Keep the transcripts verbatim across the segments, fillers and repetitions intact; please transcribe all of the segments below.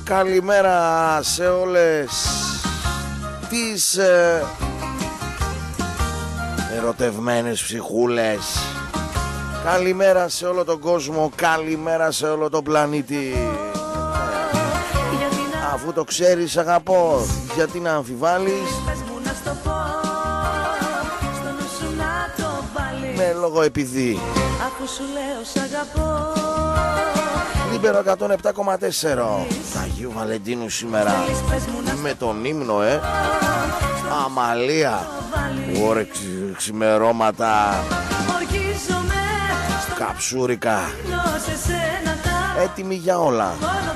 Καλημέρα σε όλες τις ε, ερωτευμένες ψυχούλες. Καλημέρα σε όλο τον κόσμο. Καλημέρα σε όλο τον πλανήτη. Αφού το ξέρεις αγαπώ, γιατί να αμφιβάλλεις? Με λόγο επειδή Λίμπερο εκατόν επτά κόμμα τέσσερα Αγίου Βαλεντίνου σήμερα. Με τον ύμνο ε Αμαλία. Ωρε ξημερώματα καψούρικα. Έτοιμοι για όλα.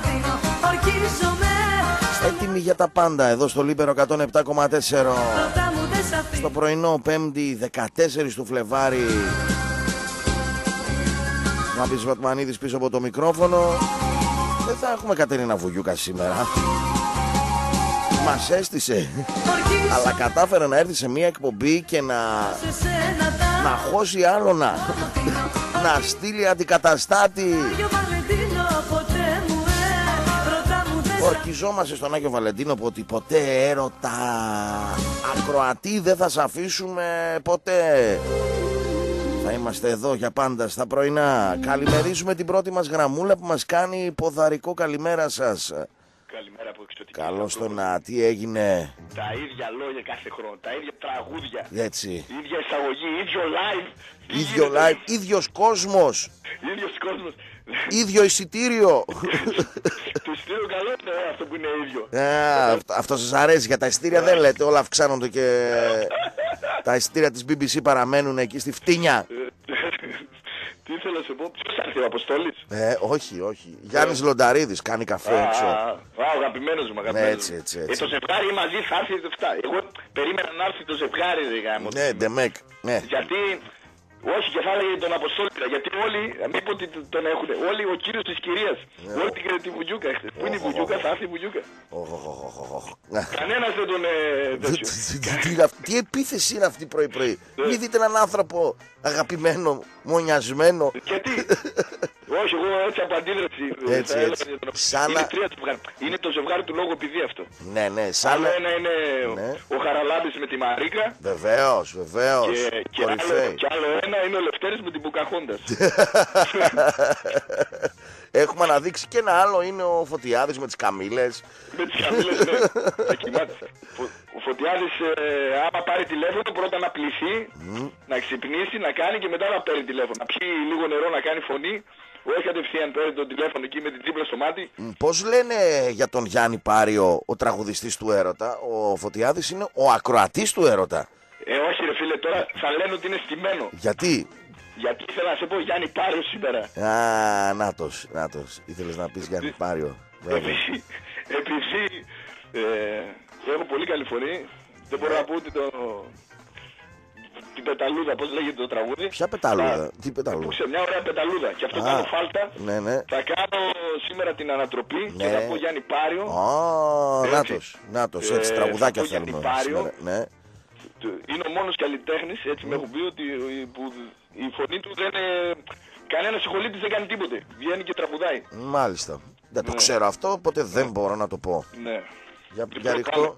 Έτοιμοι για τα πάντα. Εδώ στο Λίμπερο εκατόν επτά κόμμα τέσσερα. Στο πρωινό πέμπτη δεκατέσσερις του Φλεβάρι. Μάπης Βατμανίδης πίσω από το μικρόφωνο. Δεν θα έχουμε Κατερίνα Βουγιούκα σήμερα. Μας έστησε. Αλλά κατάφερε να έρθει σε μια εκπομπή και να να χώσει άλλο να να στείλει αντικαταστάτη. Ορκιζόμαστε στον Άγιο Βαλεντίνο ότι ποτέ έρωτα ακροατή δεν θα σε αφήσουμε ποτέ. Θα είμαστε εδώ για πάντα στα πρωινά. Καλημερίζουμε την πρώτη μας γραμμούλα που μας κάνει ποδαρικό καλημέρα σας. Καλημέρα από εξωτική. Καλώς το να, τι έγινε? Τα ίδια λόγια κάθε χρόνο, τα ίδια τραγούδια. Έτσι. Ίδια εισαγωγή, ίδιο live. Ίδιο live, ίδιος κόσμος. Ίδιος κόσμος. Ίδιο εισιτήριο. Το εισιτήριο καλό είναι αυτό που είναι ίδιο. Α, αυτό σας αρέσει? Για τα εισιτήρια δεν λέτε, όλα αυξάνονται και τα εισιτήρια της μπι μπι σι παραμένουν εκεί στη φτύνια. Τι ήθελα να σου πω, ποιος θα έρθει ο Αποστόλης? Ε, όχι, όχι. Γιάννης Λονταρίδης κάνει καφέ έξω. Α, ο αγαπημένος μου, αγαπημένος. Έτσι, έτσι, έτσι. Ε, το ζευγάρι μαζί θα έρθει αυτά. Εγώ περίμενα να έρθει το ζευγάρι, ρε γάμο. Ναι, ντεμεκ, ναι. Γιατί, όχι, και θα έλεγε τον Αποστόλη, γιατί όλοι, μην πω ότι τον έχουν, όλοι ο κύριος της κυρίας, όλοι την τη Βουγιούκα. Πού είναι η Βουγιούκα, θα έρθει η Βουγιούκα. Κανένας δεν τον τέτοιο. Τι επίθεση είναι αυτή πρωί-πρωί? Μην δείτε έναν άνθρωπο αγαπημένο, μονιασμένο. Γιατί? Όχι, εγώ έτσι από αντίδραση. Έτσι, έτσι. Σαν είναι, τρία, είναι το ζευγάρι του λόγου επειδή αυτό. Ναι, ναι, σαν άλλο ένα είναι ναι. Ο Χαραλάμπης με τη Μαρίκα. Βεβαίως, βεβαίως. Και, και, άλλο, και άλλο ένα είναι ο Λευτέρης με την Ποκαχόντας. Έχουμε αναδείξει και ένα άλλο είναι ο Φωτιάδης με τις καμήλες. Με τις καμήλες, ναι. Θα κοιμάται. Ο Φωτιάδης ε, άμα πάρει τηλέφωνο πρώτα να πληθεί, mm. να ξυπνήσει, να κάνει και μετά να παίρνει τηλέφωνο. Να πιει λίγο νερό, να κάνει φωνή. Όχι κατευθείαν παίρνει το τηλέφωνο εκεί με την τσίπλα στο μάτι. Πώς λένε για τον Γιάννη Πάριο, ο τραγουδιστής του έρωτα? Ο Φωτιάδης είναι ο ακροατής του έρωτα. Ε, όχι ρε φίλε, τώρα θα λένε ότι είναι στημένο. Γιατί? Γιατί ήθελα να σε πω Γιάννη Πάριο σήμερα. Α, νάτος, νάτος. Ήθελες να πεις Γιάννη Πάριο. Επειδή, επειδή ε, έχω πολύ καλή φωνή, δεν μπορώ να πω ότι το... την πεταλούδα, πώς λέγεται το τραγούδι. Ποια πεταλούδα? Τι πεταλούδα? Πούσε μια ωραία πεταλούδα. Και αυτό Α, κάνω φάλτα. Ναι, ναι. Θα κάνω σήμερα την ανατροπή ναι. και θα πω Γιάννη Πάριο. Α, νάτος, νάτος, έτσι, ε, τραγουδάκια θέλουμε. Πάριο. Ναι. Είναι ο μόνος καλλιτέχνης, έτσι mm. με έχουν πει ότι που, η φωνή του δεν είναι... Κανένας συγχωρήτης δεν κάνει τίποτε. Βγαίνει και τραγουδάει. Μάλιστα. Δεν ναι. το ξέρω αυτό, οπότε δεν ναι. μπορώ να το πω. Ναι. Για, για ρηχτώ.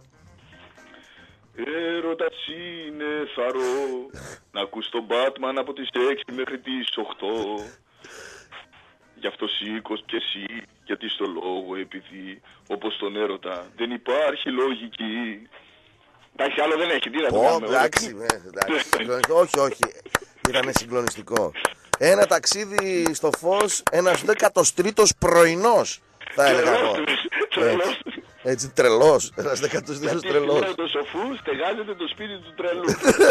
Έρωτας είναι θαρό να ακούς τον Batman από τις έξι μέχρι τις οκτώ. Γι' αυτό σήκως και εσύ, γιατί στο λόγο επειδή όπως τον έρωτα δεν υπάρχει λογική. Εντάξει, άλλο δεν έχει, τι να το κάνουμε. Εντάξει, ναι, εντάξει. Όχι, όχι, ήταν συγκλονιστικό. Ένα ταξίδι στο φως, ένας δέκατος τρίτος πρωινός, θα έλεγα εγώ. Τρελός. Έτσι, τρελός, ένας δέκατος τρίτος τρελός. Γιατί το σοφού στεγάζεται το σπίτι του τρελού.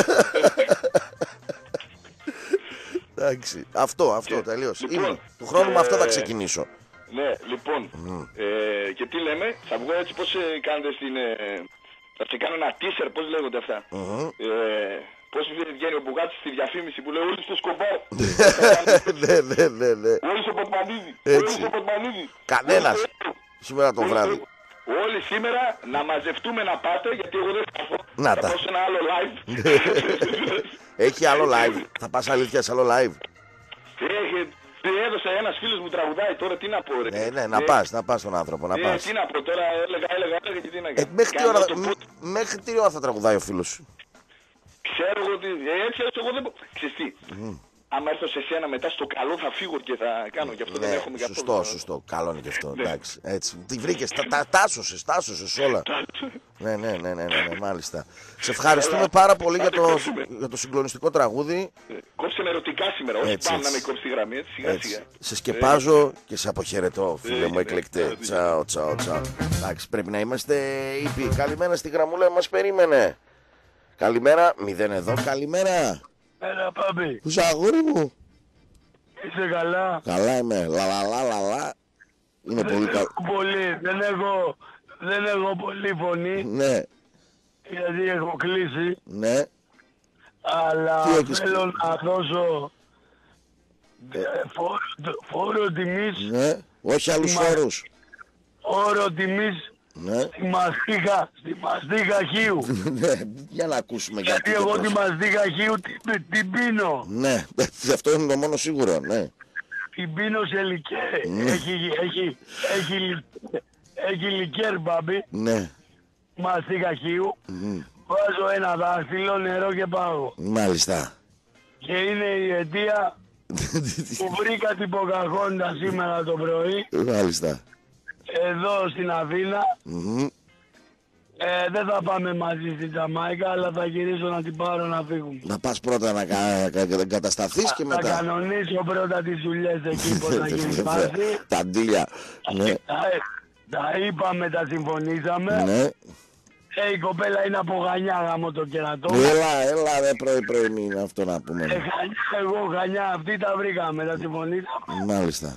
Εντάξει, αυτό, αυτό, τελείως. Του χρόνου με αυτό θα ξεκινήσω. Ναι, λοιπόν, και τι λέμε, θα βγω έτσι πώς κάνετε στην... Θα σε κάνω ένα teaser, πώς λέγονται αυτά. Mm-hmm. Ε, πώς βγαίνει ο Μπουγάτης στη διαφήμιση που λέει όλοι στο σκοπό. Ναι, ναι, ναι, ναι. Όλοι στο Ποτμανίδη. Όλοι στο Ποτμανίδη. Κανένας σήμερα το βράδυ. Όλοι σήμερα να μαζευτούμε να πάτε, γιατί εγώ δεν θα έρθω. Να τα. Θα πάω σε ένα άλλο live. Έχει άλλο live. Θα πας αλήθεια σε άλλο live. Έχει, έδωσε ένας φίλος μου τραγουδάει τώρα, τι να πω ρε. Ναι, ναι, να Ε, πας, να πας στον άνθρωπο, να ε, πας. Τι να πω τώρα, έλεγα, έλεγα, έλεγα και τι να Ε, κάνω. μέχρι, τι Κάνω ώρα, το μ- πότε- μέχρι τι ώρα θα τραγουδάει ο φίλος σου? Ξέρω εγώ ότι έτσι, έτσι εγώ δεν μπορώ. Ξέρεις τι, άμα έρθω σε σένα μετά στο καλό θα φύγω και θα κάνω και αυτό δεν Ναι, έχουμε καθόλου. σωστό, σωστό. Καλό είναι και αυτό. Ναι. Εντάξει, έτσι. Τι βρήκες, τα, τα, τάσωσες, τάσωσες όλα. Ναι, ναι, ναι, ναι, ναι, ναι, μάλιστα. Σε ευχαριστούμε Έλα, πάρα πολύ για άντε, το, κόψουμε. για το συγκλονιστικό τραγούδι. Ε, Κόψε με ερωτικά σήμερα, όχι Έτσι, πάμε να έτσι. με κόψει τη γραμμή, έτσι, σιγά Έτσι. σιγά. Σε σκεπάζω και σε αποχαιρετώ, φίλε μου Έγινε, εκλεκτέ. άντε. Τσαο, τσαο, τσαο. Εντάξει, πρέπει να είμαστε ήπιοι. Καλημέρα στη γραμμούλα, μας περίμενε. Καλημέρα, μηδέν εδώ, καλημέρα. Έλα Πάπη, Πού είσαι αγόρι μου? είσαι καλά? Καλά είμαι, λα λα λα λα λα. Είναι πολύ Δεν καλό. έχω πολύ, δεν έχω, δεν έχω πολύ φωνή, Ναι, γιατί έχω κλείσει, ναι. αλλά Τι έχεις θέλω να δώσω Ε. ε, φόρο, φόρο τιμής, Ναι, όχι άλλους Μα- όρους. όρο τιμής Ναι, στη μαστίχα, στη μαστίχα χείου. ναι, για να ακούσουμε γιατί. Γιατί και εγώ πώς. τη μαστίχα χείου την, την πίνω. Ναι, αυτό είναι το μόνο σίγουρο, ναι. Την πίνω σε λικέρ. Ναι. Έχει, έχει, έχει, λι- έχει λικέρ Πάπη, Ναι, μαστίχα χείου. μμ, Βάζω ένα δάχτυλο, νερό και πάω. μάλιστα. Και είναι η αιτία που βρήκα την Ποκαχόντα σήμερα το πρωί, Μάλιστα. εδώ στην Αθήνα. Μμμ. Ε, δεν θα πάμε μαζί στην Τζαμάικα, αλλά θα γυρίσω να την πάρω να φύγουμε. Να πας πρώτα να κα- κα- κα- εγκατασταθείς και Θα μετά. κανονίσω πρώτα τις δουλειές εκεί που θα γίνει φάση. Τα αντίλια. Ναι, Τα, τα είπαμε, τα συμφωνήσαμε. ναι. Ε, η κοπέλα είναι από Γανιά γάμο το κερατό. Έλα, έλα ρε πρωί πρωί μην αυτό να Ε, πούμε. Γανιά, εγώ Γανιά, αυτή τα βρήκαμε, τα συμφωνήσαμε. Μάλιστα.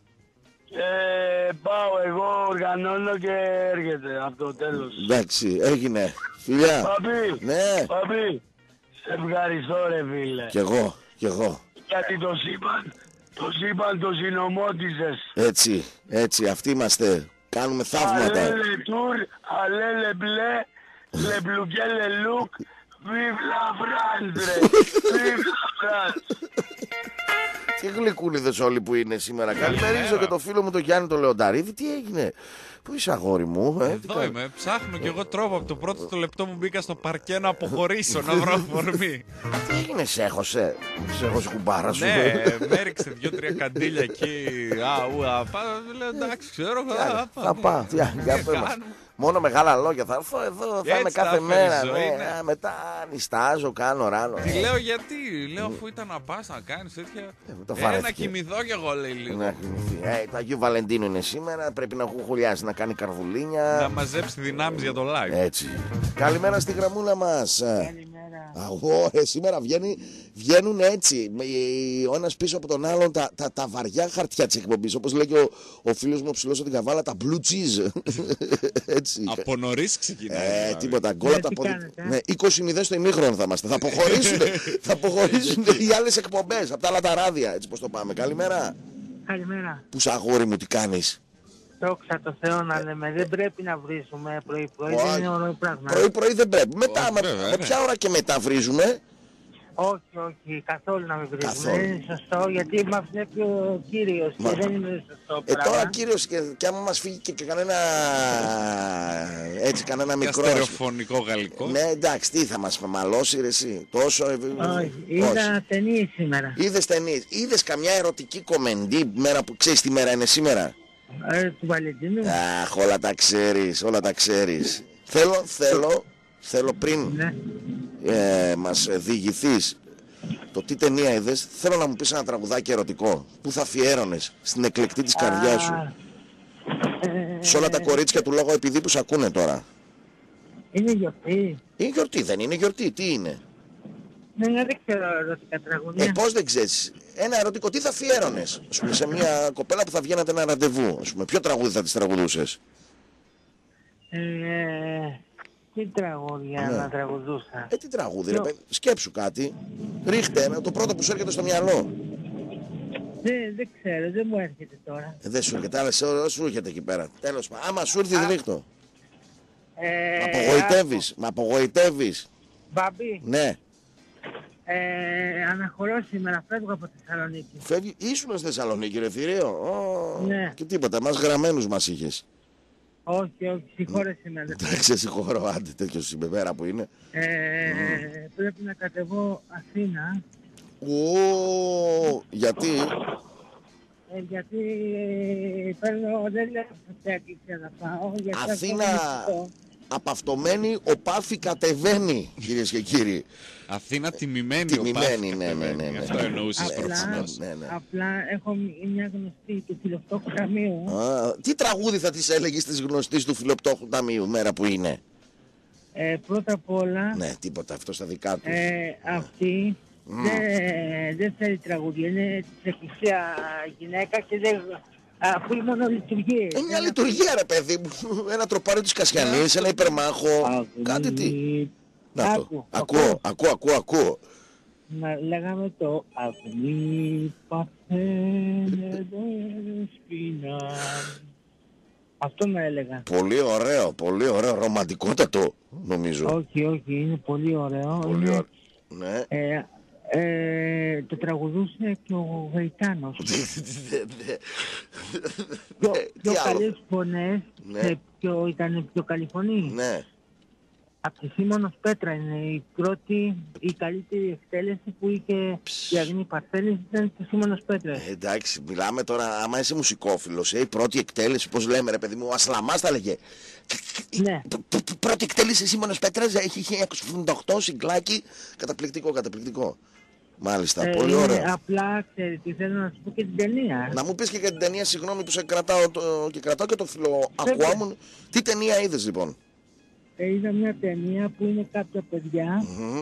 Ε, πάω εγώ, οργανώνω και έρχεται αυτό, τέλος. Εντάξει, έγινε. Φιλιά. Παπί, Ναι, Παπί, σε ευχαριστώ ρε φίλε. κι εγώ, κι εγώ. Γιατί το σύμπαν, το σύμπαν το συνομότησες. Έτσι, έτσι, αυτοί είμαστε. Κάνουμε θαύματα. Αλέλε τουρ, αλέλε μπλε, λε μπλουκέ λε λουκ, vive la France ρε, vive la France. Τι γλυκούλιδες όλοι που είναι σήμερα. Καλημερίζω και το φίλο μου τον Γιάννη τον Λεονταρίδη. Τι έγινε? Πού είσαι αγόρι μου? Ε, τι Εδώ κάνεις? είμαι. Ψάχνω κι εγώ τρόπο. Από το πρώτο το λεπτό μου μπήκα στο παρκέ να αποχωρήσω, να βρω αφορμή. Τι έγινε, σε έχωσε? Σε έχωσε κουμπάρα σου? Ναι, με έριξε δύο-τρία καντήλια εκεί. Αου, απά. Λέω εντάξει, ξέρω. α, Θα πα, πάω. Για- για Τι πες μας. κάνω. Μόνο μεγάλα λόγια. Θα έρθω εδώ, θα Έτσι είμαι τα κάθε έφερε μέρα. η ζωή, ναι. ναι. Α, μετά νιστάζω, κάνω ράνο. Τη λέω γιατί. Λέω αφού ήταν να πα να κάνει τέτοια. το Ε, να βαρέθηκε. κοιμηθώ κι εγώ, λέει λίγο. Να κοιμηθεί. Ε, το Αγίου Βαλεντίνου είναι σήμερα. Πρέπει να έχουν χουλιάσει, να κάνει καρβουλίνια. Να μαζέψει δυνάμει για το live. Έτσι. Καλημέρα στη γραμμούλα μας. Καλημέρα. Αγώ, ε, σήμερα βγαίνει, βγαίνουν έτσι, με- ο ένας πίσω από τον άλλον τα, τα, τα βαριά χαρτιά της εκπομπής. Όπως λέει και ο, ο φίλος μου ο ψηλός από την Καβάλα, τα blue cheese. έτσι. Από νωρί ξεκινάει. Ε, δηλαδή. τίποτα, γκολα Ναι, τα τι ποδι... κάνετε, ε? Ναι, είκοσι μηδέν στο ημίχρονο θα είμαστε. Θα αποχωρήσουν, θα αποχωρήσουν οι άλλες εκπομπές από τα άλλα τα ράδια. Έτσι πως το πάμε. Καλημέρα. Καλημέρα. Που σ' αγόρι μου, τι κάνεις? Δόξα τω Θεώ να λέμε. Δεν πρέπει να βρίσουμε πρωί-πρωί. Όχι. Δεν είναι ωραίο πράγμα. Πρωί-πρωί δεν πρέπει. Μετά, Όχι, με, βέβαια, με ναι. ποια ώρα και μετά βρίζουμε? Όχι, όχι. Καθόλου να μην βρίσουμε. Καθόλου. Δεν είναι σωστό γιατί μας βλέπει ο Κύριος Μα- και δεν είναι σωστό Ε, πράγμα. τώρα κύριος και, και άμα μας φύγει και, και κανένα έτσι κανένα Και μικρό. αστερεοφωνικό γαλλικό. Ναι, εντάξει, τι θα μας μαλώσει ρε εσύ. Τόσο. ε, Όχι. Είδα ταινίες σήμερα. Είδες ταινίες, είδες καμιά ερωτική κομμεντή μέρα που ξέρεις τι μέρα είναι σήμερα? Ε, του Βαλεντίνου. Αχ, όλα τα ξέρεις, όλα τα ξέρεις. Θέλω, θέλω, θέλω πριν Ναι. ε, μας διηγηθείς το τι ταινία είδες, θέλω να μου πεις ένα τραγουδάκι ερωτικό που θα αφιέρωνες στην εκλεκτή της καρδιάς σου. Α, ε, Σε όλα τα κορίτσια του λόγω επειδή που σ' ακούνε τώρα. Είναι γιορτή. Είναι γιορτή, δεν είναι γιορτή, τι είναι? Ναι, ναι, δεν ξέρω ερωτικά τραγουδία. Ε, πώς δεν ξέρεις? Ένα ερωτικό, τι θα αφιέρωνες, ας πούμε, σε μια κοπέλα που θα βγαίνατε ένα ραντεβού, ας πούμε, ποιο τραγούδι θα της τραγουδούσες? Ε, τι τραγούδια Ναι. να τραγουδούσα. Ε, τι τραγούδι, ρε Ποιο? παιδί, σκέψου κάτι. Ρίχτε ένα, το πρώτο που σου έρχεται στο μυαλό. Δεν, δεν ξέρω, δεν μου έρχεται τώρα. Ε, δεν σου έρχεται, αλλά σε σου έρχεται εκεί πέρα. Τέλος πάντων, άμα σου έρθει, ρίχτω. Ε, Μ' απογοητεύεις, μ' απογοητεύεις. Μπαμπή, Ναι, Ε, αναχωρώ σήμερα, φεύγω από τη Θεσσαλονίκη. Φεύγει, ήσουν στη Θεσσαλονίκη ρε θηρίο. Oh, Ναι. Και τίποτα, μας γραμμένους μας είχες. Όχι, όχι, συγχώρεσαι με. Εντάξει, σε συγχωρώ, άντε τέτοιο συμπεβέρα που είναι. Ε, mm. Πρέπει να κατεβώ Αθήνα. Ω, γιατί? Ε, γιατί ε, παίρνω, δεν λέω σε έκλειψε να πάω. Γιατί Αθήνα απαυτωμένη, ο Πάφη κατεβαίνει, κυρίες και κύριοι. Αθήνα τιμημένη, Τιμημένη, ο ναι, ναι, ναι, ναι. Αυτό εννοούσες απλά, προφανώς. Ναι, ναι. απλά έχω μια γνωστή του Φιλοκτόχου Ταμείου. Α, τι τραγούδι θα της έλεγες της γνωστής του Φιλοπτόχου Ταμείου, μέρα που είναι? Ε, πρώτα απ' όλα, Ναι, τίποτα, αυτό στα δικά του. ε, αυτή Mm. δεν δε θέλει τραγούδια, είναι της εκκλησία γυναίκα και δεν... Αφού είναι μόνο λειτουργίες. Ε, μια λειτουργία ρε παιδί μου, ένα τροπάριο της Κασιανής, ένα υπερμάχο, κάτι τι. Να το, Άκου, ακούω, ακούω, ακούω, ακούω. Να λέγαμε το Αγνή παθαίνε δεσπίνα. Αυτό να έλεγα. Πολύ ωραίο, πολύ ωραίο, ρομαντικότατο νομίζω. Όχι, όχι, είναι πολύ ωραίο. Πολύ Είναι, ωραίο. Ναι. ε, ε, το τραγουδούσε και ο Γαϊτάνος. Πιο, Ε, πιο τι άλλο? καλές φωνές, Ναι. και πιο, ήταν πιο καλή φωνή. Ναι. Από τη Σίμωνος Πέτρα είναι η πρώτη, η καλύτερη εκτέλεση που είχε η Αγνή Παρθένης ήταν τη Σίμωνος Πέτρα. Ε, εντάξει, μιλάμε τώρα, άμα είσαι μουσικόφιλος, ε, η πρώτη εκτέλεση, πώς λέμε ρε παιδί μου, ο Ασλαμάς τα λέγε. Ναι. Η πρώτη εκτέλεση Σίμωνος Πέτρας έχει χίλια εννιακόσια εβδομήντα οκτώ, συγκλάκι, καταπληκτικό, καταπληκτικό. Μάλιστα, Ε, πολύ είναι ωραία. απλά, ξέρετε, θέλω να σου πω και την ταινία. Να μου πεις και για την ταινία, συγγνώμη που σε κρατάω το, και κρατάω και το φιλοακουάμουν. Τι ταινία είδες λοιπόν? Ε, είδα μια ταινία που είναι κάποια παιδιά Μμμ.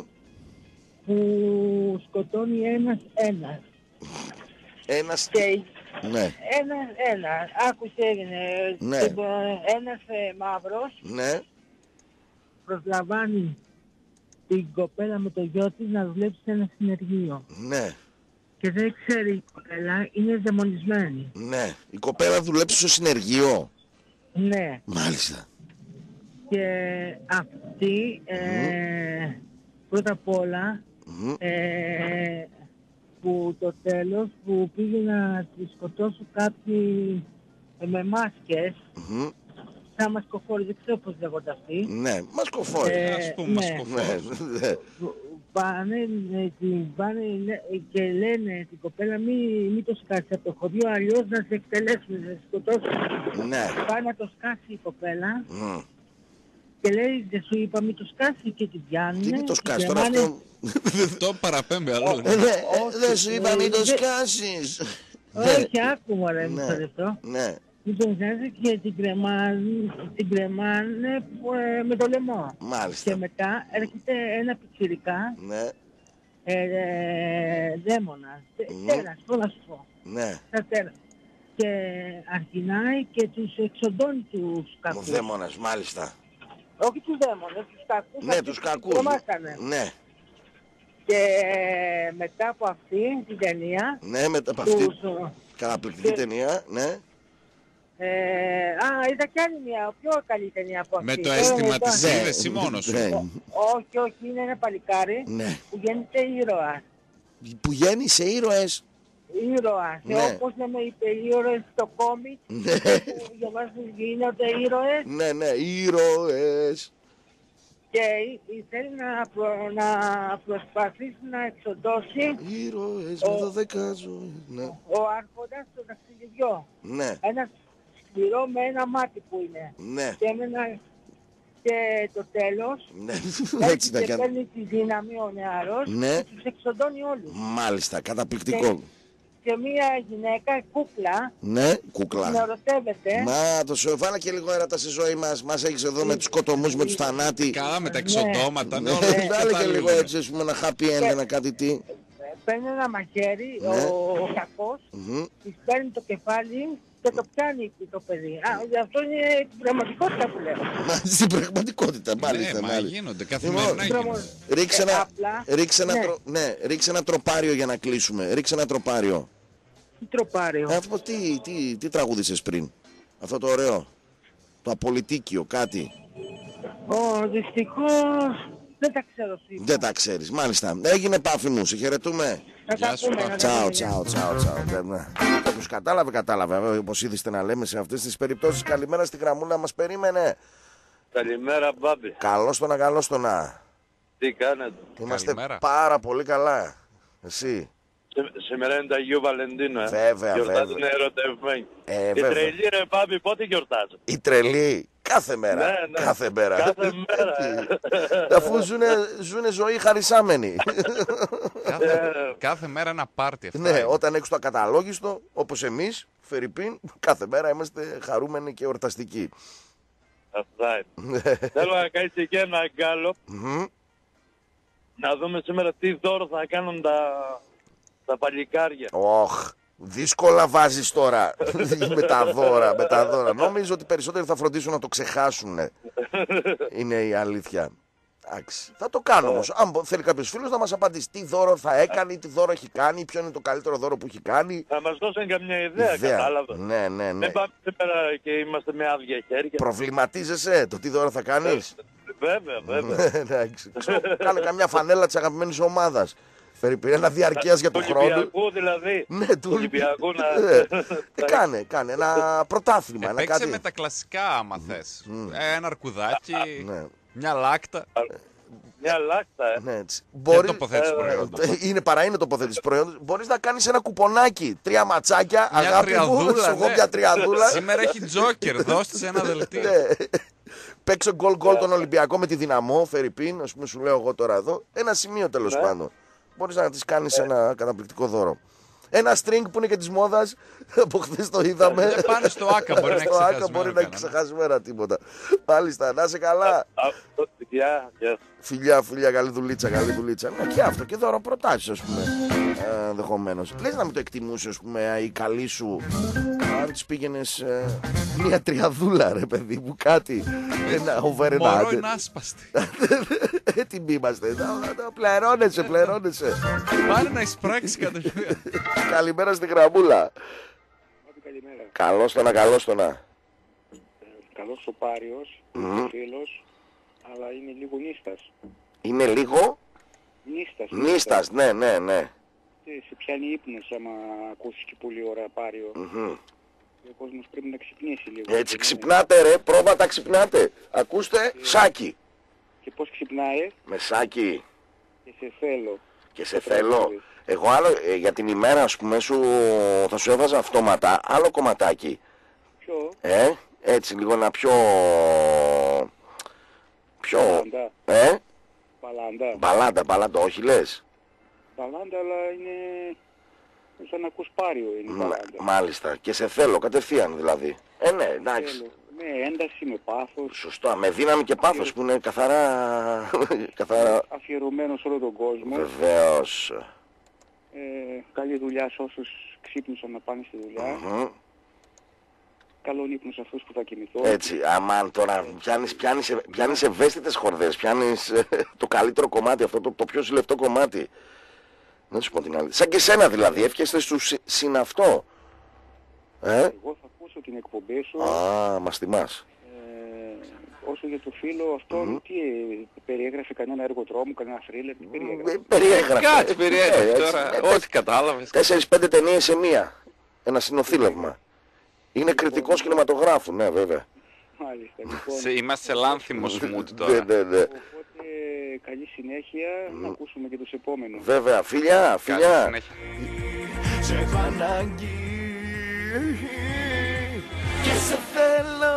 που σκοτώνει ένας ένας. Ένας... Και Ναι, ένας ένα, άκουσε έγινε, Ναι. και, ε, ένας ε, μαύρος ναι. προσλαμβάνει την κοπέλα με το γιο της να δουλέψει σε ένα συνεργείο. Ναι, Και δεν ξέρει η κοπέλα, είναι δαιμονισμένη. ναι. Η κοπέλα δουλέψει στο συνεργείο. Ναι. Μάλιστα. Και αυτή, ε, πρώτα απ' όλα, Μμμ. ε, που το τέλος που πήγε να τη σκοτώσουν κάποιοι ε, με μάσκες, Μμμ. σαν μασκοφόροι, δεν ξέρω πώς λέγονται αυτοί. Ναι, μασκοφόρη. Ε, Ας πούμε, ναι. μασκοφόρος. Ναι, ναι. Πάνε, ε, την, πάνε λέ- και λένε την κοπέλα μη, μη το σκάσει από το χωριό, αλλιώς να σε εκτελέσουν, να σε σκοτώσουν. Ναι. Πάει να το σκάσει η κοπέλα Μμ. και λέει δεν σου είπα μη το σκάσει και την πιάνουν. Τι μην το σκάσεις τώρα αυτό? Αυτό παραπέμπει αλλού. Ε, ναι, όχι, Δεν σου είπα ε, μην το δεν- σκάσεις. Όχι, άκου μωρέ, Ναι. μισό λεπτό. Ναι, Μην τον σκάσει και την κρεμάνε, την κρεμάνε ε, με το λαιμό. Και μάλιστα. μετά έρχεται ένα πιτσιρικά, Ναι, ε, ε, δαίμονας, Μμμ. τέρας, πώς να σου πω. ναι. Στα τέρας. Και αρχινάει και τους εξοντώνει τους Ο κακούς. δαίμονας, μάλιστα. Όχι τους δαίμονες, τους κακούς. Ναι, αυτοί τους που κακούς. τρομάξανε. Ναι, Και μετά από αυτή την ταινία, ναι, μετά από αυτή τους, καταπληκτική και- ταινία, ναι. ε, α, είδα κι άλλη μια πιο καλή ταινία από αυτή. Με το Ε, αίσθημα μετά- της Ναι, είδες ή μόνος σου? ναι, Όχι, όχι, είναι ένα παλικάρι ναι. που γίνεται ήρωας. Που γέννησε ήρωες. Ήρωας. Ναι. Ε, όπως λέμε οι ήρωες στο κόμικ, Ναι, που για μας γίνονται ήρωες ναι, ναι, ήρωες. και ε, θέλει να, προ, να προσπαθήσει να εξοντώσει Ήρωες Ο- με δώδεκα ζωή. Ναι, ο άρχοντας στο ταξιδιό. ναι, Ένα σκληρό με ένα μάτι που είναι. ναι, Και, με ένα... και το τέλος, ναι. έτσι Έτσι να και κάνει. παίρνει τη δύναμη ο νεαρός Ναι. και τους εξοντώνει όλους. Μάλιστα, καταπληκτικό. Και μία γυναίκα, κούκλα, Ναι, την κουκλά. ερωτεύεται. Μα το σου βάλα και λίγο έρωτα στη ζωή μας. Μας έχεις εδώ με τους σκοτωμούς, με τους θανάτι. Καλά με τα Ναι. εξοντώματα, ναι, Ναι, όλα αυτά βάλε τα και λίγο λέμε. έτσι, ας πούμε, ένα happy end, ένα κάτι τι. Παίρνει ένα μαχαίρι, Ναι. ο, ο κακός, Μμμ. της παίρνει το κεφάλι και το πιάνει το παιδί. Α, αυτό είναι την πραγματικότητα που λέω. Μα στην πραγματικότητα, μάλιστα. Ναι, μα μάλιστα. γίνονται, καθημερινά Λοιπόν, γίνονται. Ρίξε Ε, ένα, απλά, ρίξε, ένα ναι. τρο- ναι, ρίξε ένα τροπάριο για να κλείσουμε. Ρίξε ένα τροπάριο. Τι τροπάριο. Ε, αυτό τι, τι, τι τραγούδησες πριν? Αυτό το ωραίο. Το απολυτίκιο, κάτι. Ω, δυστυχώς Δεν τα ξέρω σίγουρα. Δεν τα ξέρεις, μάλιστα. Έγινε Πάφη μου, σε χαιρετούμε. Θα τα πούμε, να τα Τσάω, πούμε. τσάω, τσάω, τσάω. Όποιος κατάλαβε, κατάλαβε. Όπως είδηστε να λέμε σε αυτές τις περιπτώσεις. Καλημέρα στη γραμμούλα, μας περίμενε. Καλημέρα, Μπάμπη. Καλώς το να, καλώς το να. Τι κάνετε? Είμαστε Καλημέρα. πάρα πολύ καλά. Εσύ. Σ- Σήμερα είναι το Αγίου Βαλεντίνο, ε. Βέβαια, Γιορτάζουν βέβαια. ερωτευμένοι. Ε, Η βέβαια. τρελή, ρε Μπάμπη, πότε γιορτάζουν? Η τρελή. Κάθε μέρα. Ναι, ναι. Κάθε μέρα. Κάθε μέρα, ε. Αφού ζουνε, ζουνε ζωή χαρισάμενοι. Κάθε, κάθε μέρα ένα πάρτι αυτό. Ναι, όταν έχεις το ακαταλόγιστο, όπως εμείς, Φερρυπίν, κάθε μέρα είμαστε χαρούμενοι και εορταστικοί. Αυτά είναι. Θέλω να κάνεις εκεί ένα γκάλο, Μμμ. να δούμε σήμερα τι δώρο θα κάνουν τα, τα παλικάρια. Όχ, δύσκολα βάζεις τώρα με τα δώρα, με τα δώρα. Νομίζω ότι περισσότεροι θα φροντίσουν να το ξεχάσουν. Είναι η αλήθεια. Εντάξει. Θα το κάνω όμως. Αν μπο- θέλει κάποιος φίλος να μας απαντήσει τι δώρο θα έκανε, τι δώρο έχει κάνει, ποιο είναι το καλύτερο δώρο που έχει κάνει. Θα μας δώσουν καμιά ιδέα, κατάλαβα. Ναι, ναι, ναι. Δεν πάμε σήμερα και είμαστε με άδεια χέρια. Προβληματίζεσαι το τι δώρο θα κάνεις. Βέβαια, βέβαια. Εντάξει. Ξέρω, κάνε καμιά φανέλα της αγαπημένης ομάδας. Φερρυπίν, ένα διαρκείας για Του τον χρόνο. Ολυμπιακού δηλαδή. Ναι, Του του Ολυμπιακού να... Ναι. Τι κάνε, κάνε ένα πρωτάθλημα, ένα Παίξε κάτι. με τα κλασικά άμα θες. Ένα αρκουδάκι, Ναι, μια λάκτα. Μια λάκτα, ε. ναι, έτσι. Δεν Μπορεί... τοποθέτηση ε, προϊόντος. Είναι παρά είναι τοποθέτηση προϊόντος. Μπορείς να κάνεις ένα κουπονάκι. Τρία ματσάκια, Μια αγάπη μου. τριαδούλα, Σου έχω ναι. μια τριαδούλα. Σήμερα έχει τζόκερ, δώσ' σε ένα δελτίο. Ναι. Παίξε γκολ γκολ τον Ολυμπιακό με τη Δυναμό, Φερρυπίν, ας πούμε σου λέω εγώ τώρα εδώ. Ένα σημείο τέλος Ναι. πάντων. Μπορείς να της κάνεις ένα καταπληκτικό δώρο. Ένα string που είναι και της μόδας, από χθες το είδαμε. Δεν πάνε στο Άκα, μπορεί να έχει Στο Άκα ξεχασμένο μπορεί να έχει κανένα. ξεχασμένα τίποτα. Μάλιστα, να είσαι καλά. Α, Γεια, γεια. Φιλιά, φιλιά, καλή δουλίτσα, καλή δουλίτσα. Ναι, και αυτό και δώρο προτάσεις, ας πούμε. Ε, ενδεχομένως. Λες να μην το εκτιμούσε, ας πούμε, η καλή σου. Αν της πήγαινες ε, μια τριαδούλα, ρε παιδί μου, κάτι. Ένα over and Μωρό under. είναι άσπαστη. Έτοιμοι είμαστε. Τα- τα- Πληρώνεσαι, πληρώνεσαι. Πάνε να εισπράξει κατευθείαν. Καλημέρα στη γραμμούλα. Καλημέρα. Καλώς το να, καλώς το να. Καλός ο Πάριος, Μμμ. ο φίλος, αλλά είναι λίγο νίστας. Είναι λίγο Νίστας. νίστας, ναι, ναι, ναι. Ε, Σε πιάνει ύπνος άμα ακούσεις και πολλή ώρα Πάριο. Μμμ. Ο κόσμος πρέπει να ξυπνήσει λίγο. Έτσι, ξυπνάτε ρε, πρόβατα ξυπνάτε. Ακούστε, σάκι. Και πώς ξυπνάει Με σάκι. και σε θέλω. Και σε θέλω. Εγώ άλλο, ε, για την ημέρα ας πούμε σου, θα σου έβαζα αυτόματα άλλο κομματάκι. Ποιο, Ε, έτσι λίγο να πιο... Πιο... Παλάντα. Ε, Παλάντα. μπαλάντα, μπαλάντα, όχι λες. Παλάντα, αλλά είναι σαν να ακούς Πάριο είναι η Μα- Παλάντα. μάλιστα, και σε θέλω κατευθείαν δηλαδή. Ε, ναι, εντάξει. Θέλω. Με ένταση, με πάθος, Σωστά, με δύναμη και πάθος που είναι καθαρά... καθαρά... αφιερωμένο σε όλο τον κόσμο. Βεβαίως. Ε, καλή δουλειά σε όσους ξύπνησαν να πάνε στη δουλειά. Μμμ. Καλό ύπνο σε αυτούς που θα κοιμηθώ. Έτσι, αμάν τώρα πιάνεις, πιάνεις, ευ- πιάνεις ευαίσθητες χορδές, πιάνεις ε, το καλύτερο κομμάτι, αυτό το, το πιο ζηλευτό κομμάτι. Να σου πω την άλλη. Σαν και σένα δηλαδή, εύχεστε στους συ- συναυτό. Ε, Εγώ θα ακούσω την εκπομπή σου. α, μας θυμάς. Ε, όσο για το φίλο αυτόν, τι ε, περιέγραφε κανένα έργο τρόμου, κανένα θρίλερ, τι περιέγραφε. Ε, Περιέγραφε. Κάτι Ε, περιέγραφε έτσι, τώρα. ε, Ό,τι κατάλαβες. Τέσσερις πέντε ταινίες σε μία. Ένα συνοθήλευμα. Είναι κριτικός κινηματογράφου, ναι βέβαια. Μάλιστα, λοιπόν. Σε- Είμαστε σε λάνθιμο σμούτ Ναι, τώρα. ναι, ναι. Οπότε καλή συνέχεια, να ακούσουμε και τους επόμενους. Βέβαια, φιλιά, Καλή φιλιά. συνέχεια. Σε έχω ανάγκη και σε θέλω.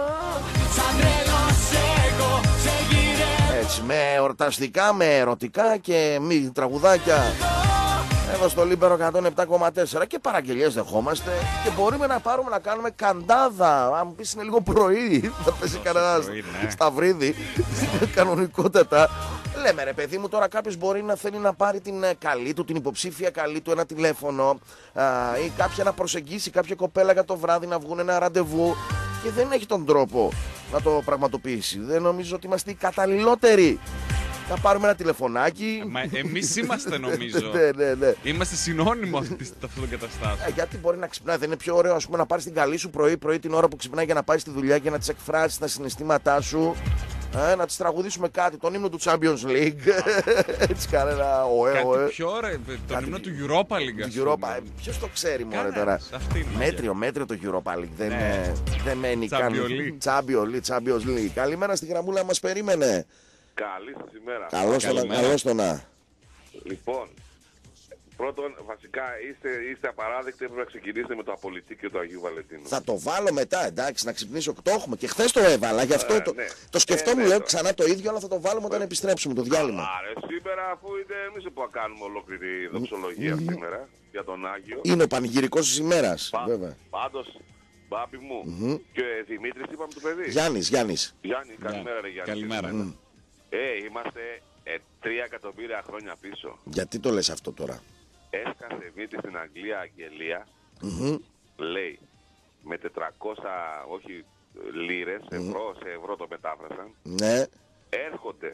Έτσι, με εορταστικά, με ερωτικά και μη τραγουδάκια. Εδώ στο Λίμπερο εκατόν επτά κόμμα τέσσερα και παραγγελίες δεχόμαστε και μπορούμε να πάρουμε να κάνουμε καντάδα. Αν μου πεις είναι λίγο πρωί, θα πέσει κανένα πρωί, ναι. σταυρίδι. Κανονικότατα. Λέμε ρε παιδί μου, τώρα κάποιος μπορεί να θέλει να πάρει την ε, καλή του, την υποψήφια καλή του ένα τηλέφωνο α, ή κάποια να προσεγγίσει κάποια κοπέλα για το βράδυ να βγουν ένα ραντεβού και δεν έχει τον τρόπο να το πραγματοποιήσει. Δεν νομίζω ότι είμαστε οι καταλληλότεροι. Θα πάρουμε ένα τηλεφωνάκι. Μα εμείς είμαστε νομίζω. Ναι, ναι, ναι. Είμαστε συνώνυμο αυτής- αυτών των καταστάσεων. Ε, γιατί μπορεί να ξυπνάει, δεν είναι πιο ωραίο ας πούμε, να πάρει την καλή σου πρωί-πρωί την ώρα που ξυπνάει για να πάει στη δουλειά και να της εκφράσεις τα συναισθήματά σου. Ε, να της τραγουδήσουμε κάτι, τον ύμνο του Champions League. Έτσι κανένα ωε, Κάτι ωε. πιο ρε, τον ύμνο του Europa League. ας Του Europa, πούμε. ε, ποιος το ξέρει μωρέ Κανένας, τώρα. αυτή είναι η Μέτριο, μέτριο το Europa League. Δεν, Ναι. ε, δεν μένει καν. Champions League. Champions League, Champions League. Καλημέρα στη γραμμούλα, μας περίμενε. Καλή σας ημέρα. Καλώς τον, Καλημέρα. καλώς τον να. Λοιπόν, πρώτον, βασικά είστε, είστε απαράδεκτοι. Πρέπει να ξεκινήσετε με το Απολυτή και το Αγίου Βαλεντίνου. Θα το βάλω μετά, εντάξει, να ξυπνήσω. Το έχουμε και χθες το έβαλα. Γι' αυτό Ε, το, ναι. το σκεφτόμουν, Ε, ναι, λέω το- ξανά το ίδιο, αλλά θα το βάλουμε όταν επιστρέψουμε το διάλειμμα. Άρε, σήμερα αφού είναι εμείς που θα κάνουμε ολόκληρη δοξολογία σήμερα για τον Άγιο. Είναι ο πανηγυρικός της ημέρας, Πα- βέβαια. Πάντως, μπάμπη μου, και Δημήτρης είπαμε το παιδί. Γιάννης, Γιάννης. Γιάννη, καλημέρα ρε Γιάννη. Καλημέρα. Μ. Ε, είμαστε ε, τρία εκατομμύρια χρόνια πίσω. Γιατί το λες αυτό τώρα? Έσκασε μύτη στην Αγγλία αγγελία, Μμμ. λέει, με τετρακόσια, όχι λίρες, ευρώ, σε ευρώ το μετάφρασαν, Ναι, έρχονται,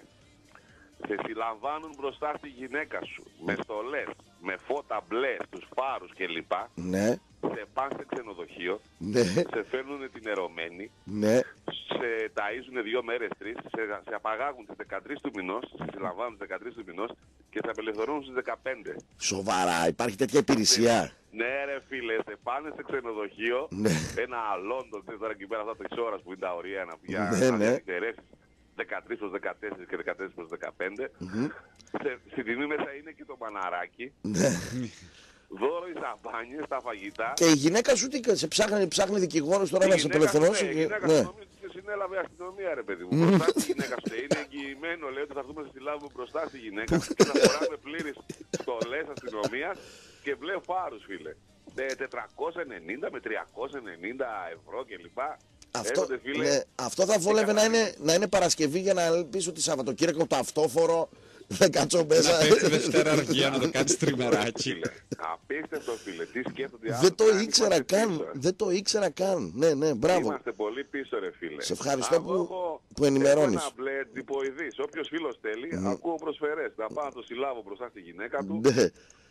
σε συλλαμβάνουν μπροστά στη γυναίκα σου, με στολές, με φώτα μπλε στους φάρους κλπ. ναι, Σε πάνε σε ξενοδοχείο, ναι, σε φέρνουν την ερωμένη, ναι. σε ταΐζουν δύο μέρες, τρεις, σε, σε απαγάγουν στις δεκατρείς του μηνός, σε συλλαμβάνουν στις δεκατρείς του μηνός και σε απελευθερώνουν στις δεκαπέντε. Σοβαρά, υπάρχει τέτοια υπηρεσία. Ναι ρε φίλε, σε πάνε σε ξενοδοχείο, Ναι. ένα Λόντον, ξέρεις τώρα εκεί πέρα αυτά τις ώρες που είναι τα ωραία να πια Ναι, να ναι. διεκτερεύσεις δεκατρείς προς δεκατέσσερα και δεκατέσσερα προς δεκαπέντε. Σε, στην τιμή μέσα είναι και το μαναράκι, Ναι. δώρο οι σαμπάνιες, τα φαγητά. Και η γυναίκα σου τι σε ψάχνει, ψάχνει δικηγόρος τώρα Η να σε γυναίκα σου, απελευθερώσει. ναι, η και- γυναίκα Ναι. σου νομίζω ότι σε συνέλαβε η αστυνομία ρε παιδί μου. Μπροστά στη γυναίκα σου. Είναι εγγυημένο λέει ότι θα έρθουμε να σε συλλάβουμε μπροστά στη γυναίκα σου και θα φοράμε πλήρες στολές αστυνομίας και μπλε φάρους φίλε. Ε, τετρακόσια ενενήντα με τριακόσια ενενήντα ευρώ κλπ. Αυτό, Έρχονται, φίλε, ναι, αυτό θα βόλευε να είναι, να είναι Παρασκευή για να πεις ότι Σαββατοκύριακο το αυτόφορο δεν κάτσω μέσα. Να πέφτει Δευτέρα αργία να το κάνεις τριμεράκι. φίλε. Απίστευτο φίλε. Τι σκέφτονται οι Δεν άνθρωποι. το Αν ήξερα είμαστε καν. πίσω, ε. Δεν το ήξερα καν. Ναι, ναι, μπράβο. Είμαστε πολύ πίσω ρε φίλε. Σε ευχαριστώ Εγώ που- έχω- που ενημερώνεις. Έχω ένα μπλε τυποειδής. Όποιος φίλος θέλει, ακούω προσφερές. Θα πάω να το συλλάβω μπροστά στη γυναίκα του. Ναι.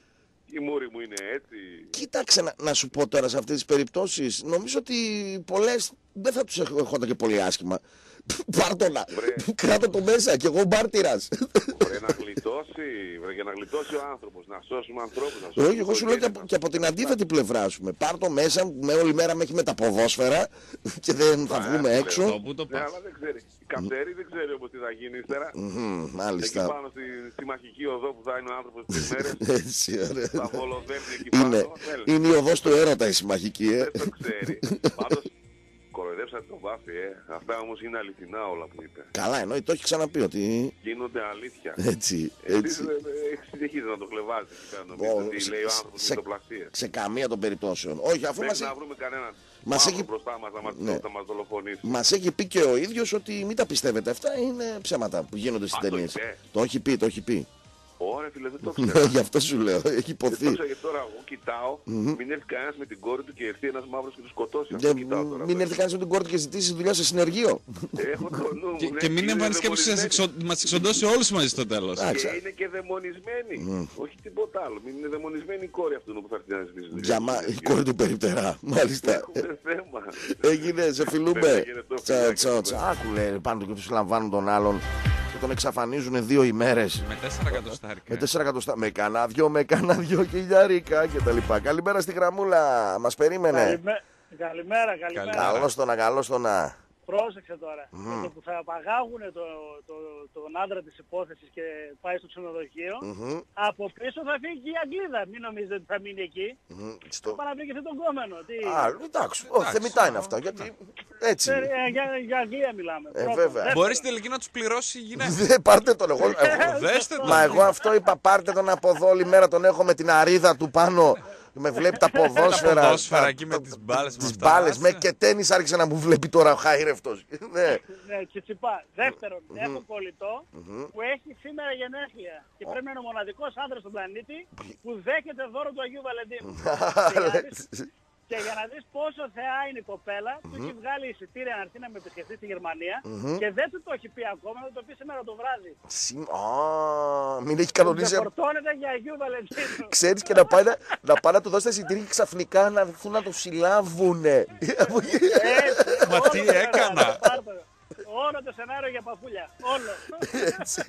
Η μούρη μου είναι έτσι. Κοίταξε να, να σου πω τώρα σε αυτές τις περιπτώσεις. Νομίζω ότι πολλές δεν θα τους έχονταν και πολύ άσχημα. Πάρ' το να. Βρε. Κράτω το μέσα κι εγώ μπάρτυρας. Βρε να γλιτώσει, βρε, για να γλιτώσει ο άνθρωπος, να σώσουμε ανθρώπους. Να σώσουμε Όχι, εγώ σου λέω και από, και από την αντίθετη πλευρά σου. Με πάρ' το μέσα, με όλη μέρα με έχει με τα ποδόσφαιρα και δεν θα βγούμε ναι, έξω. Το που το Ναι, πας. αλλά δεν ξέρει. Η καυτέρη δεν ξέρει όμως τι θα γίνει ύστερα. Μμμ, Εκεί Μάλιστα. πάνω στη, στη μαχική οδό που θα είναι ο άνθρωπος τις μέρες, Έτσι, ωραία. θα βολοδέρνει εκεί πάνω. Είναι, Θέλει. είναι η οδός του έρωτα η συμμαχική, ε. Δεν το ξέρει. Πάντως, κοροϊδέψατε τον Βάφη, ε. Αυτά όμως είναι αληθινά όλα που είπε. Καλά, εννοεί, το έχει ξαναπεί ότι. Γίνονται αλήθεια. Έτσι, Εσείς έτσι. ε, ε, συνεχίζετε να το κλεβάζετε εκεί πέρα. Ω, Νομίζετε ότι σε- λέει ο άνθρωπος σε- μυθοπλαστίες. Σε καμία των περιπτώσεων. Όχι, αφού μας, Μέχρι να βρούμε κανέναν μας μαύρο έχει- μπροστά μας να μας, Ναι. να μας δολοφονήσει. μας έχει πει και ο ίδιος ότι μην τα πιστεύετε. Αυτά είναι ψέματα που γίνονται στις Α, το ταινίες. είπε. Το έχει πει, το έχει πει. Ωραία φίλε, δεν το Ναι, ξέρω. γι' αυτό σου λέω, έχει Δεν το υποθεί. ξέρω γιατί τώρα εγώ κοιτάω, μην έρθει κανένας με την κόρη του και έρθει ένας μαύρος και του σκοτώσει. Αυτό Δεν- κοιτάω τώρα. Μην έρθει κανείς με την κόρτα και ζητήσει δουλειά σε συνεργείο. Έχω το νου μου. Και, ναι, και μην είναι εμφανίσει κάποιος να δαιμονισμένοι. μας εξοντώσει όλους μαζί στο τέλος. Εντάξει. Και είναι και δαιμονισμένη. Όχι τίποτα άλλο. Μην είναι δαιμονισμένη η κόρη αυτού που θα έρθει να ζητήσει δουλειά. Για μα... Η κόρη του περιπτερά. Μάλιστα. Έχουμε θέμα. Έγινε, σε φιλούμε. Έγινε το Τσαο, φιλάκι, τσαο, ναι. τσαο. Άκουλε πάνω και τους λαμβάνουν τον άλλον και τον εξαφανίζουν δύο ημέρες. Με τέσσερα εκατοστάρικα. Με τέσσερα εκατοστά, με κανένα δυο, με κανένα δυο χιλιάρικα και τα λοιπά. Καλημέρα στη γραμμούλα, μας περίμενε. Καλημέ- Καλημέρα, καλημέρα. Καλημέρα. Καλώς το να, καλώς το να. Πρόσεξε τώρα. Με το που θα απαγάγουν το, το, τον άντρα της υπόθεσης και πάει στο ξενοδοχείο, Μμμ, από πίσω θα φύγει και η Αγγλίδα. Μην νομίζετε ότι θα μείνει εκεί. μμμ, στο- Πάει να βρει και τον κόμενο. Τι... Α, εντάξει, όχι, θεμιτά είναι αυτά, γιατί έτσι. Ε, ε, για, για Αγγλία μιλάμε. Ε, Πρώτον. βέβαια. Δεύτερον, Μπορείς στην τελική να τους πληρώσει η γυναίκα. Δεν, πάρτε τον εγώ. εγώ- Δέστε το. Μα εγώ αυτό είπα, πάρτε τον από εδώ όλη μέρα, τον έχω με την αρίδα του πάνω. Με βλέπει τα ποδόσφαιρα. Τα ποδόσφαιρα τα- εκεί με τις μπάλες. με Τις αυτά. μπάλες με Άσε. και τένις άρχισε να μου βλέπει τώρα ο χάιρευτος. Ναι. Ναι, τσιτσιπά. Δεύτερον, έχω κολλητό που έχει σήμερα γενέθλια και πρέπει να είναι ο μοναδικός άντρας στον πλανήτη που δέχεται δώρο του Αγίου Βαλεντίνου. Και για να δεις- Και για να δεις πόσο θεά είναι η κοπέλα, του έχει βγάλει εισιτήρια να έρθει να με επισκεφτεί στη Γερμανία και δεν του το έχει πει ακόμα, θα το πει σήμερα το βράδυ. Συ- Α, μην έχει Και κανονίσει. φορτώνεται για Αγίου Βαλεντίνου. Ξέρεις και να πάει να, να, πάει να του δώσει τα εισιτήρια και ξαφνικά να έρθουν να το συλλάβουνε. Έτσι, Μα όλα τι τα έκανα. πράγματα, πάρ' το. Όλο το σενάριο για παπούλια. Όλο. Έτσι.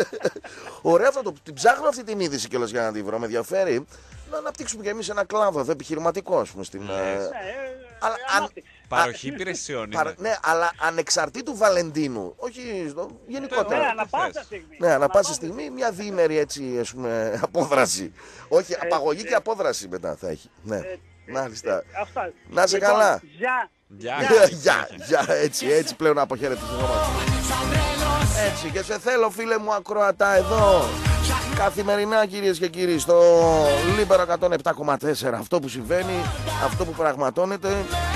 Ωραία αυτό το. Την ψάχνω αυτή την είδηση κιόλας για να τη βρω. Με ενδιαφέρει να αναπτύξουμε κι εμείς ένα κλάδο εδώ επιχειρηματικό, ας πούμε. Στην, Ναι, ε, ε, αλλά αν- ανάπτυξη. Παροχή υπηρεσιών. παρα- είναι. ναι, αλλά ανεξαρτήτου Βαλεντίνου. Όχι στο- Ναι, γενικότερα. ανα τι πάσα θες. στιγμή. Ναι, ανά πάσα στιγμή μια διήμερη έτσι, ας πούμε, απόδραση. Όχι, απαγωγή και απόδραση μετά θα έχει. Ναι, μάλιστα. Αυτά. Να είσαι Λοιπόν, καλά. Γεια. Γεια. Γεια, γεια, έτσι, έτσι πλέον αποχαιρετιζόμαστε. Έτσι και σε θέλω φίλε μου ακροατά εδώ. Καθημερινά κυρίες και κύριοι στο Λίμπερο εκατόν επτά κόμμα τέσσερα. Αυτό που συμβαίνει, αυτό που πραγματώνεται,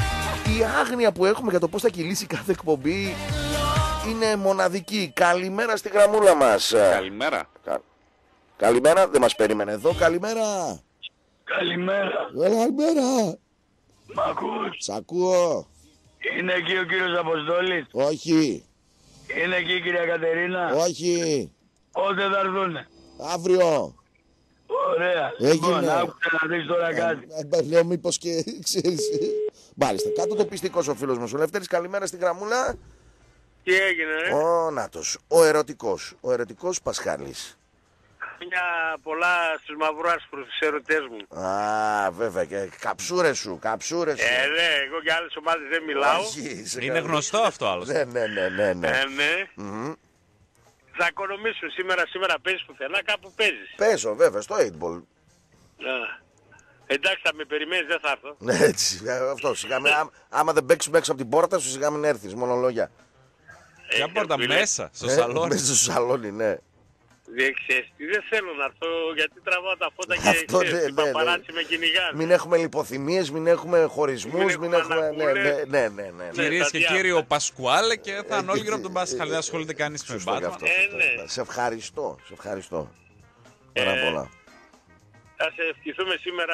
η άγνοια που έχουμε για το πώς θα κυλήσει κάθε εκπομπή είναι μοναδική. Καλημέρα στη γραμμούλα μας. Καλημέρα. Κα- Καλημέρα, δεν μας περίμενε εδώ. Καλημέρα. Καλημέρα. Καλημέρα. Μ' ακούς? Σ' ακούω. Είναι εκεί ο κύριος Αποστόλης. Όχι, Είναι εκεί η κυρία Κατερίνα. όχι. Πότε θα έρθουνε? Αύριο. Ωραία. Έγινε. Λοιπόν, άκουσα να δεις τώρα κάτι. Ε, ε, Λέω μήπως και ξέρεις. Μάλιστα, κάτω το πιστικός ο φίλος μας ο Λευτέρης. Καλημέρα στην γραμμούλα. Τι έγινε, ρε? Ο Νάτος, ο ερωτικός, ο ερωτικός Πασχάλης. Μια πολλά στους μαυράσπρους τους ερωτές μου. Α, βέβαια, και καψούρες σου, καψούρες σου. Ε, ναι, εγώ και άλλες ομάδες δεν μιλάω. Όχι, σε Είναι κάνω- γνωστό αυτό άλλωστε. Ναι, ναι, ναι, ναι, ναι. Ε, ναι. Μμμ. Θα οικονομήσουν σήμερα, σήμερα παίζεις πουθενά, κάπου παίζεις. Παίζω βέβαια στο eight ball. Α. Εντάξει, θα με περιμένεις, δεν θα έρθω. Ναι, έτσι, ε, αυτό, σιγά μην- άμα- άμα δεν παίξουμε έξω από την πόρτα σου, σιγά μην έρθεις, μόνο λόγια. Ποια Ε, πόρτα φίλε, μέσα, στο Ε, σαλόνι. Μέσα στο σαλόνι, ναι. Δεν ξέρεις τι, δεν θέλω να έρθω γιατί τραβάω τα φώτα και Αυτό, ξέρεις, ναι, οι ναι, ναι. παπαράτσι με κυνηγάνε. Μην έχουμε λιποθυμίες, μην έχουμε χωρισμούς, Μην μην έχουμε έχουμε. Ναι, ναι, ανακούλες. ναι, ναι, ναι, ναι. Κυρίες τα και διάφορα. κύριοι, ο Πασκουάλε και θα είναι όλοι γύρω από τον Πασχάλη. Δεν ασχολείται κανείς με Σωστό και αυτό. Batman. Ε, σωστό. ναι. Σε ευχαριστώ, σε ευχαριστώ. Πάρα Ε, πολλά. Θα σε ευχηθούμε σήμερα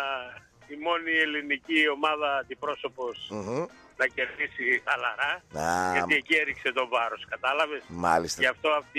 η μόνη ελληνική ομάδα αντιπρόσωπος Μμμ. να κερδίσει χαλαρά. Α, Γιατί εκεί έριξε το βάρος, κατάλαβες. μάλιστα. Γι' αυτό αυτή...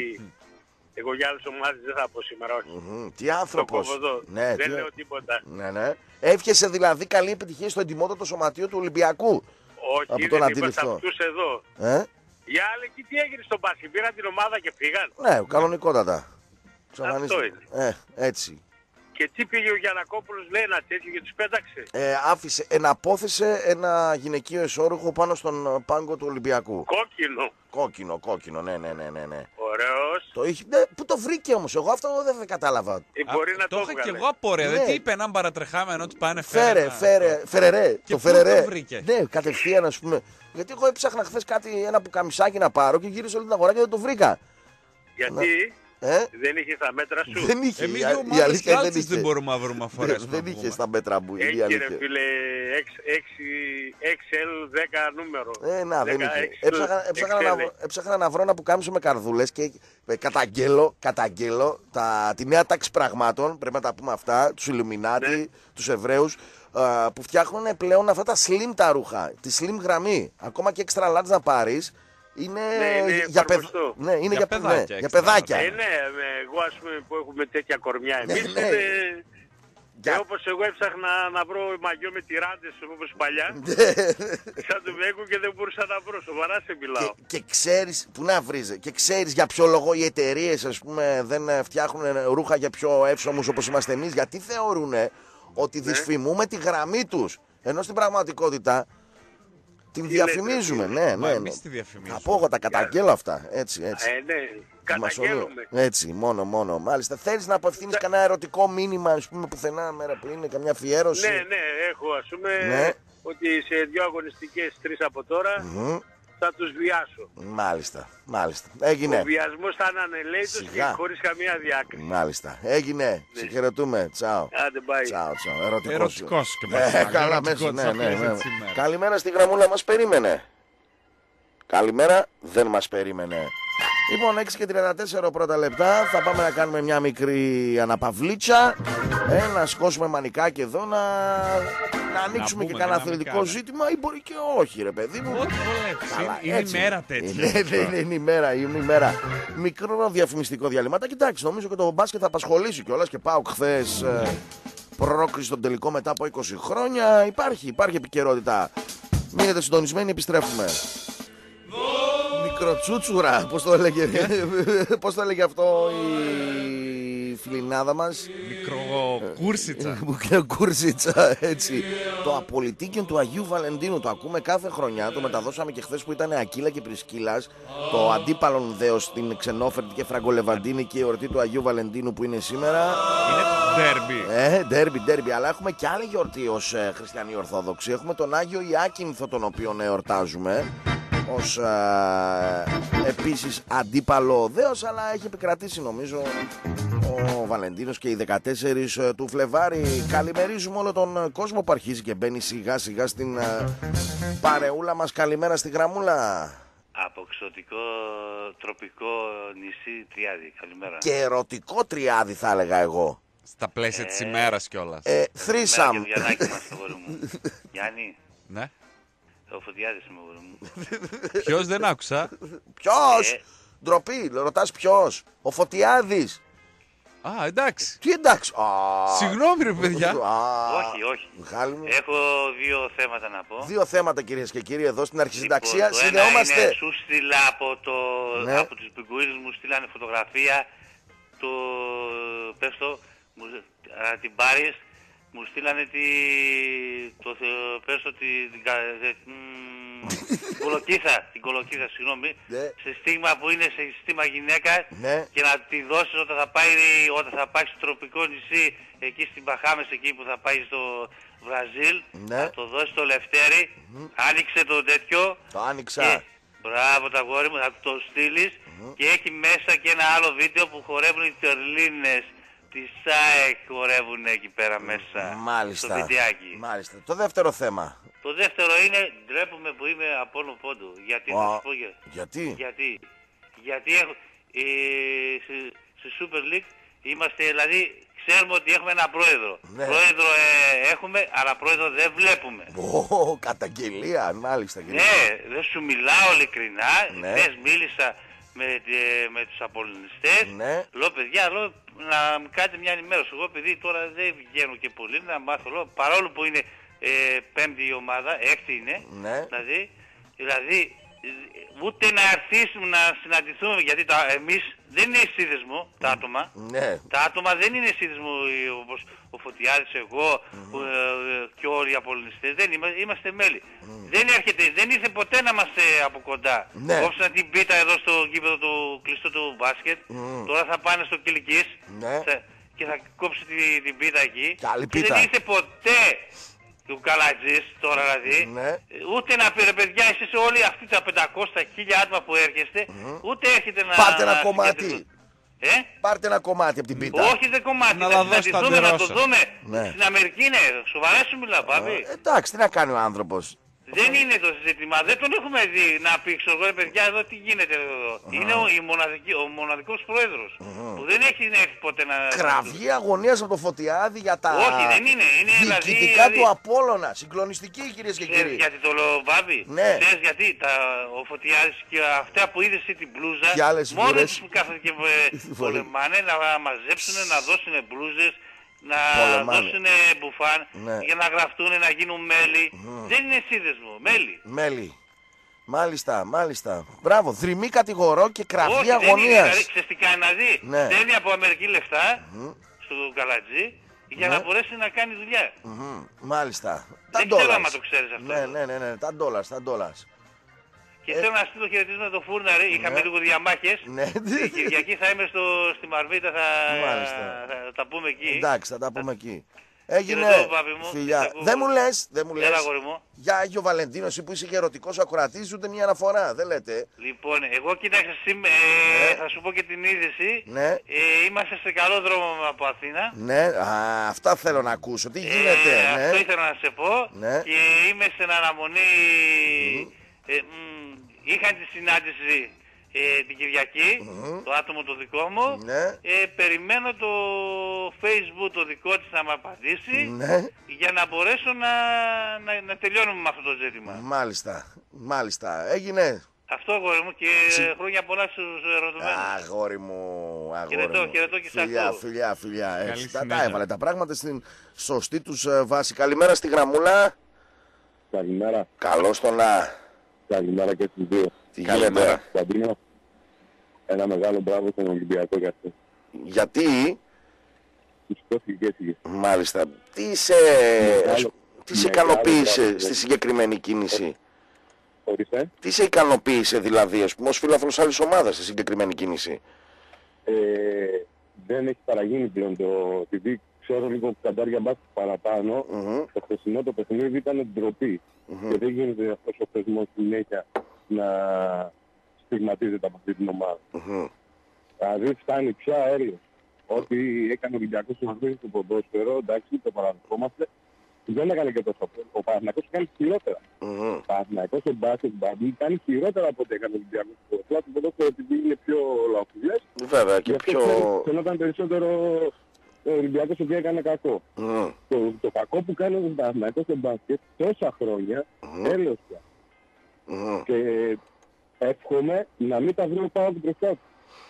Εγώ για άλλες ομάδες δεν θα πω σήμερα, όχι. Μμμ. Τι Το άνθρωπος. κόβω εδώ. Ναι, δεν τι- λέω τίποτα. ναι, ναι. Εύχεσαι δηλαδή καλή επιτυχία στο εντιμότατο σωματείο του Ολυμπιακού. Όχι, Από δεν τον είπα αντιληφθώ. σε αυτούς εδώ. Ε? Οι άλλοι εκεί τι έγινε στον μπάσκετ, πήραν την ομάδα και φύγαν. Ναι, κανονικότατα. Εξαφανίστηκε. είναι. Ε, έτσι. Και τι πήγε ο Γιαννακόπουλος, λέει ένα τέτοιο και τους πέταξε. Ε, άφησε, εναπόθεσε ένα γυναικείο εσώρουχο πάνω στον ε, πάγκο του Ολυμπιακού. Κόκκινο. Κόκκινο, κόκκινο, ναι, ναι, ναι, ναι. ναι. Ωραίος. Το είχε... ναι, πού το βρήκε όμως, εγώ αυτό δεν κατάλαβα. Ε, Α, μπορεί να το, το είχα έβγαλε. και εγώ απορία. Ναι. Δεν τι είπε έναν παρατρεχάμενο ότι πάνε Φέρε, φέρε. φέρε, φέρε, το πού φέρε. το βρήκε? Ναι, κατευθείαν ας πούμε. Γιατί εγώ έψαχνα χθες κάτι, ένα πουκαμισάκι να πάρω και γύρισα όλη την αγορά και δεν το βρήκα. Γιατί Ε? δεν είχε τα μέτρα σου. Δεν είχε. Εμείς η α- δύο η ομάδες αλήθεια δεν κάλτσες είχε. δεν μπορούμε να βρούμε φορές. Δεν, να δεν είχε βγούμε. στα μέτρα μου. η Έχει ρε αλήθεια. φίλε έξι ελ δέκα νούμερο. Ε, να, δεν είχε. δεκαέξι Έψαχνα, έψαχνα, να, βρω- έψαχνα να βρω ένα πουκάμισο με καρδούλες και ε, καταγγέλω, καταγγέλω τα, τη νέα τάξη πραγμάτων, πρέπει να τα πούμε αυτά, τους Ιλουμινάτι, Ναι. τους Εβραίους, α, που φτιάχνουν πλέον αυτά τα slim τα ρούχα, τη slim γραμμή. Ακόμα και extra large να πάρεις, είναι, Ναι, είναι για, παιδ- εφαρμοστό. ναι, είναι Για για, παιδάκια, ναι, για extra παιδάκια. Ε, ναι, με- εγώ ας πούμε που έχουμε τέτοια κορμιά εμείς ναι. είναι... Για- Και όπως εγώ έψαχνα να βρω μαγιό με τυράντες όπως παλιά, σαν του Μέγκου και δεν μπορούσα να βρω, σοβαρά σε μιλάω. Και, και ξέρεις, που να βρίζε, και ξέρεις για ποιο λόγο οι εταιρείες ας πούμε δεν ε, φτιάχνουν ε, ρούχα για πιο εύσωμους όπως είμαστε εμείς, γιατί θεωρούν ότι Ναι. δυσφημούμε τη γραμμή τους, ενώ στην πραγματικότητα την Τι διαφημίζουμε. λέτε, Ναι, Μα ναι, εμείς ναι. τη διαφημίζουμε. Θα πω εγώ, τα καταγγέλω αυτά. Έτσι, έτσι. Ε, ναι, καταγγέλουμε. Έτσι, μόνο, μόνο. Μάλιστα, θέλεις να απευθύνεις κανένα ερωτικό μήνυμα, ας πούμε, πουθενά μέρα πριν, καμιά αφιέρωση? Ναι, ναι, έχω ας πούμε Ναι. ότι σε δύο αγωνιστικές, τρεις από τώρα, Μμμ. θα τους βιάσω. Μάλιστα, μάλιστα. Ο Έγινε. βιασμός θα είναι ανελαίτος Σιγά. και χωρίς καμία διάκριση. Μάλιστα. Έγινε. Σε χαιρετούμε. Τσάω. Άντε, bye. Τσάω, τσάω. Ερωτικός. Ερωτικός και Ε, μάλιστα. καλά Ερωτικό μέσα. της Ναι, ναι, αφιέρωσης ναι. της ημέρας. Καλημέρα στη γραμμούλα, μας περίμενε. Καλημέρα, δεν μας περίμενε. Λοιπόν, έξι και τριάντα τέσσερα πρώτα λεπτά. Θα πάμε να κάνουμε μια μικρή αναπαυλίτσα. Ε, να σκόσουμε μανικάκι εδώ, να, να ανοίξουμε πούμε και κανένα δυναμικά, αθλητικό ναι. ζήτημα ή μπορεί και όχι, ρε παιδί μου. Ό,τι βολεύει. Καλά, Είναι η έτσι. μέρα τέτοια. Είναι, είναι, είναι η μέρα, είναι η μέρα. Μικρό διαφημιστικό διάλειμμα. Κοιτάξτε, νομίζω και το μπάσκετ θα απασχολήσει κιόλας και πάω χθες πρόκριση στον τελικό μετά από είκοσι χρόνια. Υπάρχει, υπάρχει επικαιρότητα. Μείνετε συντονισμένοι, επιστρέφουμε. Μικροτσούτσουρα, πώς το έλεγε, πώς το έλεγε αυτό η φιλινάδα μας. Μικροκούρσιτσα. Μικροκούρσιτσα, έτσι. Το απολυτίκιο του Αγίου Βαλεντίνου το ακούμε κάθε χρονιά. Το μεταδώσαμε και χθες που ήταν Ακύλα και Πρισκύλας. Το αντίπαλον δέος στην ξενόφερτη και φραγκολεβαντίνικη εορτή του Αγίου Βαλεντίνου που είναι σήμερα. Είναι ντέρμπι. Ε, ντέρμπι, ντέρμπι. Αλλά έχουμε και άλλη γιορτή ως ε, χριστιανοί Ορθόδοξοι. Έχουμε τον Άγιο Ιάκυνθο, τον οποίο εορτάζουμε ως ε, επίσης αντίπαλο δέος, αλλά έχει επικρατήσει νομίζω ο Βαλεντίνος και οι δεκατέσσερις του Φλεβάρι. Καλημερίζουμε όλο τον κόσμο που αρχίζει και μπαίνει σιγά σιγά στην ε, παρεούλα μας. Καλημέρα στη γραμμούλα. Από εξωτικό τροπικό νησί Τριάδι. Καλημέρα. Και ερωτικό Τριάδι θα έλεγα εγώ. Στα πλαίσια της ημέρας κιόλας. Ε, θρίσαμ. Γιαννάκη μας το γόρι μου. Γιάννη. Ναι. Ο Φωτιάδης είμαι γόρι μου. Ποιος δεν άκουσα. Ποιος? Ε. Ντροπή, ρωτάς ποιος? Ο Φωτιάδης. Α, εντάξει. Τι εντάξει? Α, Συγγνώμη ρε παιδιά. α, Όχι, όχι. Μιχάλη μου. Έχω δύο θέματα να πω. Δύο θέματα κυρίες και κύριοι εδώ στην αρχισυνταξία. Λοιπόν, το ένα Συνδεόμαστε. είναι, σου στείλα από, το, Ναι. από τους πιγκουίνους, μου στείλανε φωτογραφία. Το, πες το, μου, να την πάρεις. Μου στείλανε τη, το, πες το, τη, την, κα- δε- μ, την κολοκύθα, την κολοκύθα, συγγνώμη, Ναι. σε στίγμα που είναι σε στίγμα γυναίκα Ναι. και να τη δώσεις όταν θα πάει, όταν θα πάει στο τροπικό νησί, εκεί στην Μπαχάμες, εκεί που θα πάει στο Βραζίλ, Ναι. να το δώσεις το Λευτέρι, άνοιξε το τέτοιο. Το άνοιξα. Και, μπράβο τα γόρι μου, θα το στείλεις και έχει μέσα και ένα άλλο βίντεο που χορεύουν οι τερλίνες της ΣΑΕΚ, χορεύουν εκεί πέρα μέσα στο Μάλιστα. βιντεάκι. Μάλιστα. Το δεύτερο θέμα. Το δεύτερο είναι, ντρέπομαι που είμαι από όλο πόντου. Γιατί, Α, θα σου πω για- γιατί? γιατί, γιατί έχω, ε, στη, στη Super League είμαστε, δηλαδή, ξέρουμε ότι έχουμε ένα πρόεδρο. Ναι. Πρόεδρο ε, έχουμε, αλλά πρόεδρο δεν βλέπουμε. Ω, καταγγελία. Μάλιστα κύριε. Ναι, δεν σου μιλάω ειλικρινά. Ναι. Χθες μίλησα με, ε, με τους απολυνιστές. Ναι. Λέω, παιδιά, λέω, να μου κάνετε μια ενημέρωση. Εγώ επειδή τώρα δεν βγαίνω και πολύ, να μάθω, λέω, παρόλο που είναι ε, πέμπτη η ομάδα, έκτη είναι, Ναι. δηλαδή, δηλαδή ε, ούτε να αρχίσουμε να συναντηθούμε, γιατί τα, εμείς δεν είναι σύνδεσμο τα άτομα. Ναι. Τα άτομα δεν είναι σύνδεσμο ε, όπως ο Φωτιάδης, εγώ που, ε, ε, και όλοι οι απολυνιστές. Δεν είμαστε, είμαστε μέλη. Δεν έρχεται, δεν ήρθε ποτέ να μας ε, από κοντά. Ναι. Κόψαν την πίτα εδώ στο γήπεδο του κλειστό του μπάσκετ. Τώρα θα πάνε στο Κιλικής Ναι. θα- και θα κόψει τη, την πίτα εκεί. Και άλλη Και πίτα. δεν ήρθε ποτέ του Καλατζής τώρα δηλαδή. Ναι. Ούτε να πει ρε παιδιά, εσείς όλοι αυτοί τα πεντακόσια χίλια άτομα που έρχεστε, ούτε έρχεται να... Πάρτε ένα να κομμάτι. συγκεντρωθούν. Ε? Πάρτε ένα κομμάτι από την πίτα. Όχι δεν κομμάτι, Να να, τα δώσει τα συναντηθούμε, να το ντερόσα. δούμε. Ναι. Στην Αμερική είναι, σοβαρά σου μιλάω πάπη. Ε, εντάξει, τι να κάνει ο άνθρωπος. Δεν είναι το ζήτημα, δεν τον έχουμε δει να πει ξέρω εγώ, ρε παιδιά εδώ τι γίνεται εδώ. Είναι ο, η μοναδική, ο μοναδικός πρόεδρος που δεν έχει έρθει ποτέ να... Κραυγή αγωνίας από το Φωτιάδη για τα Όχι, δεν είναι, είναι δηλαδή- διοικητικά δηλαδή- του Απόλλωνα. Συγκλονιστική κυρίες και Ξέρεις κύριοι. γιατί το λέω Μπάμπη? Ναι. Ξέρεις γιατί τα, ο Φωτιάδης και αυτά που είδες εσύ την μπλούζα, Και άλλες μόνοι φιγούρες. τους που κάθονται και ε, πολεμάνε να μαζέψουν, να δώσουν μπλούζες, να Πολεμάνε. δώσουν μπουφάν, Ναι. για να γραφτούν, να γίνουν μέλη. Δεν είναι σύνδεσμο, μέλη. Μέλη. Μάλιστα, μάλιστα. Μπράβο, δρυμή κατηγορώ και κραυγή Όχι, δεν είναι, αγωνίας. δηλαδή ξέρεις τι κάνει να δει. Ναι. Στέλνει από Αμερική λεφτά στο Καλατζή για Ναι. να μπορέσει να κάνει δουλειά. Μμμ, Μάλιστα. Τα Δεν ξέρω ντόλαρς. άμα το ξέρεις αυτό. Ναι, ναι, ναι, ναι, τα ντόλαρς, τα ντόλαρς. Και θέλω να στείλω χαιρετίσματα το Φούρναρη, είχαμε Ναι. λίγο διαμάχες. Ναι. Η Κυριακή θα είμαι στο, στη Μαρβίτα, θα, Μάλιστα. θα, τα πούμε εκεί. Εντάξει, θα τα πούμε εκεί. Έγινε. Χαιρετώ, πάπη μου. Φιλιά. Σε ακούω. Δεν μου λες, δεν μου λες. Έλα, αγόρι μου. Για Άγιο Βαλεντίνο, εσύ που είσαι και ερωτικός ακροατής, ούτε μια αναφορά. Δεν λέτε. Λοιπόν, εγώ κοίταξε σήμερα, Ναι. θα σου πω και την είδηση. Ναι. Ε, είμαστε σε καλό δρόμο από Αθήνα. Ναι, α, αυτά θέλω να ακούσω. Τι γίνεται, Ε, ναι. Αυτό ήθελα να σε πω. Ναι. Και είμαι στην αναμονή. Ε, μ, είχαν τη συνάντηση ε, την Κυριακή, το άτομο το δικό μου. Ναι. Ε, περιμένω το Facebook το δικό της να μου απαντήσει. Ναι. Για να μπορέσω να, να, να τελειώνουμε με αυτό το ζήτημα. Μάλιστα, μάλιστα. Έγινε. Αυτό αγόρι μου και Συ- χρόνια πολλά στους ερωτημένους. Αγόρι μου, αγόρι Χαιρετώ, μου. χαιρετώ και σε Φιλιά, ακούω. φιλιά, φιλιά. Καλή Έτσι, τα, τα συνέχεια. έβαλε τα πράγματα στην σωστή τους ε, βάση. Καλημέρα στη γραμμούλα. Καλημέρα. Καλώς τον να. Καλημέρα και στους δύο. Τι γίνεται? Παντίνο, ένα μεγάλο μπράβο στον Ολυμπιακό για αυτό. Γιατί? Του σηκώθηκε και έφυγε. Μάλιστα. Τι σε, Μεγάλο, τι σε μεγάλο ικανοποίησε μπράβο, στη ναι. συγκεκριμένη κίνηση? Ορίστε. Τι σε ικανοποίησε δηλαδή, ας πούμε, ως φίλαθλος άλλης ομάδας στη συγκεκριμένη κίνηση? Ε, δεν έχει παραγίνει πλέον το... Επειδή ξέρω λίγο καντάρια μπάσκετ παραπάνω, Mm-hmm. το χθεσινό το παιχνίδι ήταν ντροπή. Mm-hmm. Και δεν γίνεται αυτός ο θεσμός συνέχεια να στιγματίζεται από αυτή την ομάδα. Mm-hmm. Δηλαδή φτάνει πια έλεος. Ό,τι έκανε ο Ολυμπιακός στον αγώνα στο ποδόσφαιρο, εντάξει, το παραδεχόμαστε. Δεν έκανε και τόσο. Ο Παναθηναϊκός κάνει χειρότερα. Mm-hmm. Ο Παναθηναϊκός στο μπάσκετ κάνει χειρότερα από ό,τι έκανε ο Ολυμπιακός στο ποδόσφαιρο. Το ποδόσφαιρο επειδή είναι πιο λαοφιλές. Βέβαια και πιο... Φαινόταν περισσότερο ο Ολυμπιακός ότι έκανε κακό. Mm-hmm. Το, το κακό που κάνει ο Παναθηναϊκός στο μπάσκετ τόσα χρόνια Mm-hmm. έλεος πια. Mm-hmm. Και εύχομαι να μην τα βρει ο ΠΑΟΚ μπροστά του.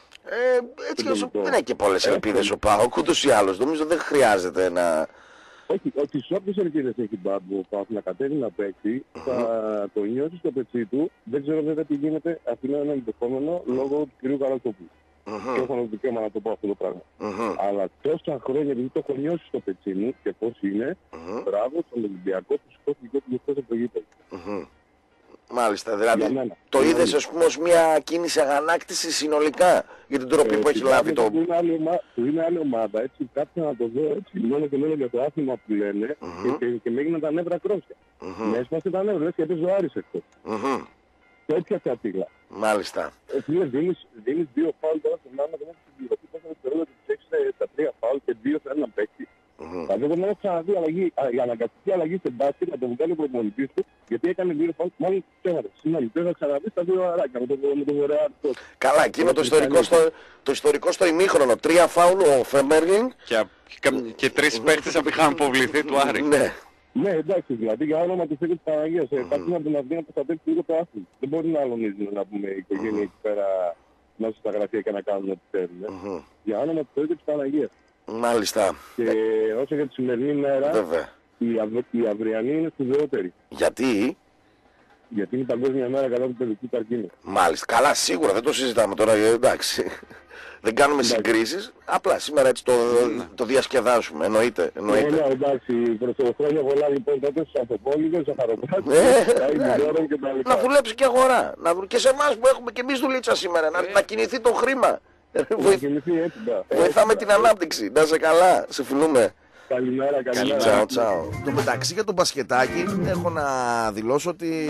Ε, έτσι και όσο Λοιπόν, δεν έχει και πολλές έχω. ελπίδες ο ΠΑΟΚ, ούτως ή άλλως. Νομίζω δεν χρειάζεται να... Όχι, ότι σε όποιες ελπίδες έχει μπάμπου ο ΠΑΟΚ να κατέβει να παίξει, θα το νιώσει στο πετσί του. Δεν ξέρω βέβαια τι γίνεται. Αυτό είναι ένα ενδεχόμενο λόγω του κ. Καρατόπουλου. Και Mm-hmm. έχω το δικαίωμα να το πω αυτό το πράγμα. Mm-hmm. Αλλά τόσα χρόνια επειδή το έχω νιώσει στο πετσί μου και πώς είναι, Mm-hmm. μπράβο στον Ολυμπιακό που σηκώθηκε και χθες από το γήπεδο. Mm-hmm. Μάλιστα, Για δηλαδή μένα. το Για είδες μένα. ας πούμε ως μια κίνηση αγανάκτηση συνολικά για την τροπή Ε, που έχει στην λάβει Άμυνα το... Που είναι άλλη, ομα... που είναι άλλη ομάδα, έτσι κάποια να το δω έτσι μόνο και μόνο για το άθλημα που λένε Μμμ. και, και, και με έγιναν τα νεύρα κρόσια. Μμμ. Με έσπασε τα νεύρα, λες και έπαιζε ο Άρης εκτός. Μμμ. Και έπιασε απειλά. Μάλιστα. Ε, φίλε, δίνεις, δίνεις δύο φάουλ τώρα στον Άρη και μέχρι την πληρωμή πόσο δευτερόλεπτα τους έχεις ε, τα τρία φάουλ και δύο σε έναν παίκτη. Μμμ. Δηλαδή εγώ δεν έχω ξαναδεί αλλαγή, α, η αναγκαστική αλλαγή σε μπάσκετ να το βγάλει ο προπονητής του γιατί έκανε δύο φάουλ, μάλλον τέγατε. Συγγνώμη, δεν είχα ξαναδεί στα δύο αράκια με το, με το βορεά του. Καλά, εκείνο το Όχι, ιστορικό, κάνει. στο, το ιστορικό στο ημίχρονο. Τρία φάουλ ο Φέμπερλινγκ. Και, και, και τρεις παίκτες που είχαν αποβληθεί του Άρη. Ναι. Ναι, εντάξει, δηλαδή για όνομα του Θεού της Παναγίας. Ε, Κάποιοι από την Αυγή να προστατεύσει λίγο το άθλημα. Δεν μπορεί να αλωνίζουν να πούμε η οικογένεια εκεί πέρα μέσα στα γραφεία και να κάνουν ό,τι θέλουν. ε. Μμμ. Για όνομα του Θεού και της Παναγίας. Μάλιστα. Και όσο για τη σημερινή μέρα, Βέβαια. η, αυ... η αυριανή είναι σπουδαιότερη. Γιατί? Γιατί είναι η Παγκόσμια Μέρα κατά του παιδικού καρκίνου. Μάλιστα. Καλά, σίγουρα δεν το συζητάμε τώρα, ε, εντάξει. Δεν κάνουμε Εντάξει. συγκρίσεις. Απλά σήμερα έτσι το, το διασκεδάζουμε. Εννοείται. Ναι, εννοείται. ναι, εντάξει, πρωτοχρόνια πολλά λοιπόν τότε στους Ανθοπόλικες, στους Αχαροπράτες, Ναι, στα ναι. Ιμιδόρων και τα Να λοιπά. δουλέψει και αγορά. Να δου... Και σε εμάς που έχουμε και εμείς δουλίτσα σήμερα. Να, να κινηθεί το χρήμα. Να Βοηθ- κινηθεί έτσι, ναι. Βοηθάμε Έτσι, την ναι. ανάπτυξη. Να σε καλά. Σε φιλούμε. Καλημέρα, καλημέρα. Τσάου, τσάου. Το μεταξύ για το μπασκετάκι έχω να δηλώσω ότι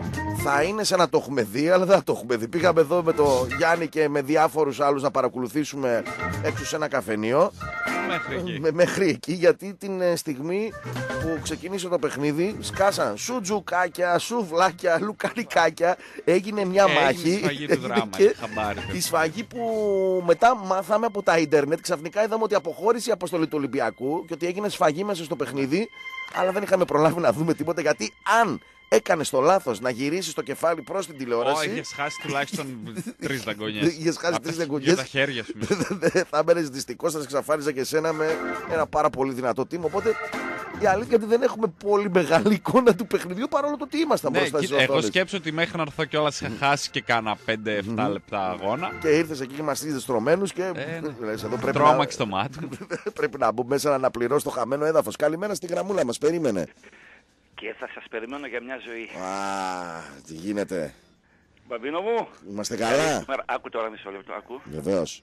θα είναι σαν να το έχουμε δει, αλλά δεν θα το έχουμε δει. Πήγαμε εδώ με τον Γιάννη και με διάφορους άλλους να παρακολουθήσουμε έξω σε ένα καφενείο. Μέχρι εκεί. Με, μέχρι εκεί, γιατί την ε, στιγμή που ξεκίνησε το παιχνίδι σκάσαν σουτζουκάκια, σουβλάκια, λουκαρικάκια. Έγινε μια Έγινε μάχη. η σφαγή του Έγινε δράμα, και χαμπάρι, η σφαγή που μετά μάθαμε από τα ίντερνετ. Ξαφνικά είδαμε ότι αποχώρησε η αποστολή του Ολυμπιακού και ότι έγινε σφαγή μέσα στο παιχνίδι. Αλλά δεν είχαμε προλάβει να δούμε τίποτα, γιατί αν έκανε το λάθος να γυρίσει το κεφάλι προς την τηλεόραση. Ω, είχες χάσει τουλάχιστον τρεις δαγκονιές. Είχες χάσει Απ' τρεις τα- δαγκονιές. Για τα χέρια σου. Θα έμπαινες δυστυχώς, θα σε εξαφάνιζα και εσένα με ένα πάρα πολύ δυνατό team. Οπότε η αλήθεια είναι ότι δεν έχουμε πολύ μεγάλη εικόνα του παιχνιδιού, παρόλο το ότι ήμασταν Ναι, μπροστά στις κοίτα, εγώ οθόνες. σκέψω ότι μέχρι να έρθω κιόλας είχα χάσει και κάνα πέντε εφτά λεπτά αγώνα. Και ήρθες εκεί και μας είδες τρωμένους και Ε, ναι. λες, εδώ πρέπει Τρόμαξε να... το μάτι. πρέπει να μπω μέσα να αναπληρώσω το χαμένο έδαφος. Καλημέρα στη γραμμούλα μας, περίμενε. Και θα σας περιμένω για μια ζωή. Α, τι γίνεται. Μπαμπίνο μου. Είμαστε καλά. Μέρα, άκου τώρα μισό λεπτό, άκου. Βεβαίως.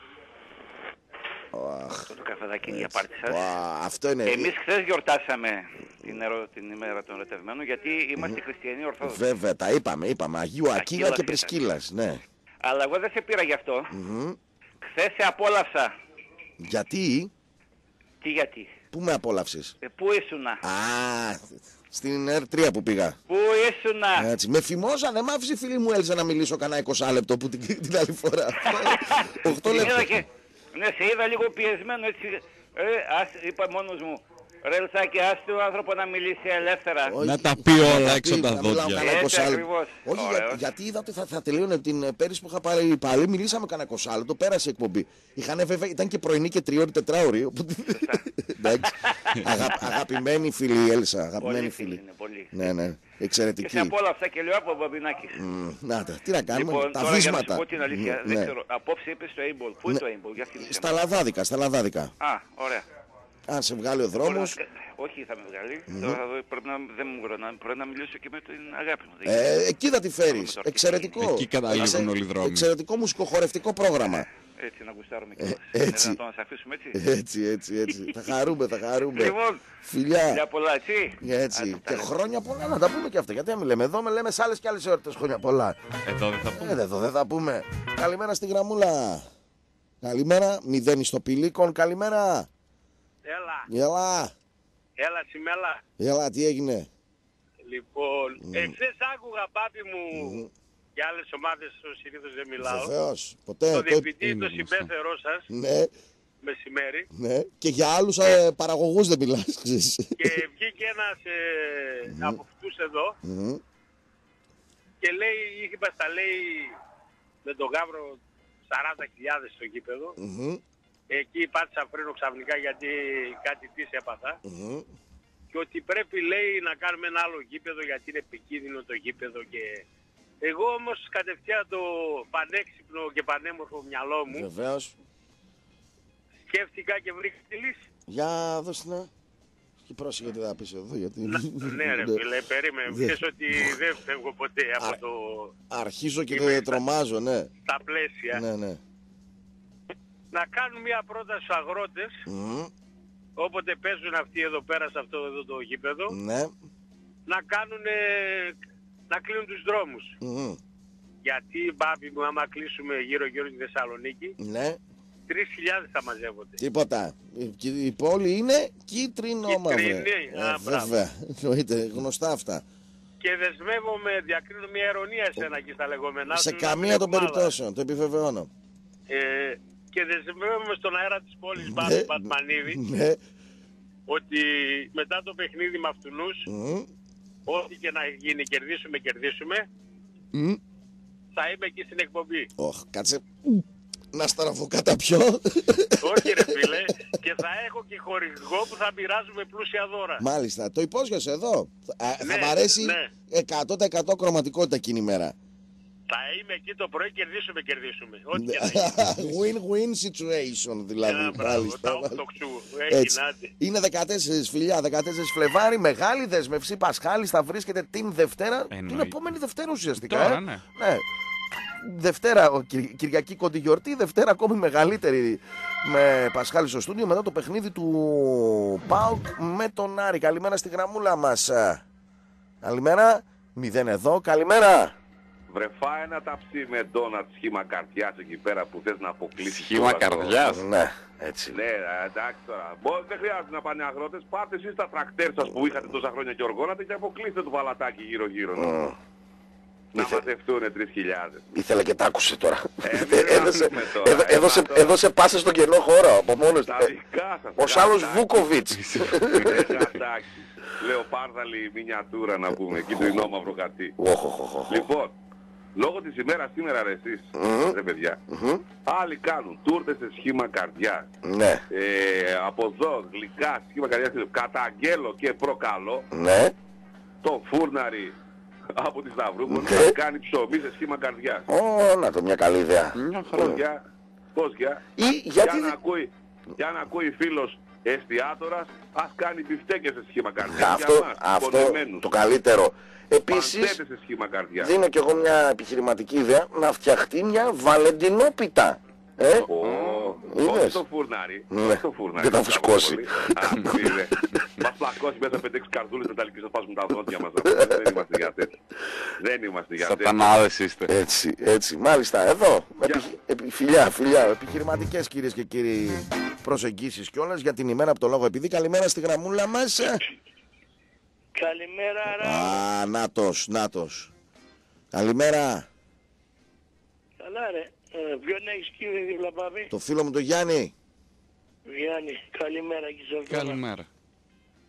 Αχ, Αυτό το καφεδάκι είναι για έτσι. πάρτι σας. Ουα, αυτό είναι. Εμείς χθες γιορτάσαμε την, ερω... την ημέρα των ερωτευμένων γιατί είμαστε χριστιανοί ορθόδοξοι. Βέβαια, τα είπαμε, είπαμε. Αγίου Ακύλα Ακύλας και ήταν. Πρισκύλας, ναι. Αλλά εγώ δεν σε πήρα γι' αυτό. Μμμ. Χθες σε απόλαυσα. Γιατί, Τι γιατί. πού με απόλαυσες? Ε, πού ήσουνα. Α, στην Ερ τρία που πήγα. Πού ήσουνα. Έτσι, με φημώσα, δεν μ' άφησε η φίλη μου Έλσα να μιλήσω κανένα είκοσι λεπτό που την, την άλλη φορά. οκτώ Σε είδα λεπτά. και... Ναι, σε είδα λίγο πιεσμένο έτσι. Ε, ας, είπα μόνος μου. Ρε Λουτσάκη, άστε ο άνθρωπο να μιλήσει ελεύθερα. Όχι, Να τα πει όλα να έξω πει, τα να μιλάω δόντια. κανένα Έτσι εικοσάλεπτο. ακριβώς. Όχι, Ωραίος. για, γιατί είδα ότι θα, θα τελείωνε την ε, πέρυσι που είχα πάρει πάλι, μιλήσαμε κανένα εικοσάλεπτο, πέρασε η εκπομπή. Είχαν βέβαια, ήταν και πρωινή και τριώρη, τετράωρη. Οπότε... Εντάξει. Αγα, αγαπημένη φίλη η Έλσα, αγαπημένη Πολύ φίλη. φίλη είναι, πολύ. Ναι, ναι, Και εξαιρετική. σε από όλα αυτά και λέω από ο Μπαμπινάκης. Μμ, να τα, τι να κάνουμε, Λοιπόν, τα τώρα για να σου βίσματα. πω την αλήθεια, Ναι. δεν ξέρω. Απόψε είπες στο Aimball. Πού είναι το Aimball, για θυμίσαι. Στα λαδάδικα, στα λαδάδικα. Α, ωραία. Αν σε βγάλει ο δρόμος. Τώρα, όχι, θα με βγάλει. Τώρα θα δω, πρέπει να, δεν μου μπορώ να, πρέπει να μιλήσω και με την αγάπη μου. Δεν Ε, γίνεται. εκεί θα τη φέρεις. Εξαιρετικό. Εκεί καταλήγουν Εξε- όλοι οι δρόμοι. Εξαιρετικό μουσικοχορευτικό πρόγραμμα. Έτσι, να γουστάρουμε και Ε, εμείς. έτσι. Είναι δυνατόν να σε αφήσουμε έτσι. Έτσι, έτσι, έτσι. Θα χαρούμε, θα χαρούμε. Λοιπόν, Φιλιά. για πολλά, έτσι. Έτσι. Άντε, τα Και λέμε. χρόνια πολλά να τα πούμε και αυτά. Γιατί να μην λέμε εδώ, με λέμε σε άλλες και άλλες εορτές χρόνια πολλά. Εδώ δεν θα Ε, πούμε. εδώ δεν θα πούμε. Καλημέρα στη γραμμούλα. Καλημέρα. Μηδέν στο πηλίκον. Καλημέρα. Έλα, Έλα. έλα Σιμέλα. Έλα, τι έγινε. Λοιπόν, εχθές άκουγα πάπη μου για άλλες ομάδες, συνήθως δεν μιλάω. Βεβαίως. Ποτέ. Το το- διευθυντή, είναι το γνωστό. συμπέθερό σας, Ναι, μεσημέρι, ναι. Και για άλλους ε, παραγωγούς δεν μιλάς. ξέρεις. και βγήκε ένας ε, από αυτούς εδώ Μμμ. και λέει, είχε τα λέει με τον Γάβρο σαράντα χιλιάδες στο γήπεδο. Μμμ. Εκεί πάτησα πριν ξαφνικά γιατί κάτι της έπαθα. Μμμ. Και ότι πρέπει, λέει, να κάνουμε ένα άλλο γήπεδο γιατί είναι επικίνδυνο το γήπεδο. Και εγώ όμως κατευθείαν το πανέξυπνο και πανέμορφο μυαλό μου Βεβαίως. σκέφτηκα και βρήκα τη λύση. Για δώστε να. Και πρόσεχε τι θα πεις εδώ γιατί... Ναι ρε φίλε, περίμενε, Ναι. ξέρεις ότι δεν φεύγω ποτέ από Α, το, Αρχίζω και Είμαι το τρομάζω, ναι. τα πλαίσια. Ναι, ναι. Να κάνουν μια πρόταση στους αγρότες, Μμμ. όποτε παίζουν αυτοί εδώ πέρα σε αυτό εδώ το γήπεδο, Ναι. να κάνουν, να κλείνουν τους δρόμους. Μμμ. Γιατί, μπάμπη μου, άμα κλείσουμε γύρω-γύρω στη Θεσσαλονίκη, Ναι. τρεις χιλιάδες θα μαζεύονται. Τίποτα. Η, η πόλη είναι κίτρινο μαύρο. Κίτρινη, α, μπράβο. Βέβαια. Εννοείται, γνωστά αυτά. Και δεσμεύομαι, διακρίνω μια αιρωνία εσένα εκεί στα λεγόμενά Σε σου, να καμία μην των έχουμε άλλα. περιπτώσεων. Το επιβεβαιώνω. Ε, και δεσμεύομαι στον αέρα της πόλης, Ναι, Μπάμπη Πατμανίδη, Ναι. ότι μετά το παιχνίδι με αυτουνούς, Μμμ. ό,τι και να γίνει, κερδίσουμε, κερδίσουμε, Μμμ. θα είμαι εκεί στην εκπομπή. Ωχ, κάτσε. Να στραφώ κατά πιο. Όχι ρε φίλε, και θα έχω και χορηγό που θα μοιράζουμε πλούσια δώρα. Μάλιστα. Το υπόσχεσαι εδώ. Α, Ναι, θα μ' αρέσει ναι. εκατό τοις εκατό κρωματικότητα εκείνη η μέρα. Θα είμαι εκεί το πρωί, κερδίσουμε, κερδίσουμε. Ό,τι Ναι. και να γίνει. Win-win situation δηλαδή. Ένα μπράβο, Μάλιστα. τα οκτωξού. Έτσι. Έχει νάτι. Είναι δεκατέσσερις φιλιά, δεκατέσσερις Φλεβάρι, μεγάλη δέσμευση Πασχάλης θα βρίσκεται την Δευτέρα, την Εννοείται. επόμενη Δευτέρα ουσιαστικά. Τώρα, ε. ναι. ναι. Δευτέρα, ο, Κυ- Κυριακή κοντή γιορτή, Δευτέρα ακόμη μεγαλύτερη με Πασχάλη στο στούντιο μετά το παιχνίδι του ΠΑΟΚ με τον Άρη. Καλημέρα στη γραμμούλα μας. Καλημέρα, μηδέν εδώ, καλημέρα. Βρεφά ένα ταψί με ντόνατ σχήμα καρδιάς εκεί πέρα που θες να αποκλείσεις. Σχήμα τώρα το- καρδιάς. Ναι, έτσι. Ναι, ε, εντάξει τώρα. Μπο- δεν χρειάζεται να πάνε αγρότες. Πάρτε εσείς τα τρακτέρ σας που είχατε τόσα χρόνια και οργώνατε και αποκλείστε το βαλατάκι γύρω-γύρω. Να Ήθε- μαζευτούν τρεις χιλιάδες. Ήθελε και τ' άκουσε τώρα. Ε, μην έδωσε, γράφουμε τώρα, έδω- ε, έδωσε, μα τώρα. έδωσε πάσα στον κενό χώρο από μόνος του. Τα Ε, δικά σας. Ο Σάλος γατάκι. Βούκοβιτς. Ε, γατάκι. Λεοπάρδαλη μινιατούρα να πούμε. Κίτρινο μαύρο γατί. Οχ, οχ, οχ, οχ. Λοιπόν, λόγω της ημέρας σήμερα ρε εσείς, ρε παιδιά, Μμμ. άλλοι κάνουν τούρτες σε σχήμα καρδιάς. Ναι, Ε, από εδώ γλυκά σχήμα καρδιάς, καταγγέλλω και προκαλώ ναι. το φούρναρι από τη Σταυρούπολη Ναι. να κάνει ψωμί σε σχήμα καρδιάς. Ω, να το, μια καλή ιδέα. Μια Πώς χαρά. για, πώς για, Ή γιατί για να δεν... ακούει, για να ακούει φίλος εστιάτορας, ας κάνει μπιφτέκες σε σχήμα καρδιάς. Αυτό, για μας, αυτό πονεμένους. το καλύτερο. Επίσης, Παντέτες σε σχήμα καρδιάς. δίνω κι εγώ μια επιχειρηματική ιδέα να φτιαχτεί μια βαλεντινόπιτα. Ε, Ω, είδες. όχι το φούρναρι, Ναι. όχι το φούρναρι. Δεν θα φουσκώσει. Α, είδε. Μας πλακώσει μέσα πέντε έξι καρδούλες μεταλλικές, θα σπάσουν τα δόντια μας. Δεν είμαστε για τέτοιο. Δεν είμαστε για τέτοιο. Σατανάδες είστε. έτσι, έτσι. Μάλιστα, εδώ. Επι, επι, φιλιά, φιλιά. Επιχειρηματικές κυρίες και κύριοι προσεγγίσεις κιόλας για την ημέρα από το λόγο επειδή. Καλημέρα στη γραμμούλα μας. Καλημέρα, Ρα. Α, νάτος, νάτος. Καλημέρα. Καλά ρε. Ε, ποιον έχεις κύριε δίπλα, Πάπη? Το φίλο μου το Γιάννη. Γιάννη, καλημέρα και σε αυτόν. Καλημέρα.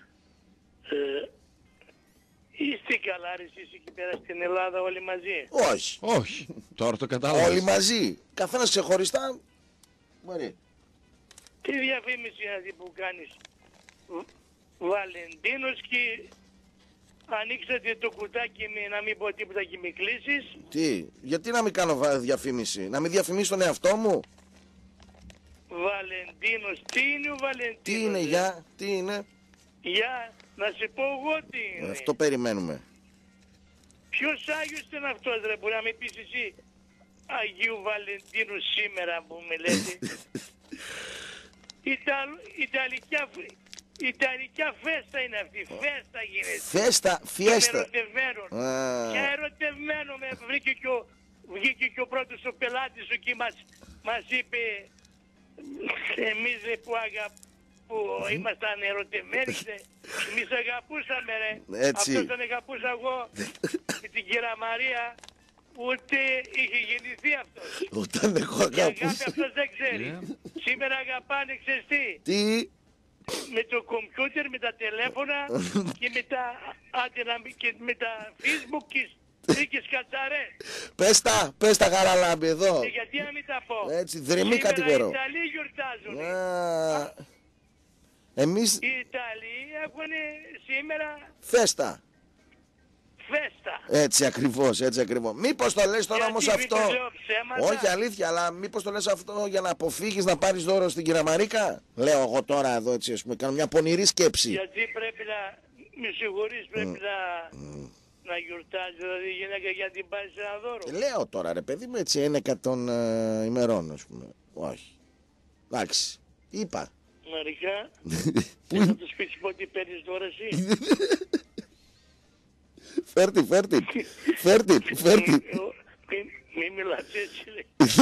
Ε, είστε καλά ρε εσείς εκεί πέρα στην Ελλάδα όλοι μαζί? Όχι. Όχι. Τώρα το κατάλαβα. Όλοι μαζί. Καθένας ξεχωριστά. Μπορεί. Τι διαφήμιση είναι αυτή που κάνεις? Β- Βαλεντίνος και ανοίξατε το κουτάκι με να μην πω τίποτα και με κλείσεις. Τι, γιατί να μην κάνω βα- διαφήμιση, να μην διαφημίσω τον εαυτό μου. Βαλεντίνος, τι είναι ο Βαλεντίνος? Τι είναι, ρε? για, τι είναι. Για να σε πω εγώ τι είναι. Αυτό περιμένουμε. Ποιος Άγιος ήταν αυτός ρε, μπορεί να μην πεις εσύ Αγίου Βαλεντίνου σήμερα που με λέτε? Ιταλ, Ιταλικιά, Ιταλικιά φέστα είναι αυτή, φέστα γίνεται. Φέστα, Των φιέστα. ερωτευμένων. Α. Και ερωτευμένο με βρήκε και ο, βγήκε και ο πρώτος ο πελάτης σου και μας, μας είπε εμείς ρε, που, αγα, που ήμασταν ερωτευμένοι, ρε, εμείς αγαπούσαμε ρε. Έτσι. Αυτός τον αγαπούσα εγώ και την κυρία Μαρία, ούτε είχε γεννηθεί αυτός. Όταν έχω Και αγάπη αγαπούσα. αυτός δεν ξέρει. Σήμερα αγαπάνε, ξέρεις τι? Τι, Με το κομπιούτερ, με τα τηλέφωνα και με τα, άντε να μην- και με τα facebook και τρίκες κατσαρές. πες τα, πες τα Χαραλάμπη εδώ. Και γιατί να μην τα πω? Έτσι, δρεμή Σήμερα κατηγορώ. οι Ιταλοί γιορτάζουν. Α, εμείς Οι Ιταλοί έχουν σήμερα φέστα. φέστα. Έτσι ακριβώς, έτσι ακριβώς. Μήπως το λες τώρα Γιατί όμως μήπως αυτό. λέω ψέματα? Όχι αλήθεια, αλλά μήπως το λες αυτό για να αποφύγεις να πάρεις δώρο στην κυρία Μαρίκα. Λέω εγώ τώρα εδώ έτσι, ας πούμε, κάνω μια πονηρή σκέψη. Γιατί πρέπει να, με συγχωρείς, πρέπει να, να γιορτάζει, δηλαδή η γυναίκα για να την πάρει σε ένα δώρο. Ε, Λέω τώρα ρε παιδί μου έτσι ένεκα των ε, ημερών, ας πούμε. Όχι. Εντάξει. Είπα. Μερικά, δεν θα του πεις πότε παίρνεις δώρο εσύ. Φέρτη, φέρτη. Φέρτη, φέρτη. Μην μη μιλάς έτσι ρε.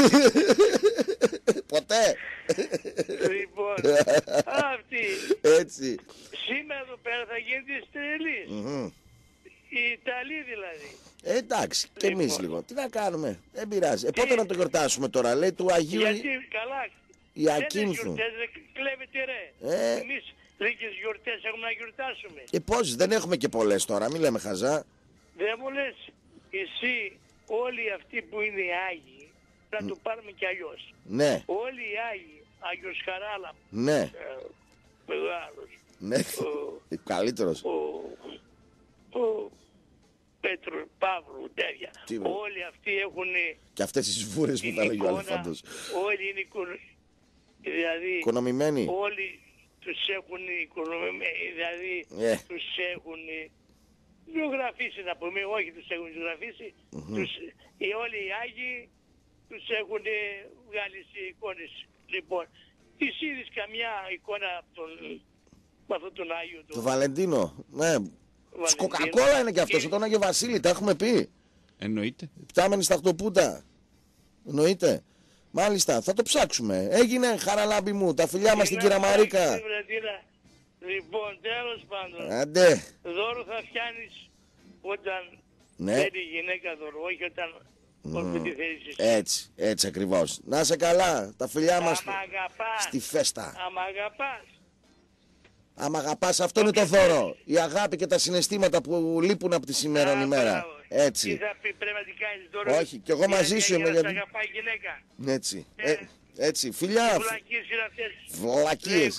Ποτέ. Λοιπόν, αυτή, Έτσι. σήμερα εδώ πέρα θα γίνεται τρελής. Μμμ. Οι Ιταλοί δηλαδή. Ε, εντάξει, και Λοιπόν. εμείς λίγο. Τι να κάνουμε. Δεν πειράζει. Ε, πότε να το γιορτάσουμε τώρα, λέει του Αγίου. Γιατί καλά, Η δεν Ακίνθου. είναι γιορτές ρε, κλέβετε ρε. Ε. Εμείς λίγες γιορτές έχουμε να γιορτάσουμε. Ε, πώς, δεν έχουμε και πολλές τώρα, μην λέμε χαζά. Δεν μου λες εσύ όλοι αυτοί που είναι οι Άγιοι, να το πάρουμε κι αλλιώς. Ναι, Όλοι οι Άγιοι, Άγιος Χαράλαμπ, ναι, ε, μεγάλος, ναι. Ο- Καλύτερος. ο, ο Πέτρος, Παύλου, τέτοια. Τι είπε? Όλοι αυτοί έχουν Και αυτές τις βούρες που την τα λέγει ο εικόνα, Αλεφάντος. όλοι είναι εικο- δηλαδή Οικονομημένοι. όλοι τους έχουν οικονομημένοι, δηλαδή Ε. τους έχουν ζωγραφίσει να πούμε, όχι τους έχουν ζωγραφίσει, τους, οι, όλοι οι Άγιοι τους έχουν βγάλει σε εικόνες. Λοιπόν, τις είδες καμιά εικόνα από τον, με αυτόν τον Άγιο Το τον Βαλεντίνο. Ναι. Βαλεντίνο. Σκοκακόλα είναι και αυτός, Και- ο τον Άγιο Βασίλη, τα έχουμε πει. Εννοείται. Φτάμενοι στα χτωπούτα. Εννοείται. Μάλιστα, θα το ψάξουμε. Έγινε Χαραλάμπη μου, τα φιλιά μας στην κυρία Μαρίκα. Λοιπόν, τέλος πάντων, Άντε. δώρο θα φτιάνεις όταν Ναι. θέλει η γυναίκα δώρο, όχι όταν mm. τη θέλεις εσύ. Έτσι, έτσι ακριβώς. Να είσαι καλά, τα φιλιά μας Άμα αγαπάς, στη φέστα. άμα αγαπάς, Άμα αγαπάς, αυτό είναι το δώρο. Η αγάπη και τα συναισθήματα που λείπουν από τη σήμερον Α, ημέρα. μπράβο. τι Έτσι. θα πει, πρέπει να την κάνεις δώρο. Όχι, κι εγώ για- μαζί για- σου είμαι, Για να γιατί- σ' αγαπάει η γυναίκα. Έτσι. Ε. Ε, έτσι. Φιλιά. Βλακίες είναι αυτές. Βλακίες.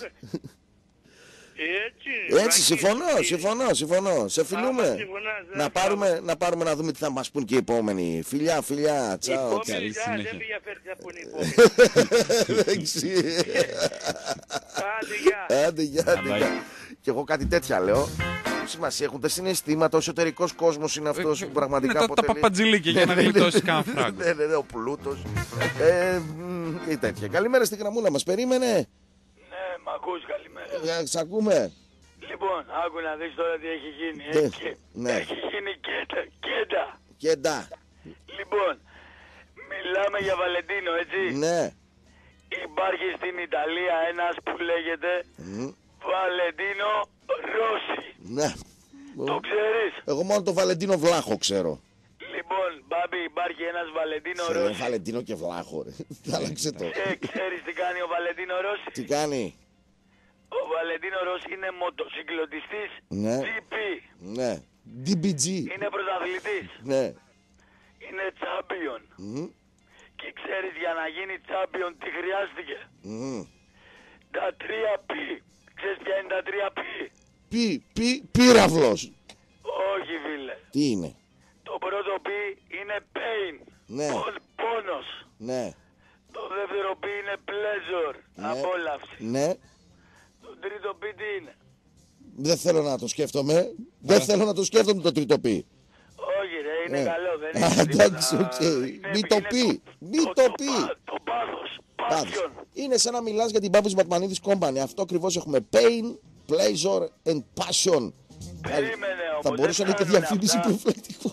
Έτσι, Έτσι, βλακίες συμφωνώ, είναι. συμφωνώ, συμφωνώ. Σε φιλούμε. Άμα συμφωνάς, δεν Να θα πάρουμε, να πάρουμε να δούμε τι θα μας πούν και οι επόμενοι. Φιλιά, φιλιά, τσάω. Επόμενη, καλή α, συνέχεια. δεν με ενδιαφέρει τι θα πούνε οι επόμενοι. Δεν ξέρω. Άντε, γεια. Άντε, γεια, άντε, Bye. γεια. Και εγώ κάτι τέτοια λέω. Σημασία έχουν τα συναισθήματα. Ο εσωτερικός κόσμος είναι αυτός που πραγματικά Είναι τα, τα αποτελεί. παπατζηλίκια για να Ναι, ναι, γλιτώσει ναι. κανένα φράγκο. Ναι, ναι, ναι, ο πλούτος. Ε, μ, και τέτοια. Καλημέρα στην γραμμούλα μας. Περίμενε. Ναι, μ' ακούς, καλημέρα. Ε, Σ' ακούμε. Λοιπόν, άκου να δεις τώρα τι έχει γίνει. Τι, Έχει, ναι. έχει γίνει κέντα, κέντα. Και ντά. Λοιπόν, μιλάμε για Βαλεντίνο, έτσι. Ναι. Υπάρχει στην Ιταλία ένας που λέγεται Μμ, Βαλεντίνο Ρώση. Ναι. Το ξέρεις? Εγώ μόνο το Βαλεντίνο Βλάχο ξέρω. Λοιπόν, Μπάμπη, υπάρχει ένας Βαλεντίνο Ξέρω Ρώση. Βαλεντίνο και Βλάχο, ρε. Άλλαξε το. Ε, ξέρεις τι κάνει ο Βαλεντίνο Ρώση? Τι κάνει. Ο Ο Βαλεντίνο Ρώση είναι μοτοσυκλωτιστής. Ναι. τζι πι. Ναι. ντι μπι τζι. Είναι πρωταθλητής. Ναι. Είναι champion. Mm. Και ξέρεις για να γίνει champion τι χρειάστηκε. Mm. Τα τρία πι. Ξέρεις ποια είναι τα τρία πι. Πι, πι, πύραυλος. Όχι φίλε. Τι είναι? Το πρώτο πι είναι pain. Ναι. Πόνος. Ναι. Το δεύτερο πι είναι pleasure. Ναι. Απόλαυση. Ναι. Το τρίτο πι τι είναι? Δεν θέλω να το σκέφτομαι. Δεν θέλω να το σκέφτομαι το τρίτο πι. Όχι ρε, είναι Ε. καλό, δεν Α, είναι εντάξει, τίποτα. οκ. Είναι- Μη το είναι πει. Μη το- το το πει. πα- Το πάθος, Πάθος. passion. Είναι σαν να μιλάς για την Παύλης Μπατμανίδης Company. Αυτό ακριβώς έχουμε. Pain, pleasure and passion. Περίμενε όμως, Θα δεν μπορούσε να είναι και φτάνουνε διαφήμιση αυτά. προφλετικό.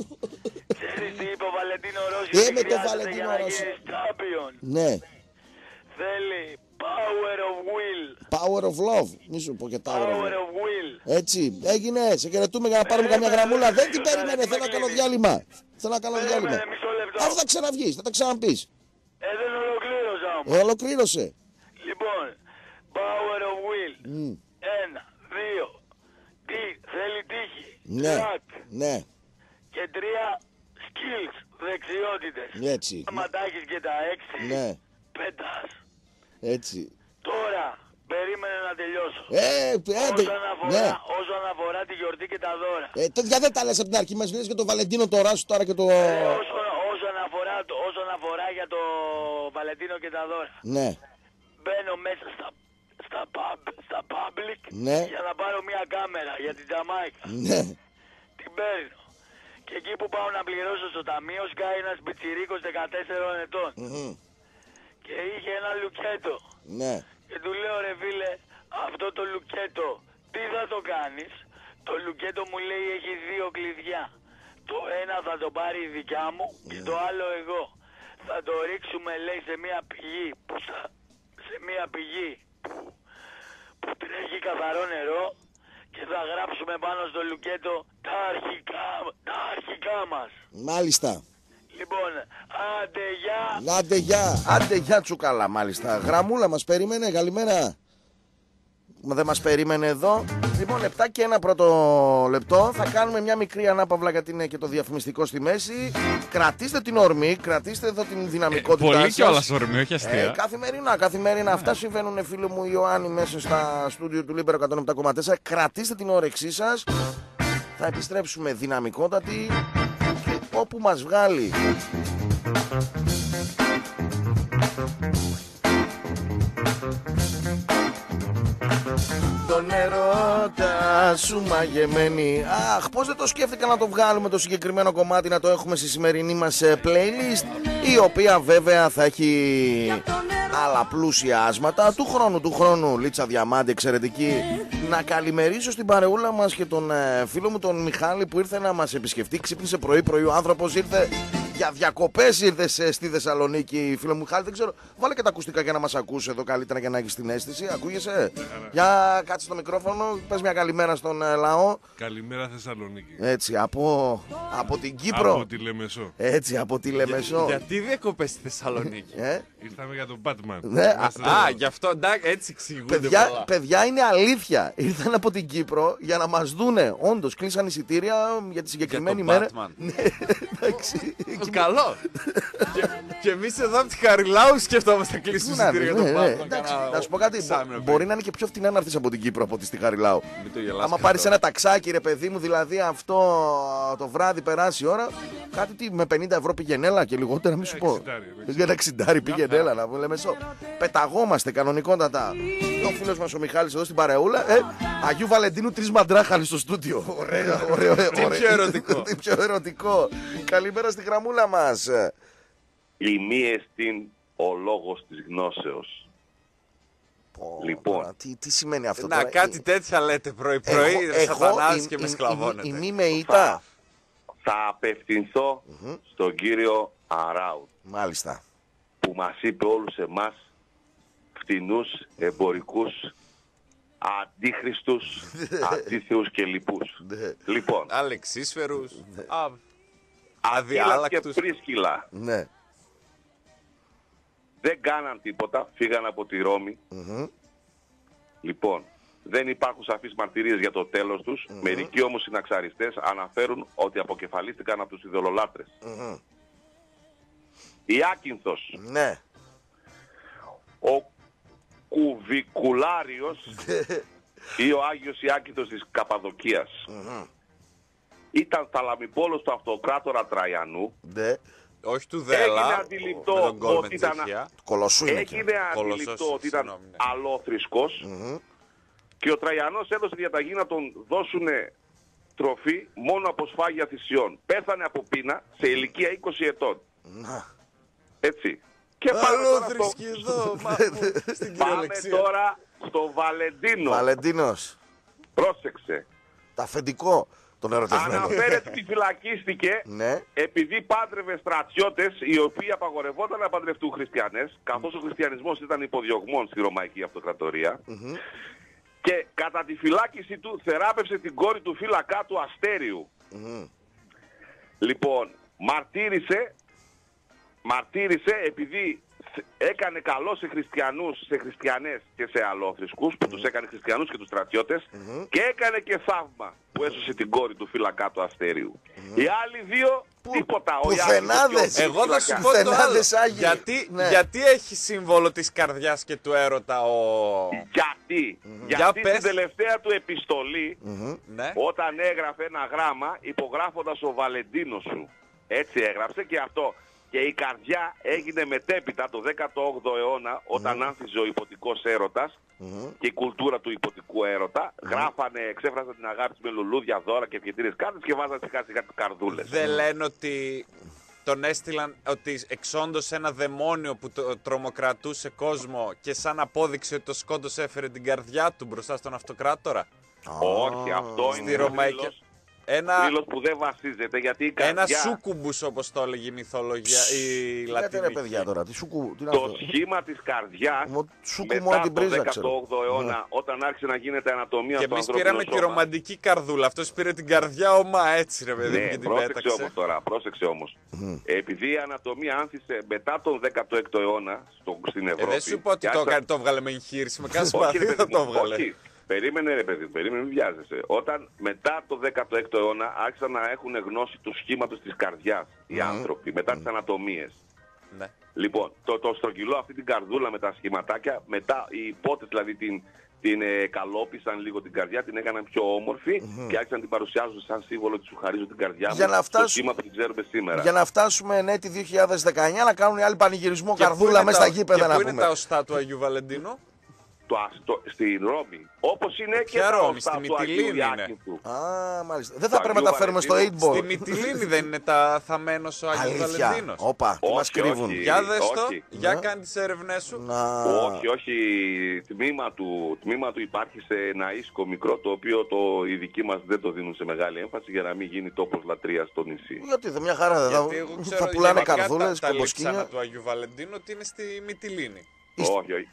Ξέρεις τι είπε ο Βαλεντίνο Ρώση? Ε, τι με το χρειάζεται Βαλεντίνο για να Ρώση. γίνεις champion? Ναι. Θέλει power of will. Power of love. Μη σου πω και Tower of Power love. of will. Έτσι, έγινε. Σε χαιρετούμε για να πάρουμε καμιά Περίμενε, γραμμούλα. Δεν ρε, την φίλε, περίμενε. δεν Θέλω να με κάνω κλείνεις. διάλειμμα. Θέλω να κάνω διάλειμμα. Περίμενε μισό λεπτό. Αφού θα ξαναβγείς, θα τα ξαναπείς. Ε, δεν ολοκλήρωσα όμως. Ε, ολοκλήρωσε. Λοιπόν, power of will. Μμ. Ένα, δύο. Τι, θέλει τύχη. Ναι, Luck. ναι, Και τρία, skills, δεξιότητες. έτσι. Άμα τα έχεις και τα έξι, Ναι, πέτας. έτσι. Τώρα, περίμενε να τελειώσω. Ε, άντε, Όσον αφορά, ναι. όσον αφορά τη γιορτή και τα δώρα. Ε, τέτοια δεν τα λες από την αρχή. Μας βρεις και το Βαλεντίνο τώρα σου τώρα και το... Ε, όσον, όσον, αφορά, το- όσον αφορά για το Βαλεντίνο και τα δώρα. Ναι, Μπαίνω μέσα στα, στα, pub, στα public Ναι. για να πάρω μια κάμερα για την Τζαμάικα. ναι. Την παίρνω. Και εκεί που πάω να πληρώσω στο ταμείο σκάει ένας πιτσιρίκος δεκατέσσερων ετών. Μμμ. Και είχε ένα λουκέτο. Ναι. Και του λέω ρε φίλε, αυτό το λουκέτο τι θα το κάνεις? Το λουκέτο μου λέει έχει δύο κλειδιά. Το ένα θα το πάρει η δικιά μου και το άλλο εγώ. Θα το ρίξουμε λέει σε μια πηγή που θα, σε μια πηγή που, που τρέχει καθαρό νερό και θα γράψουμε πάνω στο λουκέτο τα αρχικά, τα αρχικά μας. Μάλιστα. Λοιπόν, άντε γεια. Άντε γεια. Άντε γεια τσουκαλά μάλιστα. Γραμμούλα μας περίμενε. Καλημέρα. Μα δεν μας περίμενε εδώ. Λοιπόν, επτά και ένα πρώτο λεπτό. Θα κάνουμε μια μικρή ανάπαυλα γιατί είναι και το διαφημιστικό στη μέση. Κρατήστε την ορμή, κρατήστε εδώ την δυναμικότητά Πολύ σας. κιόλας ορμή, όχι αστεία. Ε, καθημερινά, καθημερινά. Αυτά συμβαίνουν, φίλο μου Ιωάννη, μέσα στα στούντιο του Λίμπερο εκατόν επτά κόμμα τέσσερα. Κρατήστε την όρεξή σας. Θα επιστρέψουμε δυναμικότατοι και όπου μας βγάλει. Τον ερώτα σου μαγεμένη. Αχ, πώς δεν το σκέφτηκα να το βγάλουμε το συγκεκριμένο κομμάτι, να το έχουμε στη σημερινή μας ε, playlist, η οποία βέβαια θα έχει άλλα πλούσια άσματα του χρόνου, του χρόνου. Λίτσα Διαμάντη, εξαιρετική. Να καλημερίσω στην παρεούλα μας και τον ε, φίλο μου τον Μιχάλη που ήρθε να μας επισκεφτεί. Ξύπνησε πρωί-πρωί, ο άνθρωπος ήρθε για διακοπές, ήρθε σε, στη Θεσσαλονίκη. Φίλο μου Μιχάλη, δεν ξέρω, βάλε και τα ακουστικά για να μας ακούσει εδώ καλύτερα για να έχεις την αίσθηση. Ακούγεσαι? Για κάτσε στο μικρόφωνο, πες μια καλημέρα στον ε, λαό. Καλημέρα Θεσσαλονίκη. Έτσι, από, από την Κύπρο. Από τη Λεμεσό. Έτσι, από τη Λεμεσό. Γιατί διακοπές στη Θεσσαλονίκη? Ε? Ήρθαμε για τον Batman. Ναι, α, Α, γι' αυτό εντάξει, έτσι εξηγούνται Παιδιά, πολλά. παιδιά, είναι αλήθεια. Ήρθαν από την Κύπρο για να μας δούνε. Όντως, κλείσαν εισιτήρια για τη συγκεκριμένη Για τον μέρα. Batman. Ναι, εντάξει. Καλό. και, και εμείς εδώ από τη Χαριλάου σκεφτόμαστε να κλείσουμε Πού να εισιτήρια είναι, για τον ναι, ναι. Batman. Εντάξει, Κάνα να σου πω κάτι. εξάμηνο Μπορεί πριν. να είναι και πιο φτηνά να έρθεις από την Κύπρο από τη στη Χαριλάου. Μην το γελάς Άμα και πάρεις αυτό. ένα ταξάκι, ρε παιδί μου, δηλαδή αυτό το βράδυ περάσει η ώρα, κάτι τι με πενήντα ευρώ πήγαινε και λιγότερα, μη σου πω. Για ένα εξιντάρι πήγαινε να πούμε, λέμε σο. Πεταγόμαστε κανονικότατα. Ο φίλος μας ο Μιχάλης εδώ στην παρεούλα. Ε, Αγίου Βαλεντίνου τρεις μαντράχαλοι στο στούντιο. Ωραία, ωραίο. Τι πιο ερωτικό. Τι πιο ερωτικό. Καλημέρα στη γραμμούλα μας. Πλημμύες στην ο λόγος της γνώσεως. Λοιπόν. Τώρα, τι, τι σημαίνει αυτό Να τώρα? κάτι τέτοια λέτε πρωί-πρωί, Εγώ- ρε εγώ, σατανάς η- και η- με η- σκλαβώνετε. Η μη με ήττα. Θα απευθυνθώ στον κύριο Αράου Μάλιστα. που μας είπε όλους εμάς φτηνούς, εμπορικούς, αντίχριστους, αντίθεους και λοιπούς. Λοιπόν, Αλεξίσφαιρους, α, Ήλα και αδιάλακτους. Πρίσκυλα Ναι. δεν κάναν τίποτα, φύγαν από τη Ρώμη Μμμ. Λοιπόν, δεν υπάρχουν σαφείς μαρτυρίες για το τέλος τους. Mm-hmm. Μερικοί όμως συναξαριστές αναφέρουν ότι αποκεφαλίστηκαν από τους ειδωλολάτρες. Mm-hmm. Η Άκυνθος. Ναι. Ο Κουβικουλάριος ή ο Άγιος Ιάκυνθος της Καπαδοκίας. Mm-hmm. Ήταν θαλαμιπόλος του αυτοκράτορα Τραϊανού. Ναι. Όχι του Δέλα. Έγινε αντιληπτό ότι ήταν, έγινε αντιληπτό ότι ήταν αλόθρησκος. Mm-hmm. Και ο Τραϊανός έδωσε διαταγή να τον δώσουν τροφή μόνο από σφάγια θυσιών. Πέθανε από πείνα σε ηλικία είκοσι ετών. Να. Έτσι. Και πάμε τώρα, στο... πάμε τώρα στο Βαλεντίνο. Βαλεντίνος. Πρόσεξε. Τα αφεντικό τον ερωτευμένο. Αναφέρεται ότι φυλακίστηκε ναι. επειδή πάντρευε στρατιώτες οι οποίοι απαγορευόταν να παντρευτούν χριστιανές, καθώς ο χριστιανισμός ήταν υποδιωγμόν στη Ρωμαϊκή Αυτοκρατορία. Mm-hmm. Και κατά τη φυλάκιση του θεράπευσε την κόρη του φύλακα του Αστέριου. Mm-hmm. Λοιπόν, μαρτύρησε, μαρτύρησε επειδή έκανε καλό σε χριστιανούς, σε χριστιανές και σε αλόθρησκους, που mm-hmm. τους έκανε χριστιανούς και τους στρατιώτες, mm-hmm. και έκανε και θαύμα που έσωσε την κόρη του φύλακα του Αστέριου. Mm-hmm. Οι άλλοι δύο, που, τίποτα. Πουθενάδες. Εγώ θα σου πω το άλλο. Γιατί, ναι. γιατί έχει σύμβολο της καρδιάς και του έρωτα ο... Γιατί, mm-hmm. γιατί στην τελευταία του επιστολή, mm-hmm. όταν έγραφε ένα γράμμα υπογράφοντας ο Βαλεντίνος σου. Έτσι έγραψε και αυτό. Και η καρδιά έγινε μετέπειτα το δέκατο όγδοο αιώνα, όταν mm-hmm. άνθιζε ο υποτικός έρωτας mm-hmm. και η κουλτούρα του υποτικού έρωτα. Mm-hmm. Γράφανε, εξέφραζαν την αγάπη με λουλούδια, δώρα και ευχετήριες κάρτες και βάζαν σιγά σιγά τις καρδούλες. Δεν λένε ότι τον έστειλαν, ότι εξόντωσε ένα δαιμόνιο που το τρομοκρατούσε κόσμο και σαν απόδειξη ότι το σκόντος έφερε την καρδιά του μπροστά στον αυτοκράτορα. Όχι, αυτό Στη είναι Ρωμαϊκή... Ένα... Φίλος που δεν βασίζεται, γιατί η καρδιά... Ένα σούκουμπους, όπως το έλεγε η μυθολογία, η λατινική. παιδιά τώρα, τι σούκου, τι το σχήμα της καρδιάς μετά το δέκατο όγδοο αιώνα, mm. όταν άρχισε να γίνεται ανατομία και στο εμείς ανθρώπινο πήραμε σώμα. τη ρομαντική καρδούλα, αυτός πήρε την καρδιά ομά, έτσι ρε παιδί, ναι, και την πρόσεξε πέταξε. Όμως τώρα, πρόσεξε όμως. Mm. Επειδή η ανατομία άνθησε μετά τον δέκατο έκτο αιώνα στο, στην Ευρώπη... Ε, δεν σου πω ότι το, άρχισα... το έβγαλε με εγχείρηση, με κάθε σπαθί θα το έβγαλε. Περίμενε ρε παιδί, περίμενε, μην βιάζεσαι. Όταν μετά το δέκατο έκτο αιώνα άρχισαν να έχουν γνώση του σχήματος της καρδιάς mm. οι άνθρωποι, μετά mm. τις ανατομίες. Ναι. Λοιπόν, το, το στρογγυλό, αυτή την καρδούλα με τα σχηματάκια, μετά οι υπότες δηλαδή την, την ε, καλόπισαν λίγο την καρδιά, την έκαναν πιο όμορφη mm. και άρχισαν να την παρουσιάζουν σαν σύμβολο ότι σου χαρίζω την καρδιά για μου, να φτάσου... το σχήμα που την ξέρουμε σήμερα. Για να φτάσουμε ναι, τη δύο χιλιάδες δεκαεννιά να κάνουν οι άλλοι πανηγυρισμό και καρδούλα μέσα στα γήπεδα να πούμε. Και πού είναι τα οστά του Αγίου Βαλεντίνου? Το, το, στη Ρώμη. Όπως είναι και τα Ρώμη, στη Μυτιλήνη είναι. Α, μάλιστα. Δεν θα πρέπει να τα φέρουμε στο eight ball. Στη Μυτιλήνη δεν είναι τα θαμένος ο Άγιος Βαλεντίνος. Όπα, τι μας κρύβουν. Για δες το, για κάνει τις έρευνές σου. Να... Όχι, όχι. Τμήμα του, τμήμα του υπάρχει σε ένα ίσκο μικρό, το οποίο το, οι δικοί μας δεν το δίνουν σε μεγάλη έμφαση για να μην γίνει τόπος λατρείας στο νησί. Γιατί δεν μια χαρά δεν θα, θα πουλάνε καρδούλες, κομποσκίνια. Τα του Αγίου Βαλεντίνου ότι είναι στη Μυτιλήνη. Όχι, όχι.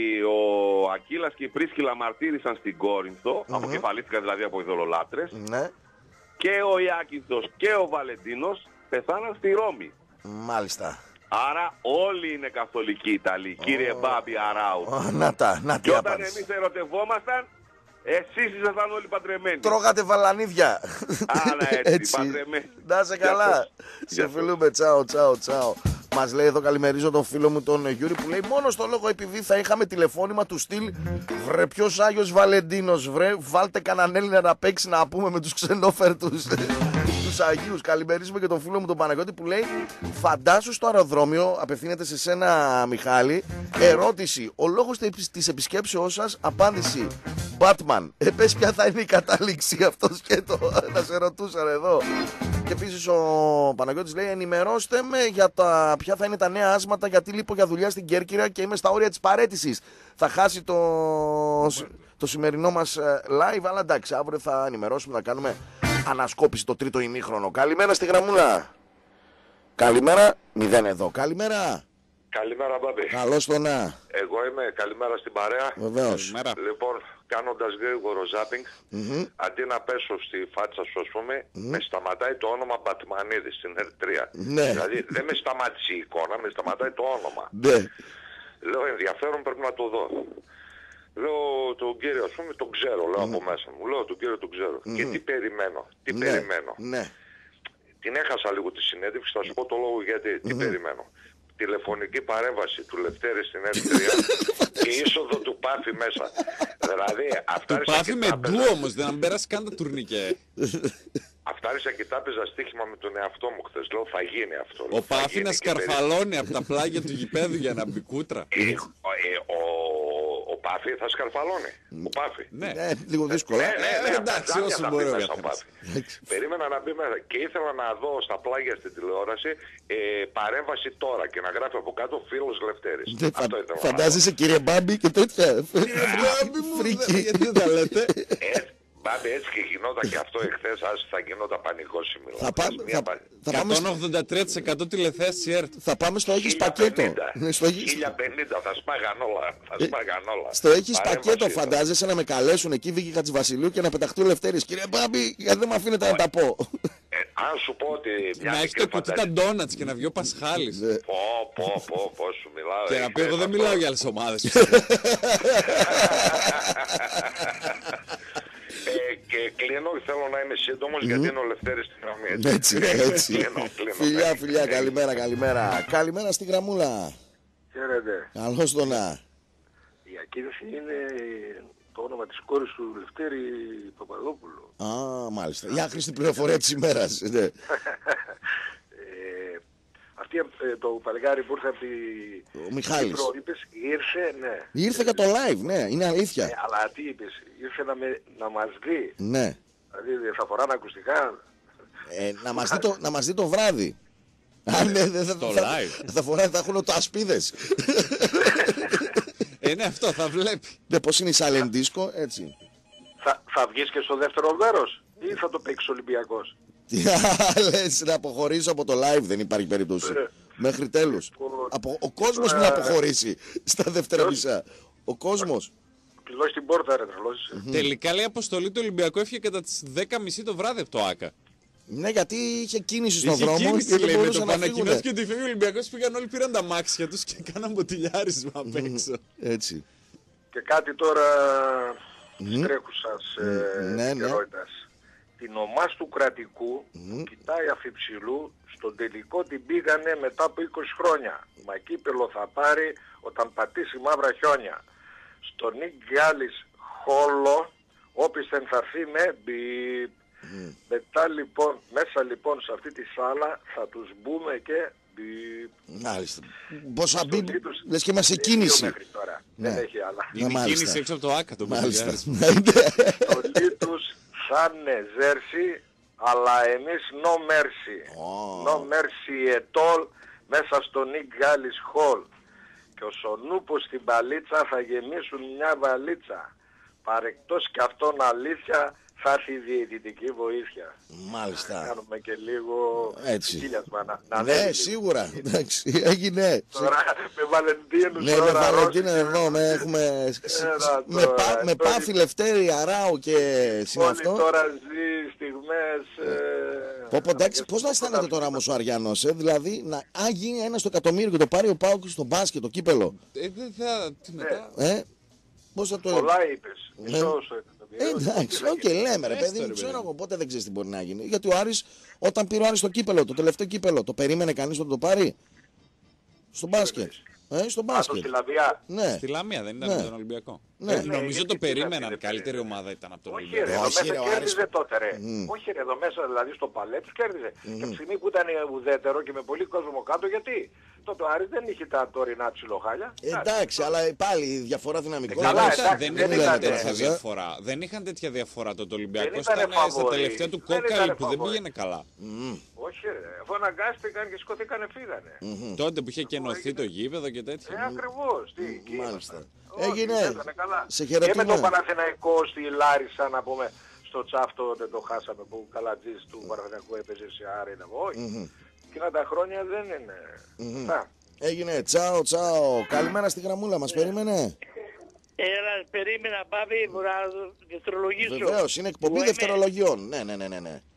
Ο Ακύλας και η Πρίσκυλα μαρτύρησαν στην Κόρινθο, mm-hmm. αποκεφαλίστηκαν δηλαδή από ειδωλολάτρες, mm-hmm. και ο Ιάκυνθος και ο Βαλεντίνος πεθάναν στη Ρώμη. Μάλιστα. Άρα όλοι είναι καθολικοί Ιταλοί, oh. κύριε Μπάμπη Αράου. Oh, να τα, να και όταν εμείς ερωτευόμασταν, εσείς ήσασταν όλοι παντρεμένοι. Τρώγατε βαλανίδια. Άρα έτσι, έτσι. Παντρεμένοι. Να σε καλά. Σε φιλούμε, τσάω, τσάω, τσάω. Μας λέει εδώ, καλημερίζω τον φίλο μου τον Γιούρι, που λέει μόνο στο λόγο επειδή θα είχαμε τηλεφώνημα του στυλ βρε ποιος Άγιος Βαλεντίνος, βρε βάλτε κανέναν Έλληνα να παίξει να πούμε με τους ξενόφερτους τους Αγίους. Καλημερίζουμε και τον φίλο μου τον Παναγιώτη που λέει φαντάσου στο αεροδρόμιο, απευθύνεται σε σένα Μιχάλη, ερώτηση, ο λόγος της επισκέψεώς σας, απάντηση Batman. Ε, πες ποια θα είναι η κατάληξη, αυτό σκέτο να σε ρωτούσαν εδώ. Και επίσης ο Παναγιώτης λέει ενημερώστε με για τα ποια θα είναι τα νέα άσματα, γιατί λείπω για δουλειά στην Κέρκυρα και είμαι στα όρια της παραίτησης. Θα χάσει το, το σημερινό μας live, αλλά εντάξει, αύριο θα ενημερώσουμε, θα κάνουμε ανασκόπηση το τρίτο ημίχρονο. Καλημέρα στη γραμμούλα. Καλημέρα, μηδέν εδώ. Καλημέρα. Καλημέρα, Μπάμπη. Καλώς το να. Εγώ είμαι, καλημέρα στην παρέα. Βεβαίως. Λοιπόν, κάνοντας γρήγορο ζάπινγκ, mm-hmm. αντί να πέσω στη φάτσα σου, ας πούμε, mm-hmm. με σταματάει το όνομα Μπατμανίδη στην ερ τρία. Ναι. Δηλαδή δεν με σταμάτησε η εικόνα, με σταματάει το όνομα. Ναι. Λέω ενδιαφέρον, πρέπει να το δω. Λέω τον κύριο, ας πούμε, τον ξέρω, λέω mm. από μέσα μου. Λέω τον κύριο, τον ξέρω. Mm. Και τι περιμένω, τι ναι, περιμένω. Ναι. Την έχασα λίγο τη συνέντευξη, θα σου πω το λόγο γιατί, τι mm. περιμένω. Τηλεφωνική παρέμβαση του Λευτέρη στην Ερ τρία και είσοδο του Πάφη μέσα. Δηλαδή, αυτά του Πάφη με ντου όμως, δεν αν πέρασε καν τα τουρνικέ. Αφτάρισα και τα έπαιζα στοίχημα με τον εαυτό μου χθες. Λέω θα γίνει αυτό. Ο Πάφη να σκαρφαλώνει από τα πλάγια του γηπέδου για να μπει κούτρα. Ε, ε, ο, ο Πάφη θα σκαρφαλώνει. Ο Πάφη. Ναι, ναι λίγο δύσκολα. Ναι, ναι, ναι, εντάξει, όσο μπορεί ο περίμενα να μπει μέσα και ήθελα να δω στα πλάγια στην τηλεόραση ε, παρέμβαση τώρα και να γράφει από κάτω φίλος Λευτέρης. Αυτό ήθελα. Φαντάζεσαι κύριε Μπάμπη και τέτοια. Κύριε Μπάμπη μου, γιατί δεν τα λέτε. Μπάμπη, έτσι και γινόταν και αυτό εχθές, ας θα γινόταν πανικός σήμερα. Θα πάμε, θα, θα εκατόν ογδόντα τρία τοις εκατό τηλεθέαση ΕΡΤ. Θα πάμε στο έχεις πακέτο. χίλια πενήντα θα σπάγαν όλα. Θα σπάγαν όλα. Στο έχεις πακέτο, φαντάζεσαι να με καλέσουν εκεί Βίκη Χατζηβασιλείου και να πεταχτεί ο Λευτέρης. Κύριε Μπάμπη, γιατί δεν με αφήνετε να τα πω. Ε, αν σου πω ότι... Να έχετε κουτί τα ντόνατς και να βγει ο Πασχάλης. Πω, πω, πω, πω σου μιλάω. Και να πει εγώ δεν μιλάω για άλλες ομάδες. Ε, και κλείνω, θέλω να είμαι σύντομος mm-hmm. γιατί είναι ο Λευτέρης στην γραμμή. Έτσι, έτσι. κλείνω, κλείνω, φιλιά, φιλιά, καλημέρα, καλημέρα. Καλημέρα στη γραμμούλα. Χαίρετε. Καλώς το να. Η Ακίνηση είναι το όνομα της κόρης του Λευτέρη Παπαδόπουλου. Α, μάλιστα. Η άχρηστη πληροφορία της ημέρας. Ναι. ε, αυτή ε, το παλικάρι που ήρθε από τη... Ο Μιχάλης. Κύπρο, είπες, ήρθε, ναι. Ήρθε για το live, ναι, είναι αλήθεια. Ε, αλλά τι είπες, ήρθε να, με, να μας δει. Ναι. Δηλαδή θα φοράνε ακουστικά. Ε, να, μας δει το, να μας δει το βράδυ. Αν ναι, δεν θα, το θα, live. θα φοράει, θα έχουν το ασπίδες. Ε, ναι, αυτό θα βλέπει. Ναι, πώς είναι η silent disco, έτσι. Θα, θα βγεις και στο δεύτερο μέρος ή θα το παίξεις Ολυμπιακός. Τι λες, να αποχωρήσω από το live, δεν υπάρχει περίπτωση. Μέχρι τέλους. Από, ο κόσμος μου να αποχωρήσει στα δεύτερα μισά. Ο κόσμος. Κλειδώσει την πόρτα, ρε τρελός. Τελικά λέει η αποστολή του Ολυμπιακού έφυγε κατά τις δέκα και μισή το βράδυ από το ΆΚΑ. Ναι, γιατί είχε κίνηση στον είχε δρόμο κίνηση, και λέει, δεν με το μπορούσαν να φύγουν. ανακοινώθηκε ότι φεύγει ο Ολυμπιακός, πήγαν όλοι, πήραν τα μάξια τους και κάναν μποτιλιάρισμα απ' έξω. Έτσι. Και κάτι τώρα Mm. της τρέχουσας ε, ναι, ναι. καιρότητας. Την ομάς του κρατικού mm. κοιτάει αφιψηλού, στον τελικό την πήγανε μετά από είκοσι χρόνια. Μα κύπελο θα πάρει όταν πατήσει μαύρα χιόνια. Στο Νίκ Γκάλης Χόλο, όπισθεν θα έρθει με μπιπ. Mm. Μετά λοιπόν, μέσα λοιπόν σε αυτή τη σάλα θα τους μπούμε και μπιπ. Μάλιστα. Πόσα μπιπ, λες και είμαστε σε κίνηση. Ναι. Δεν έχει άλλα. Είναι η κίνηση έξω από το ΆΚΑ το μάλιστα. Το λίτους θα είναι ζέρσι, αλλά εμείς no mercy. Oh. No mercy at all μέσα στο Νίκ Γκάλης Χολ. Και ο Σονούπος στην παλίτσα θα γεμίσουν μια βαλίτσα. Παρεκτός και αυτόν αλήθεια θα έρθει η διαιτητική βοήθεια. Μάλιστα. Να κάνουμε και λίγο χίλιασμα να, να ναι, ναι, σίγουρα. Εντάξει, έγινε. Τώρα με Βαλεντίνους. Ναι, με Βαλεντίνους εδώ, με έχουμε... με, πά, με Πάφη, Λευτέρη, Αράου και συναυτό. Όλοι τώρα ζει στιγμές... Ε, Πω, πω, εντάξει, πώς να αισθάνεται τώρα όμως ο Αριανός, ε? Δηλαδή, να, αν γίνει ένα στο εκατομμύριο και το πάρει ο Πάοκ στο μπάσκετ, το κύπελο. Ε, δεν θα... Τι μετά... Ε, πώς θα το... Πολλά είπες. Μισό στο Ε, εντάξει, οκ, okay, λέμε ρε παιδί, δεν ξέρω εγώ πότε, δεν ξέρεις τι μπορεί να γίνει. Γιατί ο Άρης, όταν πήρε ο Άρης το κύπελο, το τελευταίο κύπελο, το περίμενε κανείς να το πάρει? Στο μπάσκετ. Ε, στο μπάσκετ. Στη Λαμία. Ναι. Στη Λαμία δεν ήταν ναι. με τον Ολυμπιακό. Ναι. Ε, νομίζω ναι, το περίμεναν. Καλύτερη ομάδα ήταν από τον όχι, Ολυμπιακό. Ρε, όχι, εδώ μέσα κέρδιζε τότε ρε. Mm. Όχι ρε, εδώ μέσα δηλαδή στο παλέ τους κέρδιζε. Mm. Και από τη στιγμή που ήταν ουδέτερο και με πολύ κόσμο κάτω, γιατί τότε ο Άρης δεν είχε τα τωρινά ψιλοχάλια. Εντάξει, αλλά πάλι η διαφορά δυναμικών. Δεν είχαν τέτοια διαφορά. Δεν είχαν τέτοια διαφορά. Το Ολυμπιακό ήταν στα τελευταία του κόκκαλη που δεν πήγαινε καλά. Όχι ρε, αφού αναγκάστηκαν και σκοτήκανε φύγανε. Mm-hmm. Τότε που είχε κενωθεί το γήπεδο και τέτοια. Ε, ακριβώς. Τι, μάλιστα. Όχι, Έγινε. Σε χαιρετούμε. Και με το Παναθηναϊκό στη Λάρισα να πούμε στο τσάφτο δεν το χάσαμε που καλατζής του Παναθηναϊκού έπαιζε σε Άρενα. Όχι. Mm-hmm. Εκείνα τα χρόνια δεν είναι. Mm-hmm. Έγινε. Τσάω, τσάω. Καλημέρα στη γραμμούλα μας. Περίμενε. Έλα, περίμενα Πάπη, μπορώ να δευτερολογήσω. Βεβαίως, είναι εκπομπή δευτερολογιών. Ναι, ναι, ναι, ναι, ναι.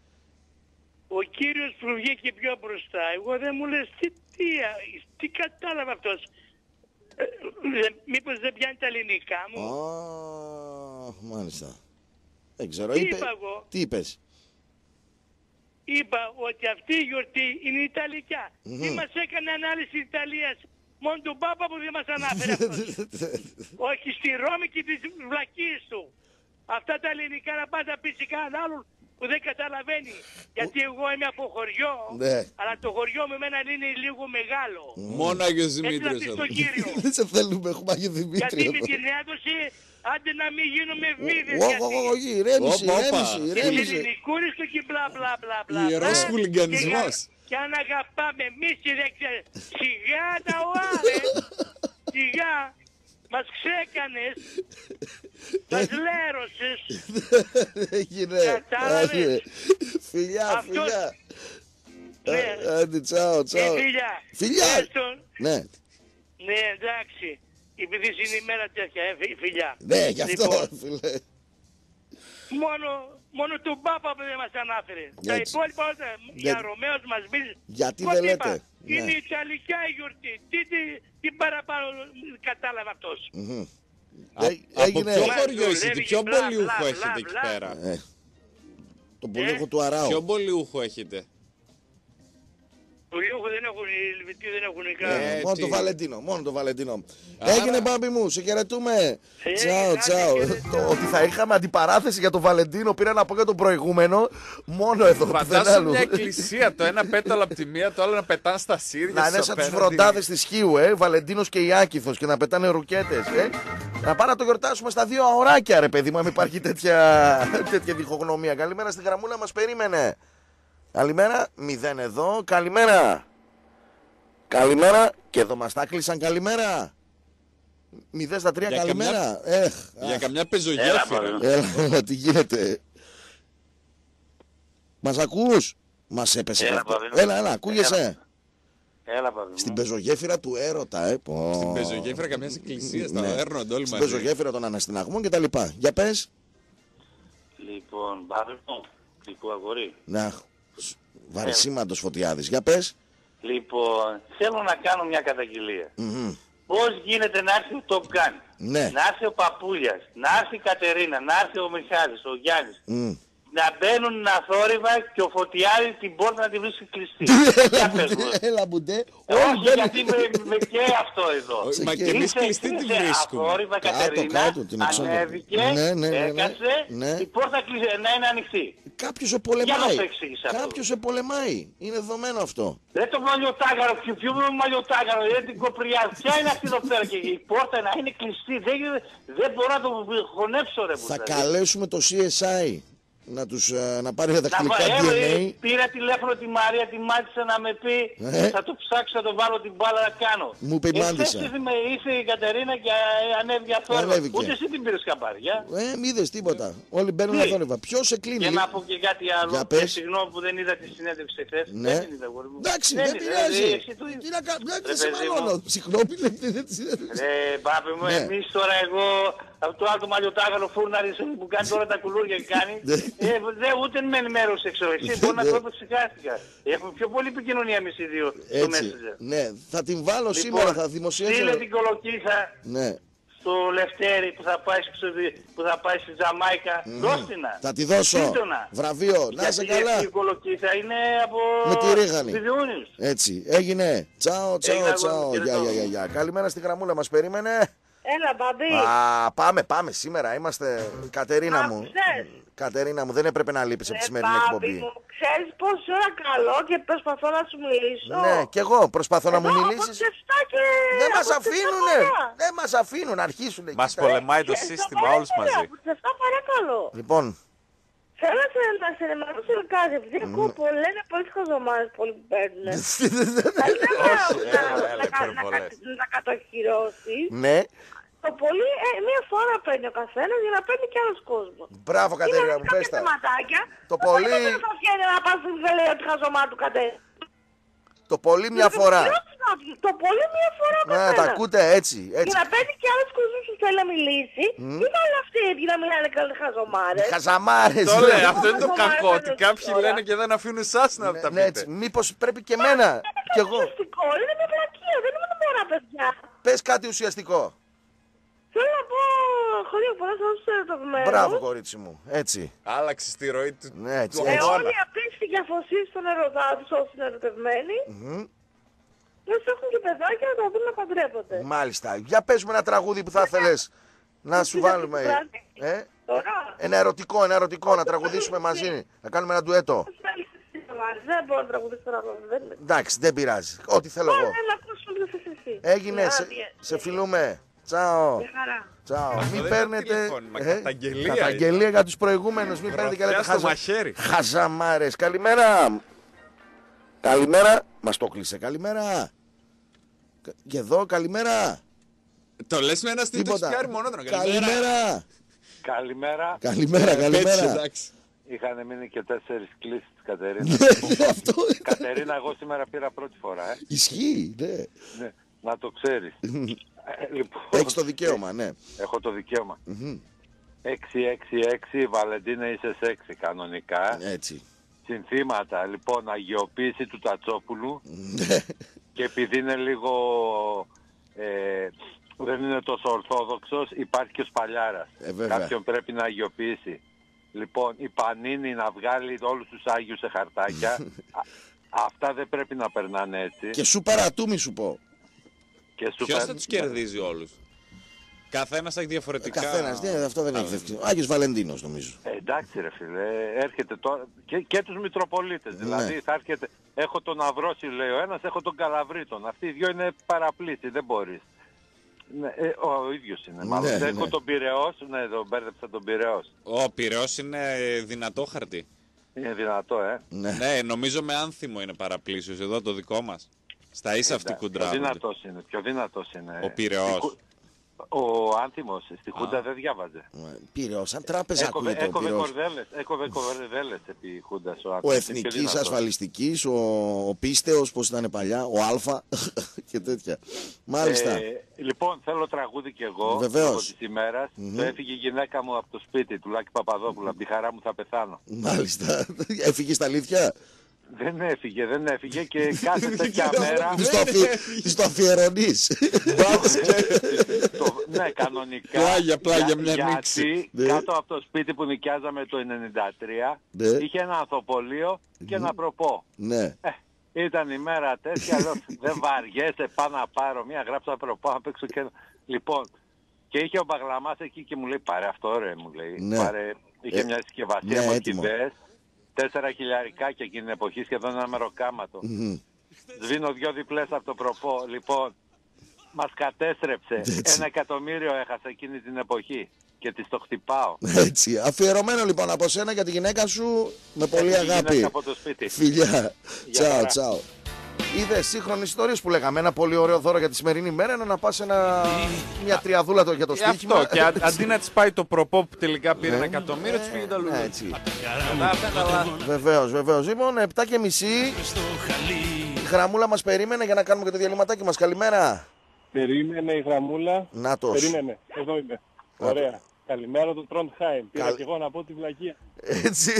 Ο κύριος που βγήκε πιο μπροστά, εγώ δεν μου λες τι, τι, τι κατάλαβε αυτός. Ε, μήπως δεν πιάνει τα ελληνικά μου. Α, μάλιστα. Δεν ξέρω. Τι είπε... είπα εγώ? Τι είπες? Είπα ότι αυτή η γιορτή είναι Ιταλικά. Mm-hmm. Τι μας έκανε ανάλυση της Ιταλίας? Μόνο τον Πάπα που δεν μας ανάφερε αυτός. Όχι στη Ρώμη και τις βλακίες του. Αυτά τα ελληνικά να πάει να πει σε κανέναν άλλον που δεν καταλαβαίνει. Γιατί εγώ είμαι από χωριό, ναι. αλλά το χωριό με εμένα είναι λίγο μεγάλο. Μόνο Άγιος Δημήτριος. Έτσι να πεις στον Κύριο. Δεν σε θέλουμε, έχουμε Άγιο Δημήτριο. Γιατί με την έδωση, άντε να μην γίνουμε βίδες. Όχι, ηρέμηση, ηρέμηση, ηρέμηση. Ελληνικούρης του και μπλα μπλα μπλα μπλα. Ιερός χουλιγανισμός. Και αν αγαπάμε εμείς και δεν ξέρεις. Σιγά τα οάρε. Σιγά. Μας ξέκανες. Μας λέρωσες. Έγινε. Κατάλαβες. Φιλιά, φιλιά. Ναι. Άντε, τσάω, τσάω. Φιλιά. Φιλιά. Ναι. Ναι, εντάξει. Επειδή είναι η μέρα τέτοια, ε, φιλιά. Ναι, γι' αυτό, λοιπόν, φίλε. Μόνο, μόνο τον Πάπα που δεν μας ανάφερε. Τα υπόλοιπα όλα, Για... για Ρωμαίος μας πει. Γιατί δεν λέτε. Ναι. Είναι Ιταλικά η γιορτή. Τι, τι, τι παραπάνω κατάλαβε αυτός. Mm-hmm. Α, Έγινε... Από ποιο χωριό έχετε, ποιο πολιούχο έχετε εκεί πέρα? Ε, τον πολιούχο του Αράου. Ποιο πολιούχο έχετε? Το Ιούχο δεν έχουν, οι Λιβητοί δεν έχουν καν. Ε, μόνο το Βαλεντίνο, μόνο το Βαλεντίνο. Άρα... Έγινε, Μπάμπη μου, σε χαιρετούμε. Ε, τσάω, τσάω. Το ότι θα είχαμε αντιπαράθεση για το Βαλεντίνο πήρα να πω για τον προηγούμενο, μόνο εδώ. Φαντάσου μια εκκλησία, το ένα πέταλο από τη μία, το άλλο να πετάνε στα σύρια. Να είναι σαν τους βροντάδες της Χίου, ε, Βαλεντίνος και Ιάκηθος και να πετάνε ρουκέτες. Ε. Να πάμε να το γιορτάσουμε στα δύο αωράκια, ρε παιδί μου, αν υπάρχει τέτοια, τέτοια διχογνωμία. Καλημέρα στη γραμμούλα, μας περίμενε. Καλημέρα, μηδέν εδώ, καλημέρα. Καλημέρα, και εδώ μας τα κλείσαν καλημέρα. Μηδέν στα τρία, για καλημέρα. Καμιά... Έχ, για αχ. Καμιά πεζογέφυρα. Έλα, έλα, τι γίνεται. Μας ακούς? Μας έπεσε έλα, αυτό. Έλα, έλα, ακούγεσαι. Έλα, παβή. Στην πεζογέφυρα του έρωτα, ε. Πω. Στην πεζογέφυρα καμιάς εκκλησίας, τα έρνονται όλοι στην μαζί. Στην πεζογέφυρα των αναστηναγμών και τα λοιπά. Για πες. Λοιπόν, παβή μου, γλυκό αγόρι. Να, βαρισίμαντος Φωτιάδης. Για πες. Λοιπόν, θέλω να κάνω μια καταγγελία. Mm-hmm. Πώς γίνεται να έρθει ο Top Gun, ναι. να έρθει ο Παπούλιας, να έρθει η Κατερίνα, να έρθει ο Μιχάλης, ο Γιάννης, mm. να μπαίνουν αθόρυβα και ο Φωτιάδης την πόρτα να τη βρίσκει κλειστή. Έλα μπουντέ. Όχι, γιατί με καίει αυτό εδώ. Μα και εμείς κλειστή τη βρίσκουμε. Αθόρυβα Κατερίνα, ανέβηκε, έκασε, η πόρτα να είναι ανοιχτή. Κάποιος σε πολεμάει. Κάποιος σε πολεμάει. Είναι δεδομένο αυτό. Δεν το μαλλιοτάγαρο, ποιο ποιο μαλλιοτάγαρο, δεν την κοπριά. Ποια είναι αυτή εδώ πέρα και η πόρτα να είναι κλειστή. Δεν, δεν μπορώ να το χωνέψω ρε. Θα καλέσουμε το σι ες άι να, τους, να πάρει τα δακτυλικά ντι εν έι. Πήρα τηλέφωνο τη Μαρία, τη μάτισα να με πει, ε? θα το ψάξω, θα το βάλω την μπάλα να κάνω. Μου είπε η μάντισα. Ήρθε η Κατερίνα και ανέβηκε αθόρυβα. Ούτε εσύ την πήρες καμπάρια. Ε, μη είδες τίποτα. Όλοι μπαίνουν αθόρυβα. Ποιος σε κλείνει? Και να πω και κάτι άλλο. Και συγγνώμη που δεν είδα τη συνέντευξη εχθές. Ναι. Δεν την είδα, γόρι μου. Εντάξει, δεν πειράζει. Τι να κάνω, δεν σε μαλώνω. Συγγνώμη, δεν τη συνέντευξη. Ρε, πάπη μου, εμείς τώρα εγώ, το άλλο το μαλλιοτάγαρο φούρναρης που κάνει τώρα τα κουλούρια και κάνει. Δεν ούτε με ενημέρωσε έξω. Εσύ μπορεί να το ψυχάστηκα. Έχουμε πιο πολύ επικοινωνία εμείς οι δύο στο Messenger. Ναι, θα την βάλω λοιπόν, σήμερα, θα δημοσιεύσω. Στείλε την κολοκύθα ναι. στο Λευτέρη που θα πάει, που θα πάει στη Τζαμάικα. Mm. Δώστηνα. Θα τη δώσω. Σύντονα. Βραβείο. Να είσαι καλά. Η κολοκύθα είναι από με τη Ρίγανη. Βιδιούνιους. Έτσι. Έγινε. Τσάω, τσάω, τσάω. Γεια, γεια, γεια, γεια. Καλημέρα στη γραμμούλα, μας περίμενε. Έλα, μπαμπή. Α, πάμε, πάμε σήμερα. Είμαστε. Κατερίνα μου. Ξέρεις. Κατερίνα μου, δεν έπρεπε να λείπεις από τη σημερινή εκπομπή. Μου, ξέρεις πόση ώρα καλό και προσπαθώ να σου μιλήσω. Ναι, κι εγώ προσπαθώ να μου μιλήσεις. Και... Δεν μας αφήνουνε. Δεν μας αφήνουν να αρχίσουνε. Μας πολεμάει το σύστημα όλους μαζί. Από παρακαλώ. Λοιπόν. Θέλω να σε ενημερώσω κάτι, επειδή ακούω που λένε πολλές χαζομάρες πολλοί που παίρνουνε. Να κατοχυρώσεις. Ναι. Το πολύ ε, μία φορά παίρνει ο καθένας για να παίρνει και άλλος κόσμος. Μπράβο Κατερίνα μου, πες τα. Το πολύ... Δεν θα βγαίνει να πας στην λέει ότι χαζομά του Κατερίνα. Το πολύ μια φορά. Το πολύ μια φορά ο καθένας. Να τα ακούτε έτσι, έτσι. Για να παίρνει και άλλος κόσμος που θέλει να μιλήσει. Mm. Ή όλοι αυτοί για να μιλάνε καλές χαζομάρες. Χαζαμάρες. Το λέει, αυτό είναι το κακό, ότι κάποιοι λένε και δεν αφήνουν εσάς να τα πείτε. Μήπως πρέπει και εμένα. Είναι μια πλακία, δεν είναι μόνο μωρά παιδιά. Πες κάτι ουσιαστικό. Θέλω να πω χωρίς πολλά σε όλους τους ερωτευμένους. Μπράβο, κορίτσι μου. Έτσι. Άλλαξε τη ροή του. Ναι, έτσι. του Ε, αγώνα. όλοι απίστοι και αφοσίσεις στον ερωτά τους όσοι είναι ερωτευμένοι. Μμμ. Όσοι έχουν και παιδάκια να τα δουν να παντρεύονται. Μάλιστα. Για πες μου ένα τραγούδι που θα ήθελες να σου βάλουμε. Ε? Τώρα. Ένα ερωτικό, ένα ερωτικό να τραγουδήσουμε μαζί. Να κάνουμε ένα ντουέτο. Δεν μπορώ να τραγουδήσω τώρα. Δεν είναι. Εντάξει, δεν πειράζει. Ό,τι θέλω εγώ. Πάμε να ακούσουμε το θες εσύ. Έγινε, Με σε, άδεια. σε φιλούμε. Τσάω. Με χαρά. Τσάω. Αυτό Μην δεν παίρνετε. είναι τηλεφώνημα, καταγγελία καταγγελία για τους προηγούμενους. Μην παίρνετε και λέτε Γραφιά στο χαζα... μαχαίρι. χαζαμάρες. Καλημέρα. Καλημέρα. Μας το κλείσε. Καλημέρα. Και εδώ, καλημέρα. Το λες με ένα στυλ το Τίποτα. σπιάρι μονότονο. Καλημέρα. Καλημέρα. Καλημέρα, καλημέρα. Είχαν μείνει και τέσσερις κλήσεις της Κατερίνα. Κατερίνα, εγώ σήμερα πήρα πρώτη φορά, ε. Ισχύει, ναι. Ναι, να το ξέρεις. Ε, λοιπόν, Έχεις το δικαίωμα, ναι. Έχω το δικαίωμα. Μμμ. έξι έξι έξι, Βαλεντίνα είσαι σεξι κανονικά. Έτσι. Συνθήματα, λοιπόν, αγιοποίηση του Τατσόπουλου. Και επειδή είναι λίγο... Ε, δεν είναι τόσο ορθόδοξος, υπάρχει και ο Σπαλιάρας. Ε, βέβαια. Κάποιον πρέπει να αγιοποιήσει. Λοιπόν, η Πανίνη να βγάλει όλους τους Άγιους σε χαρτάκια. Α, αυτά δεν πρέπει να περνάνε έτσι. Και σου παρατούμι σου πω. Και σου Ποιος πε- θα τους κερδίζει όλους? Καθένας έχει διαφορετικά. Καθένας, ναι, αυτό δεν έχει δευτερό. Άγιος Βαλεντίνος νομίζω. Ε, εντάξει ρε φίλε, έρχεται τώρα και, και τους Μητροπολίτες. Ναι. Δηλαδή θα έρχεται, έχω τον Αυρόση λέει ο ένας, έχω τον Καλαβρίτον. Αυτοί οι δυο είναι παραπλήσιοι, δεν μπορείς. Ναι, ε, ο, ο ίδιος είναι μάλλον. Ναι, έχω ναι. τον Πειραιώς, ναι, τον μπέρδεψα τον Πειραιώς. Ο Πειραιώς είναι δυνατό χαρτί. Είναι δυνατό, ε. Ναι. Ναι, νομίζω με άνθιμο είναι παραπλήσιος εδώ το δικό μας. Στα ίσα αυτή Πιο κουντράβονται. δυνατός είναι, πιο δυνατός είναι. Ο Πειραιώς. Στη Κου- Ο Άνθιμος στη Χούντα δεν διάβαζε. Πήρε σαν τράπεζα Έκοβε, ακούγεται ο έκοβε Πυρός. κορδέλες, έκοβε κορδέλες επί Χούντας ο Ο Άνθιμος. Είναι πιο Εθνικής δυνατός. Ασφαλιστικής, ο, ο Πίστεος, πώς ήταν παλιά, ο Αλφα και τέτοια. Μάλιστα. Ε, λοιπόν, θέλω τραγούδι κι εγώ. Βεβαίως. λόγω της ημέρας. Μμμ. Το έφυγε η γυναίκα μου από το σπίτι του Λάκη Παπαδόπουλου. Από τη χαρά μου θα πεθάνω. Μάλιστα. Έφυγε στα αλήθεια. Δεν έφυγε, δεν έφυγε και κάθε τέτοια μέρα. Της το, αφι... της το αφιερωνείς. το, ναι, κανονικά. Πλάγια, πλάγια, Για- μια γιατί νήξη. Ναι. κάτω από το σπίτι που νοικιάζαμε το ενενήντα τρία Ναι. είχε ένα ανθοπολείο και ένα προπό. Ναι. Ε, ήταν η μέρα τέτοια, λέω, δεν βαριέσαι, πάω να πάρω μία, γράψα προπό, να παίξω και... Λοιπόν, και είχε ο Μπαγλαμάς εκεί και μου λέει, πάρε αυτό ρε, μου λέει, Ναι. πάρε... Είχε Ε, μια συσκευασία ναι, με έτοιμο. ορχιδέες, τέσσερα χιλιαρικάκια εκείνη την εποχή, σχεδόν ένα μεροκάματο. Μμμ. Σβήνω δυο διπλές από το προπό. Λοιπόν, μας κατέστρεψε. Έτσι. Ένα εκατομμύριο έχασα εκείνη την εποχή. Και της το χτυπάω. Έτσι. Αφιερωμένο λοιπόν από σένα για τη γυναίκα σου με πολύ Έφυγε η αγάπη. γυναίκα από το σπίτι. Φιλιά. Γεια Τσάω, χαρά. τσάω. Είδε σύγχρονε ιστορίε που λέγαμε. Ένα πολύ ωραίο δώρο για τη σημερινή μέρα είναι να πα ένα... μια τριαδούλα το- για το Ε, στοίχημα. αυτό. Και αν- αντί να της πάει το προπό που τελικά πήρε ένα εκατομμύριο, της πήγε το Ναι, λουλού. έτσι. Καλά. Βεβαίω, βεβαίω. Λοιπόν, επτά και μισή. Η γραμμούλα μα περίμενε για να κάνουμε και το διαλυματάκι μα. Καλημέρα. Περίμενε η γραμμούλα. Νάτος. Περίμενε. Εδώ είμαι. Ωραία. Καλημέρα του Τροντχάιμ. Πήρα Καλ- και εγώ να πω τη βλακεία. Έτσι.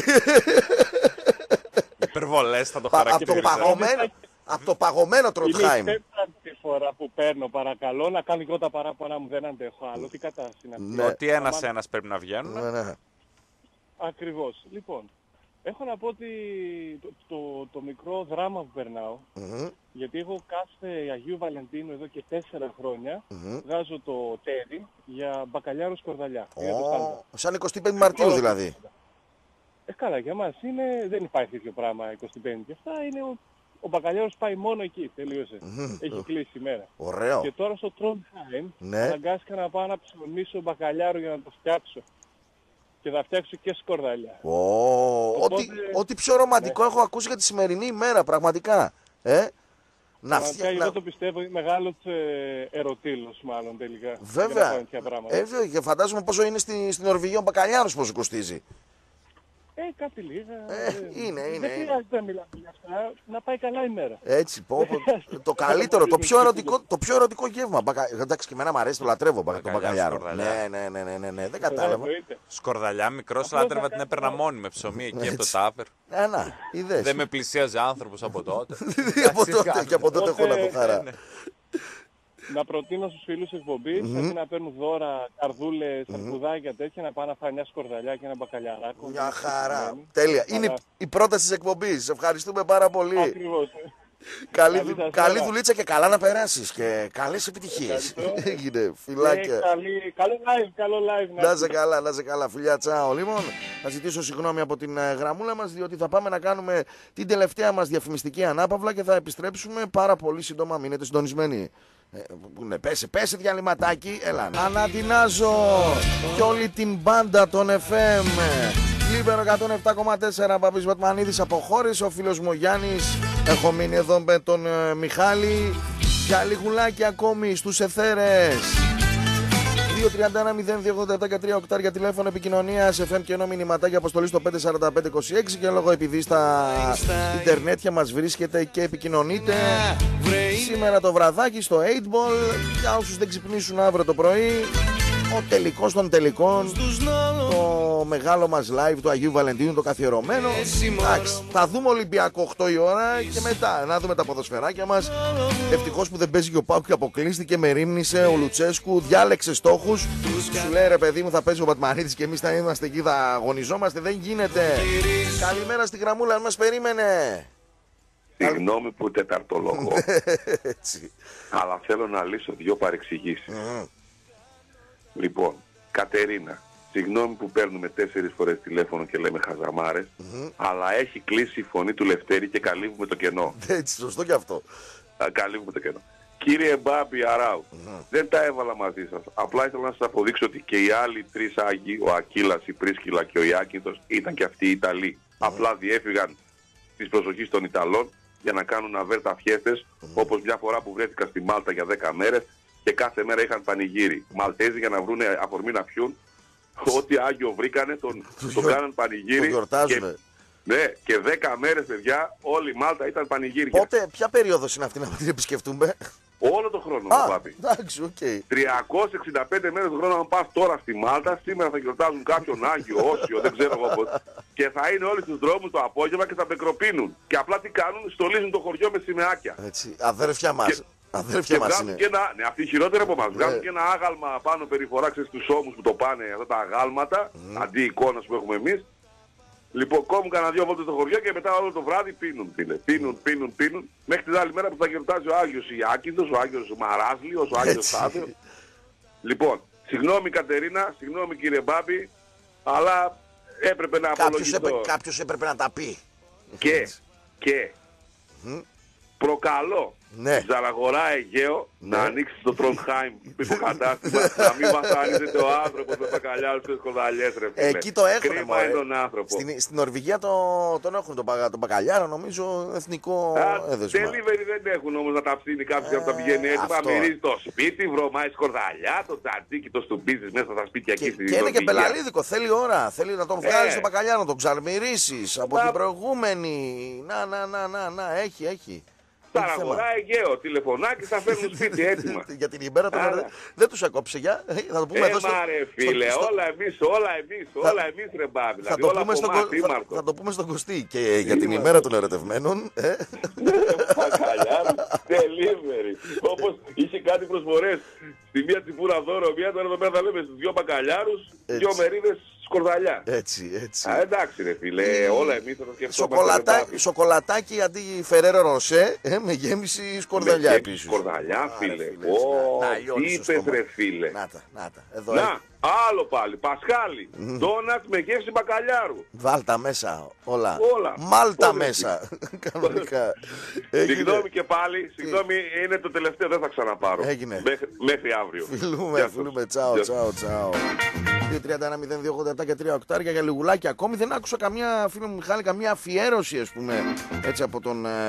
Υπερβολές θα το Πα- Από το χαρακτήριζα. παγωμένο, από το παγωμένο Είναι Τροντχάιμ. η τέταρτη φορά που παίρνω, παρακαλώ, να κάνω εγώ τα παράπονα μου, δεν αντέχω άλλο. Τι κατάσταση είναι αυτή. Ναι. Ότι ένας-ένας πρέπει να βγαίνουν. Ναι, ναι. Ακριβώς. Λοιπόν, έχω να πω ότι το, το, το μικρό δράμα που περνάω, Μμμ. γιατί εγώ κάθε Αγίου Βαλεντίνου εδώ και τέσσερα χρόνια Μμμ. βγάζω το τέρι για μπακαλιάρο σκορδαλιά. Για το στάνταρ. Ω, σαν εικοστή πέμπτη Μαρτίου δηλαδή. Ε, καλά, για μας είναι, δεν υπάρχει τέτοιο πράγμα εικοστή πέμπτη και αυτά, είναι ο, ο μπακαλιάρος πάει μόνο εκεί, τελείωσε. Μμμ. Έχει κλείσει η μέρα. Ωραίο. Και τώρα στο Trondheim Ναι. αναγκάστηκα να πάω να ψωνίσω μπακαλιάρο για να το φτιάξω. Και θα φτιάξω και σκορδαλιά. Ω, Οπότε- Ό,τι, ό,τι πιο ρομαντικό έχω ακούσει για τη σημερινή ημέρα, πραγματικά. Ε? Να Πραγματικά φτιά- εγώ να- το πιστεύω, είναι μεγάλος ε, ερωτήλος μάλλον τελικά. Για να Βέβαια. κάνω τέτοια πράγματα. Ε, βέβαια, και φαντάζομαι πόσο είναι στη, στην Νορβηγία ο μπακαλιάρος πόσο κοστίζει. Ε, κάτι λίγα. Ε, δεν- είναι, είναι, Δεν είναι. χρειάζεται να μιλάμε για αυτά, να πάει καλά η μέρα. Έτσι, πω, πω, το καλύτερο, το πιο ερωτικό, το πιο ερωτικό γεύμα. Μπακα... Εντάξει, και εμένα μου αρέσει, το λατρεύω μπακα- το Μπακαλιάρο, μπακαλιάρο. σκορδαλιά. Ναι, ναι, ναι, ναι, ναι, ναι, δεν κατάλαβα. Εννοείται. Σκορδαλιά, μικρός Απλώς λάτρευα να την κάνω- έπαιρνα μόνη με ψωμί εκεί από το Έτσι. τάπερ. Ε, να, είδες. Δεν με πλησίαζε άνθρωπος από τότε. από τότε, και από τότε έχω να το χαρά. Ναι. να προτείνω στους φίλους εκπομπής, Μμμ. αντί να παίρνουν δώρα, καρδούλες, αρκουδάκια τέτοια, να πάνε να φάνε μια σκορδαλιά και ένα μπακαλιαράκο. Μια χαρά. Τέλεια. Είναι η- η πρόταση της εκπομπής. Σε ευχαριστούμε πάρα πολύ. Ακριβώς. Καλή, Καλή δου- σας καλή μέρα. δουλίτσα και καλά να περάσεις και καλές επιτυχίες. Έγινε, Και φιλάκια. καλή- Καλό live, καλό live. Να είσαι καλά, να είσαι καλά, φιλιά, τσάω. Λοιπόν, θα ζητήσω συγγνώμη από την ε, γραμμούλα μας, διότι θα πάμε να κάνουμε την τελευταία μας διαφημιστική ανάπαυλα και θα επιστρέψουμε πάρα πολύ σύντομα. Μείνετε συντονισμένοι. Ε, που είναι, πέσε, πέσε διαλυματάκι, έλα. Αναδυνάζω και όλη την μπάντα των εφ εμ. Λίμπερο εκατόν επτά κόμμα τέσσερα, Παπής Βατμανίδης αποχώρησε, ο φίλος μου ο Γιάννης. Έχω μείνει εδώ με τον ε, Μιχάλη. Για λιγουλάκι ακόμη στους εθέρες. δύο τρία ένα μηδέν δύο ογδόντα επτά και τρία οκτάρια τηλέφωνο επικοινωνίας εφ εμ και ενώ μηνυματάκια αποστολή στο πέντε τέσσερα πέντε είκοσι έξι και λόγω επειδή στα ιντερνέτια μας βρίσκεται και επικοινωνείτε σήμερα το βραδάκι στο οκτώ Ball. Για όσους δεν ξυπνήσουν αύριο το πρωί, ο τελικός των τελικών, το μεγάλο μας live του Αγίου Βαλεντίνου, το καθιερωμένο. Εντάξει, θα δούμε Ολυμπιακό οκτώ η ώρα και μετά να δούμε τα ποδοσφαιράκια μας. Ευτυχώς που δεν παίζει και ο Πάουκ και αποκλείστηκε, με ρίμνησε ο Λουτσέσκου, διάλεξε στόχους. Σου λέει ρε παιδί μου, θα παίζει ο Πατμανίδης και εμείς θα είμαστε εκεί, θα αγωνιζόμαστε. Δεν γίνεται. Καλημέρα στη γραμμούλα, αν μας περίμενε. Συγγνώμη που τεταρτολόγο. Έτσι. Αλλά θέλω να λύσω δύο παρεξηγήσεις. Λοιπόν, Κατερίνα, συγγνώμη που παίρνουμε τέσσερις φορές τηλέφωνο και λέμε χαζαμάρες, αλλά έχει κλείσει η φωνή του Λευτέρη και καλύβουμε το κενό. Έτσι, σωστό και αυτό. Α, καλύβουμε το κενό. Κύριε Μπάμπη Αράου, δεν τα έβαλα μαζί σας. Απλά ήθελα να σας αποδείξω ότι και οι άλλοι τρεις Άγιοι, ο Ακύλας, η Πρίσκυλα και ο Ιάκυνθος, ήταν και αυτοί οι Ιταλοί. Απλά διέφυγαν της προσοχής των Ιταλών για να κάνουν αβέρτα φιέστες, όπως μια φορά που βρέθηκα στη Μάλτα για δέκα μέρες και κάθε μέρα είχαν πανηγύρι. Μαλτέζοι για να βρουν αφορμή να πιούν, ό,τι Άγιο βρήκανε, τον, τον κάναν πανηγύρι. Το γιορτάζουνε. Και, ναι, και δέκα μέρες, παιδιά, όλη η Μάλτα ήταν πανηγύρι. Πότε, ποια περίοδος είναι αυτή να την επισκεφτούμε? Όλο το χρόνο, Α, Πάπη. εντάξει, οκ. τριακόσιες εξήντα πέντε μέρες το χρόνο, αν πας τώρα στη Μάλτα, σήμερα θα γιορτάζουν κάποιον Άγιο, Όσιο, δεν ξέρω εγώ πώς. Και θα είναι όλοι στους δρόμους το απόγευμα και θα μπεκροπίνουν. Και απλά τι κάνουν, στολίζουν το χωριό με σημαίακια. Έτσι, αδέρφια μας. Και, Αδέρφια και μας βγάζουν είναι. και ένα, ναι, αυτοί χειρότεροι από εμάς. Ναι. Βγάζουν και ένα άγαλμα πάνω περιφορά, ξέρεις, στους ώμους που το πάνε αυτά τα αγάλματα, αντί εικόνας που έχουμε εμείς. Λοιπόν, κόβουν κανένα δυο βόλτες στο χωριό και μετά όλο το βράδυ πίνουν, φίλε. Πίνουν, πίνουν, πίνουν. Μέχρι την άλλη μέρα που θα γιορτάζει ο Άγιος Ιάκυνθος, ο Άγιος Μαράσλιος, ο Άγιος Στάθιος. Λοιπόν, συγγνώμη Κατερίνα, συγγνώμη κύριε Μπάμπη, αλλά έπρεπε να Κάποιος, απολογηθώ. έπρεπε, κάποιος έπρεπε να τα πει. Και, και, προκαλώ Ναι. Ζαραγορά Αιγαίο να ανοίξει το Τρονχάιμ υποκατάστημα, να μην βασανίζεται ο άνθρωπος με μπακαλιάρους και σκοδαλιές, ρε φίλε. Εκεί το έχουν. Κρίμα μωρέ. είναι τον άνθρωπο. Στην, στην Νορβηγία το, τον έχουν τον, μπαγα- τον μπακαλιάρο, νομίζω, εθνικό Α, έδεσμα. delivery δεν έχουν όμως να τα ψήνει κάποιος και να τα πηγαίνει έτοιμα, αυτό. μυρίζει το σπίτι, βρωμάει σκορδαλιά, το τζατζίκι, το στουμπίζεις μέσα στα σπίτια εκεί στη Και είναι και Νορβηγία. πελαλίδικο, θέλει ώρα. Θέλει να τον βγάλει Ε. στον μπακαλιάρο, να τον ξαρμυρίσεις από Μα- την προηγούμενη. Να, να, να, να, να, έχει, έχει. Ζαραγορά Αιγαίο, τηλεφωνάκι θα φέρνουν σπίτι έτοιμα. Για την ημέρα του Άρα. δεν, δεν τους έκοψε για. Θα το πούμε Ε, εδώ στο, μα ρε στο- φίλε, στο- όλα εμείς, όλα εμείς, Θα- όλα εμείς ρε μπάμπη. θα, Δηλαδή το όλα πούμε από στον, εμάς, Κω- θα, ήμαρτο. θα το πούμε στον Κωστή και για την ημέρα των ερωτευμένων. ε. Μπακαλιάρου, delivery. Όπως είχε κάτι προσφορές στη μία τσιπούρα δώρο, μία τώρα εδώ πέρα θα λέμε στους δυο μπακαλιάρους, δυο Έτσι. μερίδες σκορδαλιά. Έτσι, έτσι. Α, εντάξει ρε φίλε, όλα εμείς θα τα σκεφτόμαστε. Σοκολατά, ρε μπάμπη. σοκολατάκι αντί Φεραίρο Ροσέ ε, με γέμιση σκορδαλιά Με επίσης. σκορδαλιά Άρα, φίλε. φίλε, Ω, να, να, τι λιώνει στο είπες στόμα. ρε φίλε. Να τα, να τα. Εδώ Να, έχει. άλλο πάλι, Πασχάλη, ντόνατ με γεύση μπακαλιάρου. Βάλτα μέσα όλα. Όλα. Μάλτα Όλα, μέσα. Κανονικά. Έγινε. Συγγνώμη και πάλι, συγγνώμη, είναι το τελευταίο, δεν θα ξαναπάρω. Έγινε. Μέχρι, μέχρι αύριο. Φιλούμε, Γεια σας. φιλούμε. Τσάω, Γεια σας. τσάω, τσάω. δύο τρία ένα μηδέν δύο ογδόντα επτά και τρία οκτάρια για λιγουλάκι. Ακόμη δεν άκουσα καμία, φίλο μου Μιχάλη, καμία αφιέρωση, ας πούμε, έτσι από τον ε,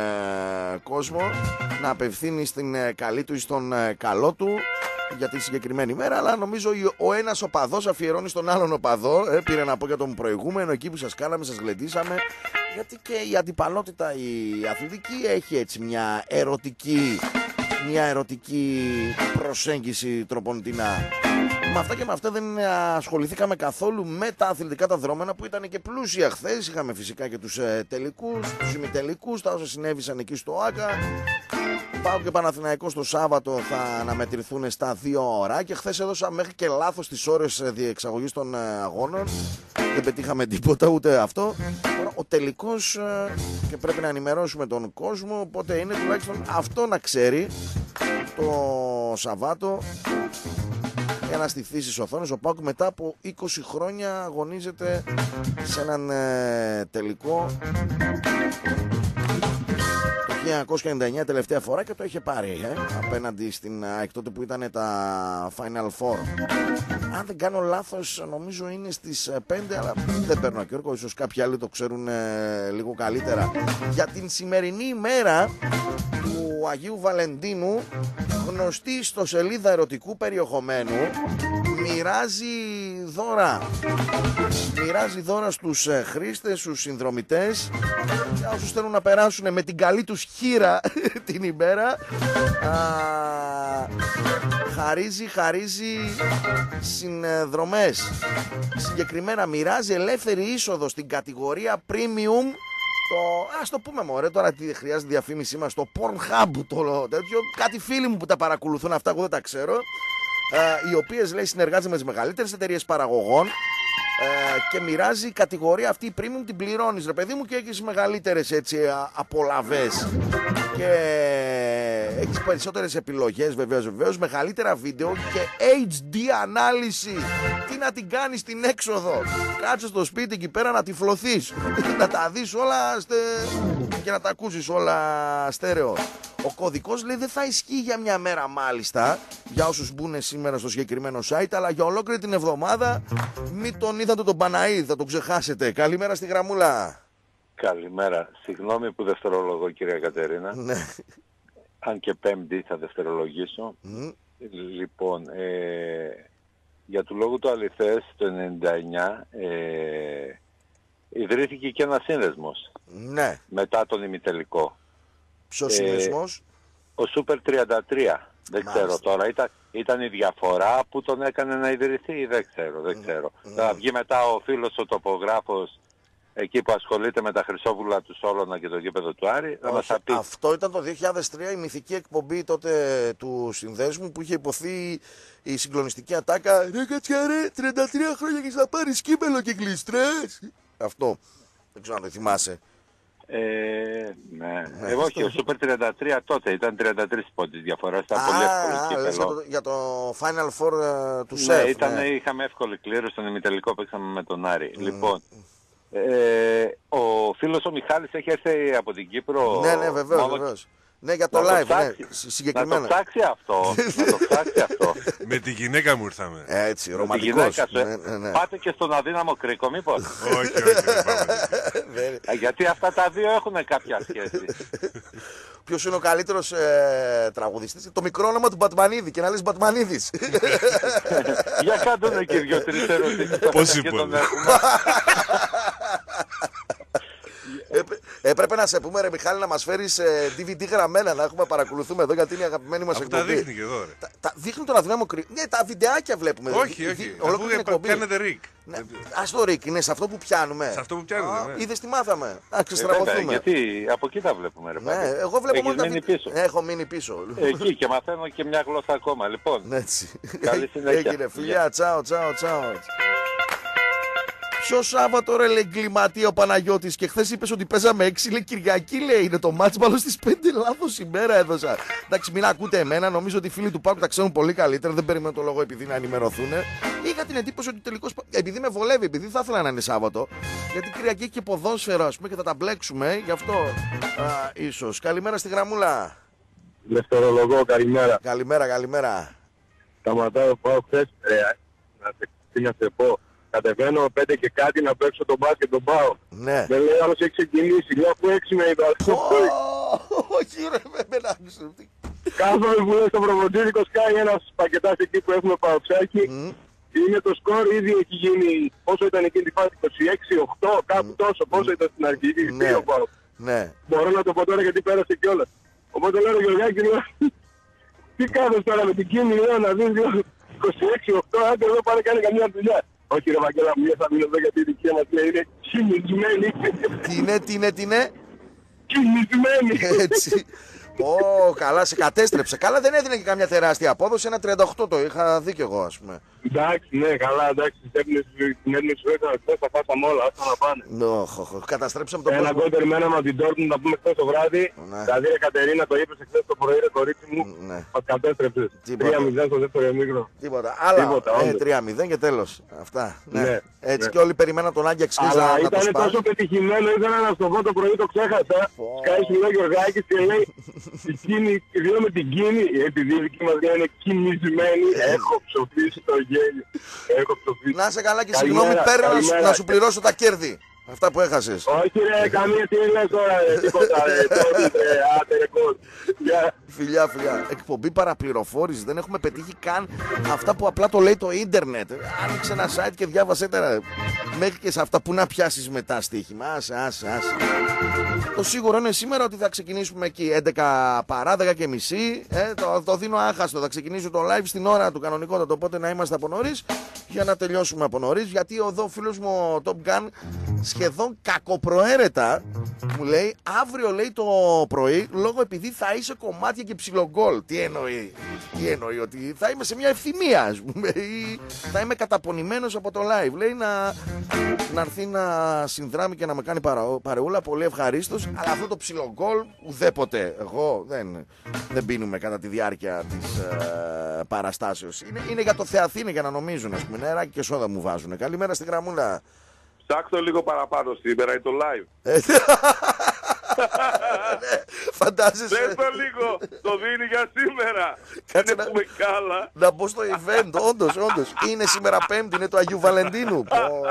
κόσμο να απευθύνει στην ε, καλή του ή στον ε, καλό του για τη συγκεκριμένη μέρα. Αλλά νομίζω η- ο ένας οπαδός αφιερώνει στον άλλον οπαδό. Ε, πήρα να πω για τον προηγούμενο, εκεί που σας κάναμε, σας γλεντήσαμε. Γιατί και η αντιπαλότητα, η αθλητική, έχει έτσι μια ερωτική, μια ερωτική προσέγγιση τροποντινά. Με αυτά και με αυτά δεν ασχοληθήκαμε καθόλου με τα αθλητικά τα δρόμενα που ήταν και πλούσια χθες. Είχαμε φυσικά και τους ε, τελικούς, τους ημιτελικούς, τα όσα συνέβησαν εκεί στο ΆΚΑ. Πάω και Παναθηναϊκός το Σάββατο θα αναμετρηθούν στα δύο ώρα και χθες έδωσα μέχρι και λάθος τις ώρες διεξαγωγής των αγώνων. Δεν πετύχαμε τίποτα ούτε αυτό. Τώρα ο τελικός και πρέπει να ενημερώσουμε τον κόσμο, οπότε είναι τουλάχιστον αυτό να ξέρει το Σαββάτο για να στηθεί στις οθόνες. Ο ΠΑΟΚ μετά από είκοσι χρόνια αγωνίζεται σε έναν ε, τελικό το χίλια εννιακόσια ενενήντα εννιά τελευταία φορά και το είχε πάρει ε, απέναντι στην ΑΕΚ τότε που ήταν τα Final Four. Αν δεν κάνω λάθος νομίζω είναι στις πέντε, αλλά δεν παίρνω Γιώργο, ίσως κάποιοι άλλοι το ξέρουν ε, λίγο καλύτερα. Για την σημερινή ημέρα του Αγίου Βαλεντίνου, γνωστή στο σελίδα ερωτικού περιεχομένου, μοιράζει δώρα. Μοιράζει δώρα στους ε, χρήστες, στους συνδρομητές, για όσους θέλουν να περάσουν με την καλή τους χείρα την ημέρα. Α, χαρίζει, χαρίζει συνδρομές. Συγκεκριμένα μοιράζει ελεύθερη είσοδο στην κατηγορία Premium. Το, ας το πούμε μωρέ, τώρα τι χρειάζεται διαφήμιση μας, το Pornhub, το τέτοιο, κάτι φίλοι μου που τα παρακολουθούν αυτά, εγώ δεν τα ξέρω, ε, οι οποίες λέει συνεργάζονται με τις μεγαλύτερες εταιρείες παραγωγών ε, και μοιράζει η κατηγορία αυτή, η premium την πληρώνεις ρε παιδί μου και έχεις μεγαλύτερες έτσι απολαβές και έχεις περισσότερες επιλογές βεβαίως βεβαίως, μεγαλύτερα βίντεο και έιτς ντι ανάλυση. Τι να την κάνεις την έξοδο, κάτσε στο σπίτι εκεί πέρα να τυφλωθείς, να τα δεις όλα στε... και να τα ακούσεις όλα στέρεο. Ο κωδικός λέει δεν θα ισχύει για μια μέρα μάλιστα για όσους μπουν σήμερα στο συγκεκριμένο site, αλλά για ολόκληρη την εβδομάδα. Μην τον είδατε τον Παναή, θα τον ξεχάσετε. Καλημέρα στη γραμμούλα. Καλημέρα. Συγγνώμη που δευτερολογώ κυρία Κατερίνα. Ναι. Αν και πέμπτη θα δευτερολογήσω. Mm. Λοιπόν, ε, για του λόγου του αληθές το ενενήντα εννιά ε, ιδρύθηκε και ένας σύνδεσμος. Ναι. Μετά τον ημιτελικό. Ποιος σύνδεσμος? Ο Σούπερ τριάντα τρία. Δεν Μάλιστα. ξέρω τώρα. Ήταν, ήταν η διαφορά που τον έκανε να ιδρυθεί. Δεν ξέρω, δεν ξέρω. Mm. Θα βγει μετά ο φίλος ο τοπογράφος εκεί που ασχολείται με τα Χρυσόβουλα του Σόλωνα και το γήπεδο του Άρη. Θα μας πει. Αυτό ήταν το δύο χιλιάδες τρία η μυθική εκπομπή τότε του συνδέσμου που είχε υποθεί η συγκλονιστική ατάκα. Ρε Κατσιαρέ, τριάντα τρία χρόνια και να πάρεις κύπελο και γλιστρές. Αυτό. Δεν ξέρω αν το θυμάσαι. Ε, ναι. ναι. Εγώ όχι, ο Super τριάντα τρία τότε ήταν τριάντα τρεις πόντους διαφορά. Ήταν πολύ εύκολο κύπελο. Για το, για το Final Four uh, του ναι, ΣΕΦ. Ήταν, ναι, είχαμε εύκολη κλήρωση, στον ημιτελικό παίξαμε με τον Άρη. Mm. Λοιπόν, ε, ο φίλος ο Μιχάλης έχει έρθει από την Κύπρο. Ναι, ναι, βεβαίως, μόνο... βεβαίως. Ναι, για το live, ναι, συγκεκριμένα. Να το ψάξει αυτό, να το ψάξει αυτό. Με τη γυναίκα μου ήρθαμε. Έτσι, ρομαντικός. Ναι, ναι, ναι. Πάτε και στον αδύναμο κρίκο, μήπως? Όχι, όχι, δεν πάμε. Γιατί αυτά τα δύο έχουν κάποια σχέση. Ποιος είναι ο καλύτερος ε, τραγουδιστής? Το μικρό όνομα του Μπατμανίδη και να λες Μπατμανίδης. Για κάτω και δύο-τρεις ερωτήσεις. Πώς είπαν. Έπρεπε να σε πούμε ρε Μιχάλη να μας φέρεις ε, ντι βι ντι γραμμένα να έχουμε παρακολουθούμε εδώ γιατί είναι η αγαπημένη μας εκπομπή. Τα δείχνει και εδώ ρε. Τα, τα δείχνει τον αδυνάμο κρυ... Ναι, τα βιντεάκια βλέπουμε. Όχι, όχι. Αφού κάνετε ρικ. Ναι. Ας το ρικ, είναι σε αυτό που πιάνουμε. Σε αυτό που πιάνουμε, ναι. Είδες τι μάθαμε. Να ξεστραβωθούμε. Ε, γιατί από εκεί τα βλέπουμε ρε. Ναι, εγώ βλέπω μόνο τα μείνει πίσω. Έχω μείνει πίσω. Εκεί και μαθαίνω και μια γλώσσα ακόμα. Λοιπόν, έτσι. Καλή συνέχεια. Έγινε φιλιά, τσάω, τσάω, τσάω. Ποιο Σάββατο ρε λέει εγκληματία ο Παναγιώτης και χθες είπες ότι παίζαμε έξι, λέει Κυριακή λέει είναι το μάτς μάλλον στις πέντε, λάθος ημέρα έδωσα. Εντάξει μην ακούτε εμένα, νομίζω ότι οι φίλοι του Πάκου τα ξέρουν πολύ καλύτερα, δεν περιμένω το λόγο επειδή να ενημερωθούν. Είχα την εντύπωση ότι τελικώς, επειδή με βολεύει, επειδή θα ήθελα να είναι Σάββατο, γιατί Κυριακή έχει και ποδόσφαιρο ας πούμε και θα τα μπλέξουμε, γι' αυτό α, ίσως. Καλημέρα στη γραμμούλα. Δευτερολογώ, καλημέρα. Καλημέρα, καλημέρα. Σταματάω, πάω χθες, ε, να σε πω. Κατεβαίνω πέντε και κάτι να παίξω τον μπάσκετ τον πάω. Ναι. Με λέει άλλος έχει ξεκινήσει. Λέω που έξι με είδα. Όχι ρε με μενάξε. Κάθομαι που λέει στο προπονητήρικο σκάει ένας πακετάς εκεί που έχουμε παοξάκι. Είναι το σκορ ήδη έχει γίνει. Πόσο ήταν εκείνη τη φάση, είκοσι έξι οκτώ κάπου τόσο. Πόσο ήταν στην αρχή, δύο πάω. Ναι. Μπορώ να το πω τώρα γιατί πέρασε κιόλας. Οπότε λέω Γεωργιάκη, τι κάνεις τώρα με την κίνη, λέω να δεις είκοσι έξι οκτώ, άντε εδώ πάνε κάνει καμιά δουλειά. Όχι ρε Βαγγέλα μου, θα μείνω εδώ γιατί η δικιά μας λέει είναι κινησμένη. Τι είναι, τι είναι, τι είναι? Κινησμένη. Έτσι. Ω, καλά, σε κατέστρεψε. Καλά, δεν έδινε και καμιά τεράστια απόδοση. Ένα τριάντα οκτώ το είχα δει κι εγώ, ας πούμε. Εντάξει, ναι, καλά, εντάξει. Την έδινε σου έκανα χθες, τα φάσαμε όλα, αυτά να πάνε. Οχ, καταστρέψαμε τον κόσμο. κόσμο. Ένα γκολ περιμέναμε από την Dortmund να πούμε χθες το βράδυ. Ναι. Δηλαδή, η Κατερίνα το είπε χθες το πρωί, ρε κορίτσι μου, ναι. μας κατέστρεψες. τρία μηδέν στο δεύτερο ημίχρονο. Τίποτα. Άλλα, ε, τρία μηδέν και τέλος. Αυτά. Ναι. Ναι. Έτσι ναι. Και όλοι περιμέναν τον Άγγιαξ να, αλλά να ήταν το σπάσει. τόσο πετυχημένο, ήθελα να σου το πω το πρωί, το ξέχασα. Σκάει σου λέει Γιωργάκης και λέει η κίνη, δύο με την κίνη, επειδή η δική μας είναι κινησμένη, έχω ψοφήσει το γέλιο. Έχω ψοφήσει. Να σε καλά και συγγνώμη, πέρα να, να σου πληρώσω τα κέρδη. Αυτά που έχασες. Όχι ρε, καμία τι λες τώρα ρε, τίποτα ρε, τότε ρε, άτε ρε κόλ. Φιλιά, φιλιά. Εκπομπή παραπληροφόρηση. Δεν έχουμε πετύχει καν αυτά που απλά το λέει το ίντερνετ. Άνοιξε ένα site και διάβασε τώρα. Μέχρι και σε αυτά που να πιάσεις μετά στοίχημα. Άσε, άσε, άσε. Το σίγουρο είναι σήμερα ότι θα ξεκινήσουμε εκεί έντεκα παρά, δέκα και μισή. Ε, το, το δίνω άχαστο. Θα ξεκινήσω το live στην ώρα του κανονικότατο. Οπότε να είμαστε από νωρίς για να τελειώσουμε από νωρίς. Γιατί εδώ ο φίλος μου ο Top Gun σχεδόν κακοπροαίρετα μου λέει αύριο λέει το πρωί λόγω επειδή θα είσαι κομμάτια και ψιλογκόλ. Τι εννοεί, τι εννοεί, ότι θα είμαι σε μια ευθυμία ας πούμε ή θα είμαι καταπονημένος από το live. Λέει να, να έρθει να συνδράμει και να με κάνει παρα, παρεούλα, πολύ ευχαρίστως, αλλά αυτό το ψιλογκόλ ουδέποτε. Εγώ δεν, δεν πίνουμε κατά τη διάρκεια της ε, παραστάσεως. Είναι, είναι για το Θεαθήνε για να νομίζουν ας πούμε, νεράκι και σόδα μου βάζουν. Καλημέρα στη γραμμούλα. Ψάξω λίγο παραπάνω σήμερα, είναι το live. Φαντάζεσαι. Δες το λίγο, το δίνει για σήμερα. Κάτσε να πούμε κάλα. Να μπω στο event, όντως, όντως. Είναι σήμερα Πέμπτη, είναι το Αγίου Βαλεντίνου.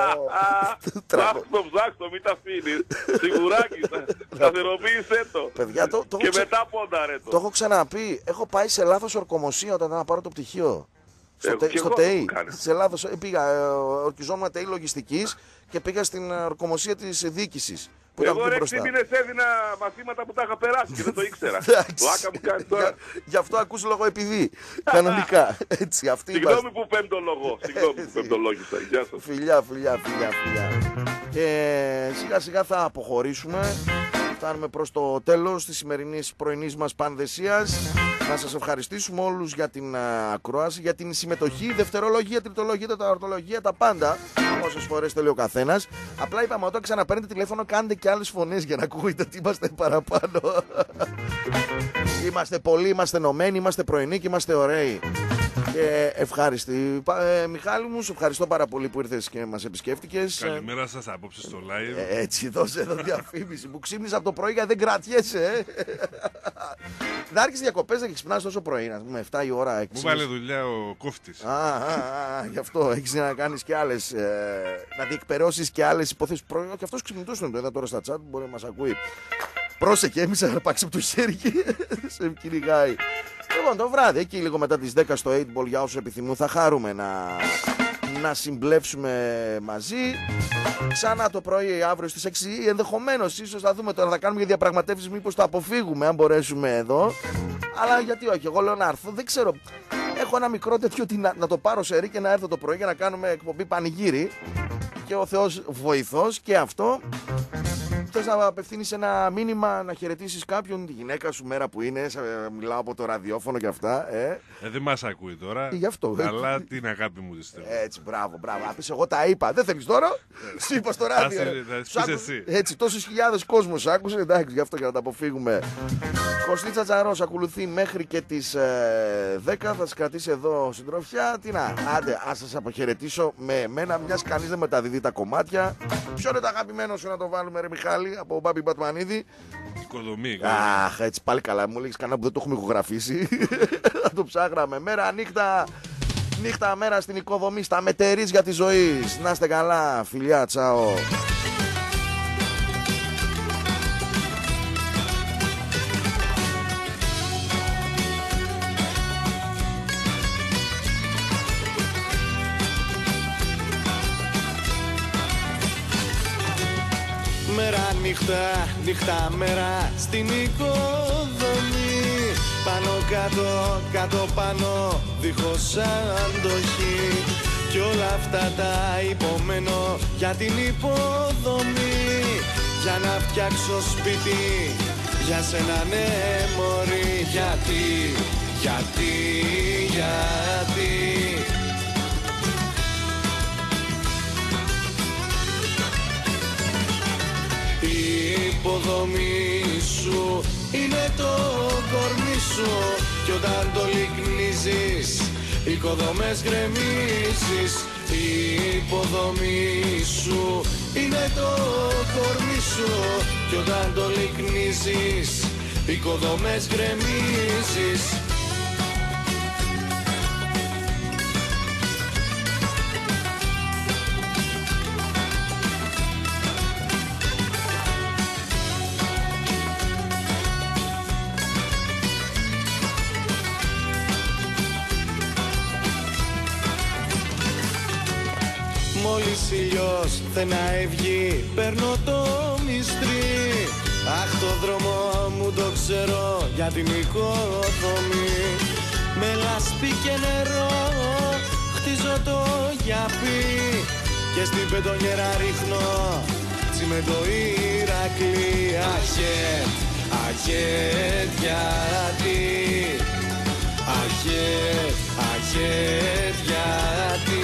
Ψάξτο, ψάξτο, μην τα αφήνεις. Σιγουράκι, σταθεροποίησέ το. Παιδιά, το, το και ξε... μετά πόνταρε το. Το έχω ξαναπεί, έχω πάει σε λάθος ορκομοσία όταν να πάρω το πτυχίο. Στο, τε, στο ΤΕΙ, σε λάθος, πήγα, ε, ορκιζόμουν ΤΕΙ λογιστικής και πήγα στην ορκομοσία της διοίκησης. Εγώ ρε έξι μήνες έδινα μαθήματα που τα είχα περάσει και δεν το ήξερα. Λάκα μου κάνει τώρα. Γι' αυτό ακούς λόγο επειδή. Κανονικά. Έτσι, αυτή συγγνώμη που πέμπτο λόγο. Συγγνώμη που πέμπτολόγησα. Γεια σας. Φιλιά, φιλιά, φιλιά, φιλιά. Και σιγά σιγά θα αποχωρήσουμε. Φτάνουμε προς το τέλος της σημερινής πρωινής μας πανδεσίας. Να σας ευχαριστήσουμε όλους για την uh, ακρόαση, για την συμμετοχή, δευτερολογία, τριτολογία, τεταρτολογία, τα πάντα. Όσες φορές θέλει ο καθένας. Απλά είπαμε όταν ξαναπαίρνετε τηλέφωνο κάντε και άλλες φωνές για να ακούγετε ότι είμαστε παραπάνω. Είμαστε πολλοί, είμαστε ενωμένοι, είμαστε πρωινοί και είμαστε ωραίοι. Και ευχάριστη. Ε, Μιχάλη μου, σε ευχαριστώ πάρα πολύ που ήρθες και μας επισκέφτηκες. Καλημέρα σας απόψε στο live. Ε, έτσι, δώσε εδώ διαφήμιση. Μου ξύπνησε από το πρωί γιατί δεν κρατιέσαι. Ε. Να άρχισε διακοπές να ξυπνάς τόσο πρωί, να πούμε εφτά η ώρα. έξι. Μου βάλε δουλειά ο κόφτης. Α, α, α, γι' αυτό έχεις να κάνεις και άλλες, ε, να διεκπαιρώσεις και άλλες υποθέσεις. Και αυτός ξυπνητός είναι το είδα τώρα στα chat, μπορεί να μας ακούει. Πρόσεχε, έμεισα να αρπάξει από το χέρι και σε κυνηγάει. Λοιπόν, το βράδυ, εκεί λίγο μετά τις δέκα στο οκτώ Ball, για όσους επιθυμούν, θα χαρούμε να, να συμπλέψουμε μαζί. Ξανά το πρωί, αύριο στις έξι, ενδεχομένως, ίσως θα δούμε τώρα, θα κάνουμε για διαπραγματεύσεις, μήπως το αποφύγουμε, αν μπορέσουμε εδώ. Αλλά γιατί όχι, εγώ λέω να έρθω, δεν ξέρω. Έχω ένα μικρό τέτοιο ότι να, να το πάρω σε ρί και να έρθω το πρωί για να κάνουμε εκπομπή πανηγύρι. Και ο Θεός βοηθός και αυτό. Θες να απευθύνεις ένα μήνυμα, να χαιρετήσεις κάποιον, τη γυναίκα σου μέρα που είναι, μιλάω από το ραδιόφωνο και αυτά. Ε, ε δεν μας ακούει τώρα. Γι' αυτό. Αλλά την αγάπη μου τη στέλνω. Έτσι, μπράβο, μπράβο. Απείς, εγώ τα είπα. Δεν θέλεις τώρα. Σου είπα στο ράδιο. Έτσι, τόσες χιλιάδες κόσμος άκουσε. Εντάξει, γι' αυτό για να τα αποφύγουμε. Κωστίτσα Τσαρός ακολουθεί μέχρι και τις ε, δέκα. Θα σας κρατήσει εδώ συντροφιά. Τι να, άντε, ας σας αποχαιρετήσω με εμένα. Μιας κανείς δεν μεταδίδει τα κομμάτια. Ποιο είναι το αγαπημένο σου να το βάλουμε, ρε Μιχάλη, από Μπάμπη Μπατμανίδη. Οικοδομή. Αχ, έτσι πάλι καλά. Μου λέγεις κανένα που δεν το έχουμε ηχογραφήσει. Θα το ψάχναμε. Μέρα, νύχτα. Νύχτα, μέρα στην οικοδομή, στα μετερίζια της ζωής. Να είστε καλά, φιλιά, τσάω. Μέρα νύχτα, νύχτα μέρα στην οικοδομή. Πάνω κάτω, κάτω πάνω, δίχως αντοχή. Κι όλα αυτά τα υπομένω για την υποδομή. Για να φτιάξω σπίτι, Για σένα ναι μωρή, γιατί, γιατί, γιατί. Η υποδομή σου είναι το κορμί σου κι όταν το λυκνίζεις οικοδομές γκρεμίζεις. Η υποδομή σου είναι το κορμί σου κι όταν το λυκνίζεις οικοδομές γκρεμίζεις. Μόλις ήλιος θενάει βγει, παίρνω το μυστρί. Αχ, το δρόμο μου το ξέρω για την οικοδομή. Με λάσπη και νερό χτίζω το γιαπί και στην πετονιέρα ρίχνω τσιμέντο Ηρακλή. Αχέτ, αχέτ, γιατί, αχέτ, αχέτ, γιατί.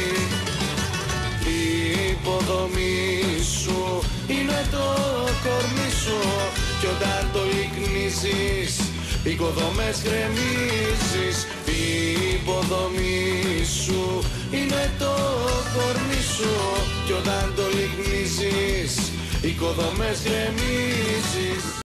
Η υποδομή σου είναι το κορμί σου κι όταν το λυκνίζεις οικοδομές γκρεμίζεις. Η υποδομή σου είναι το κορμί σου κι όταν το λυκνίζεις οικοδομές γκρεμίζεις.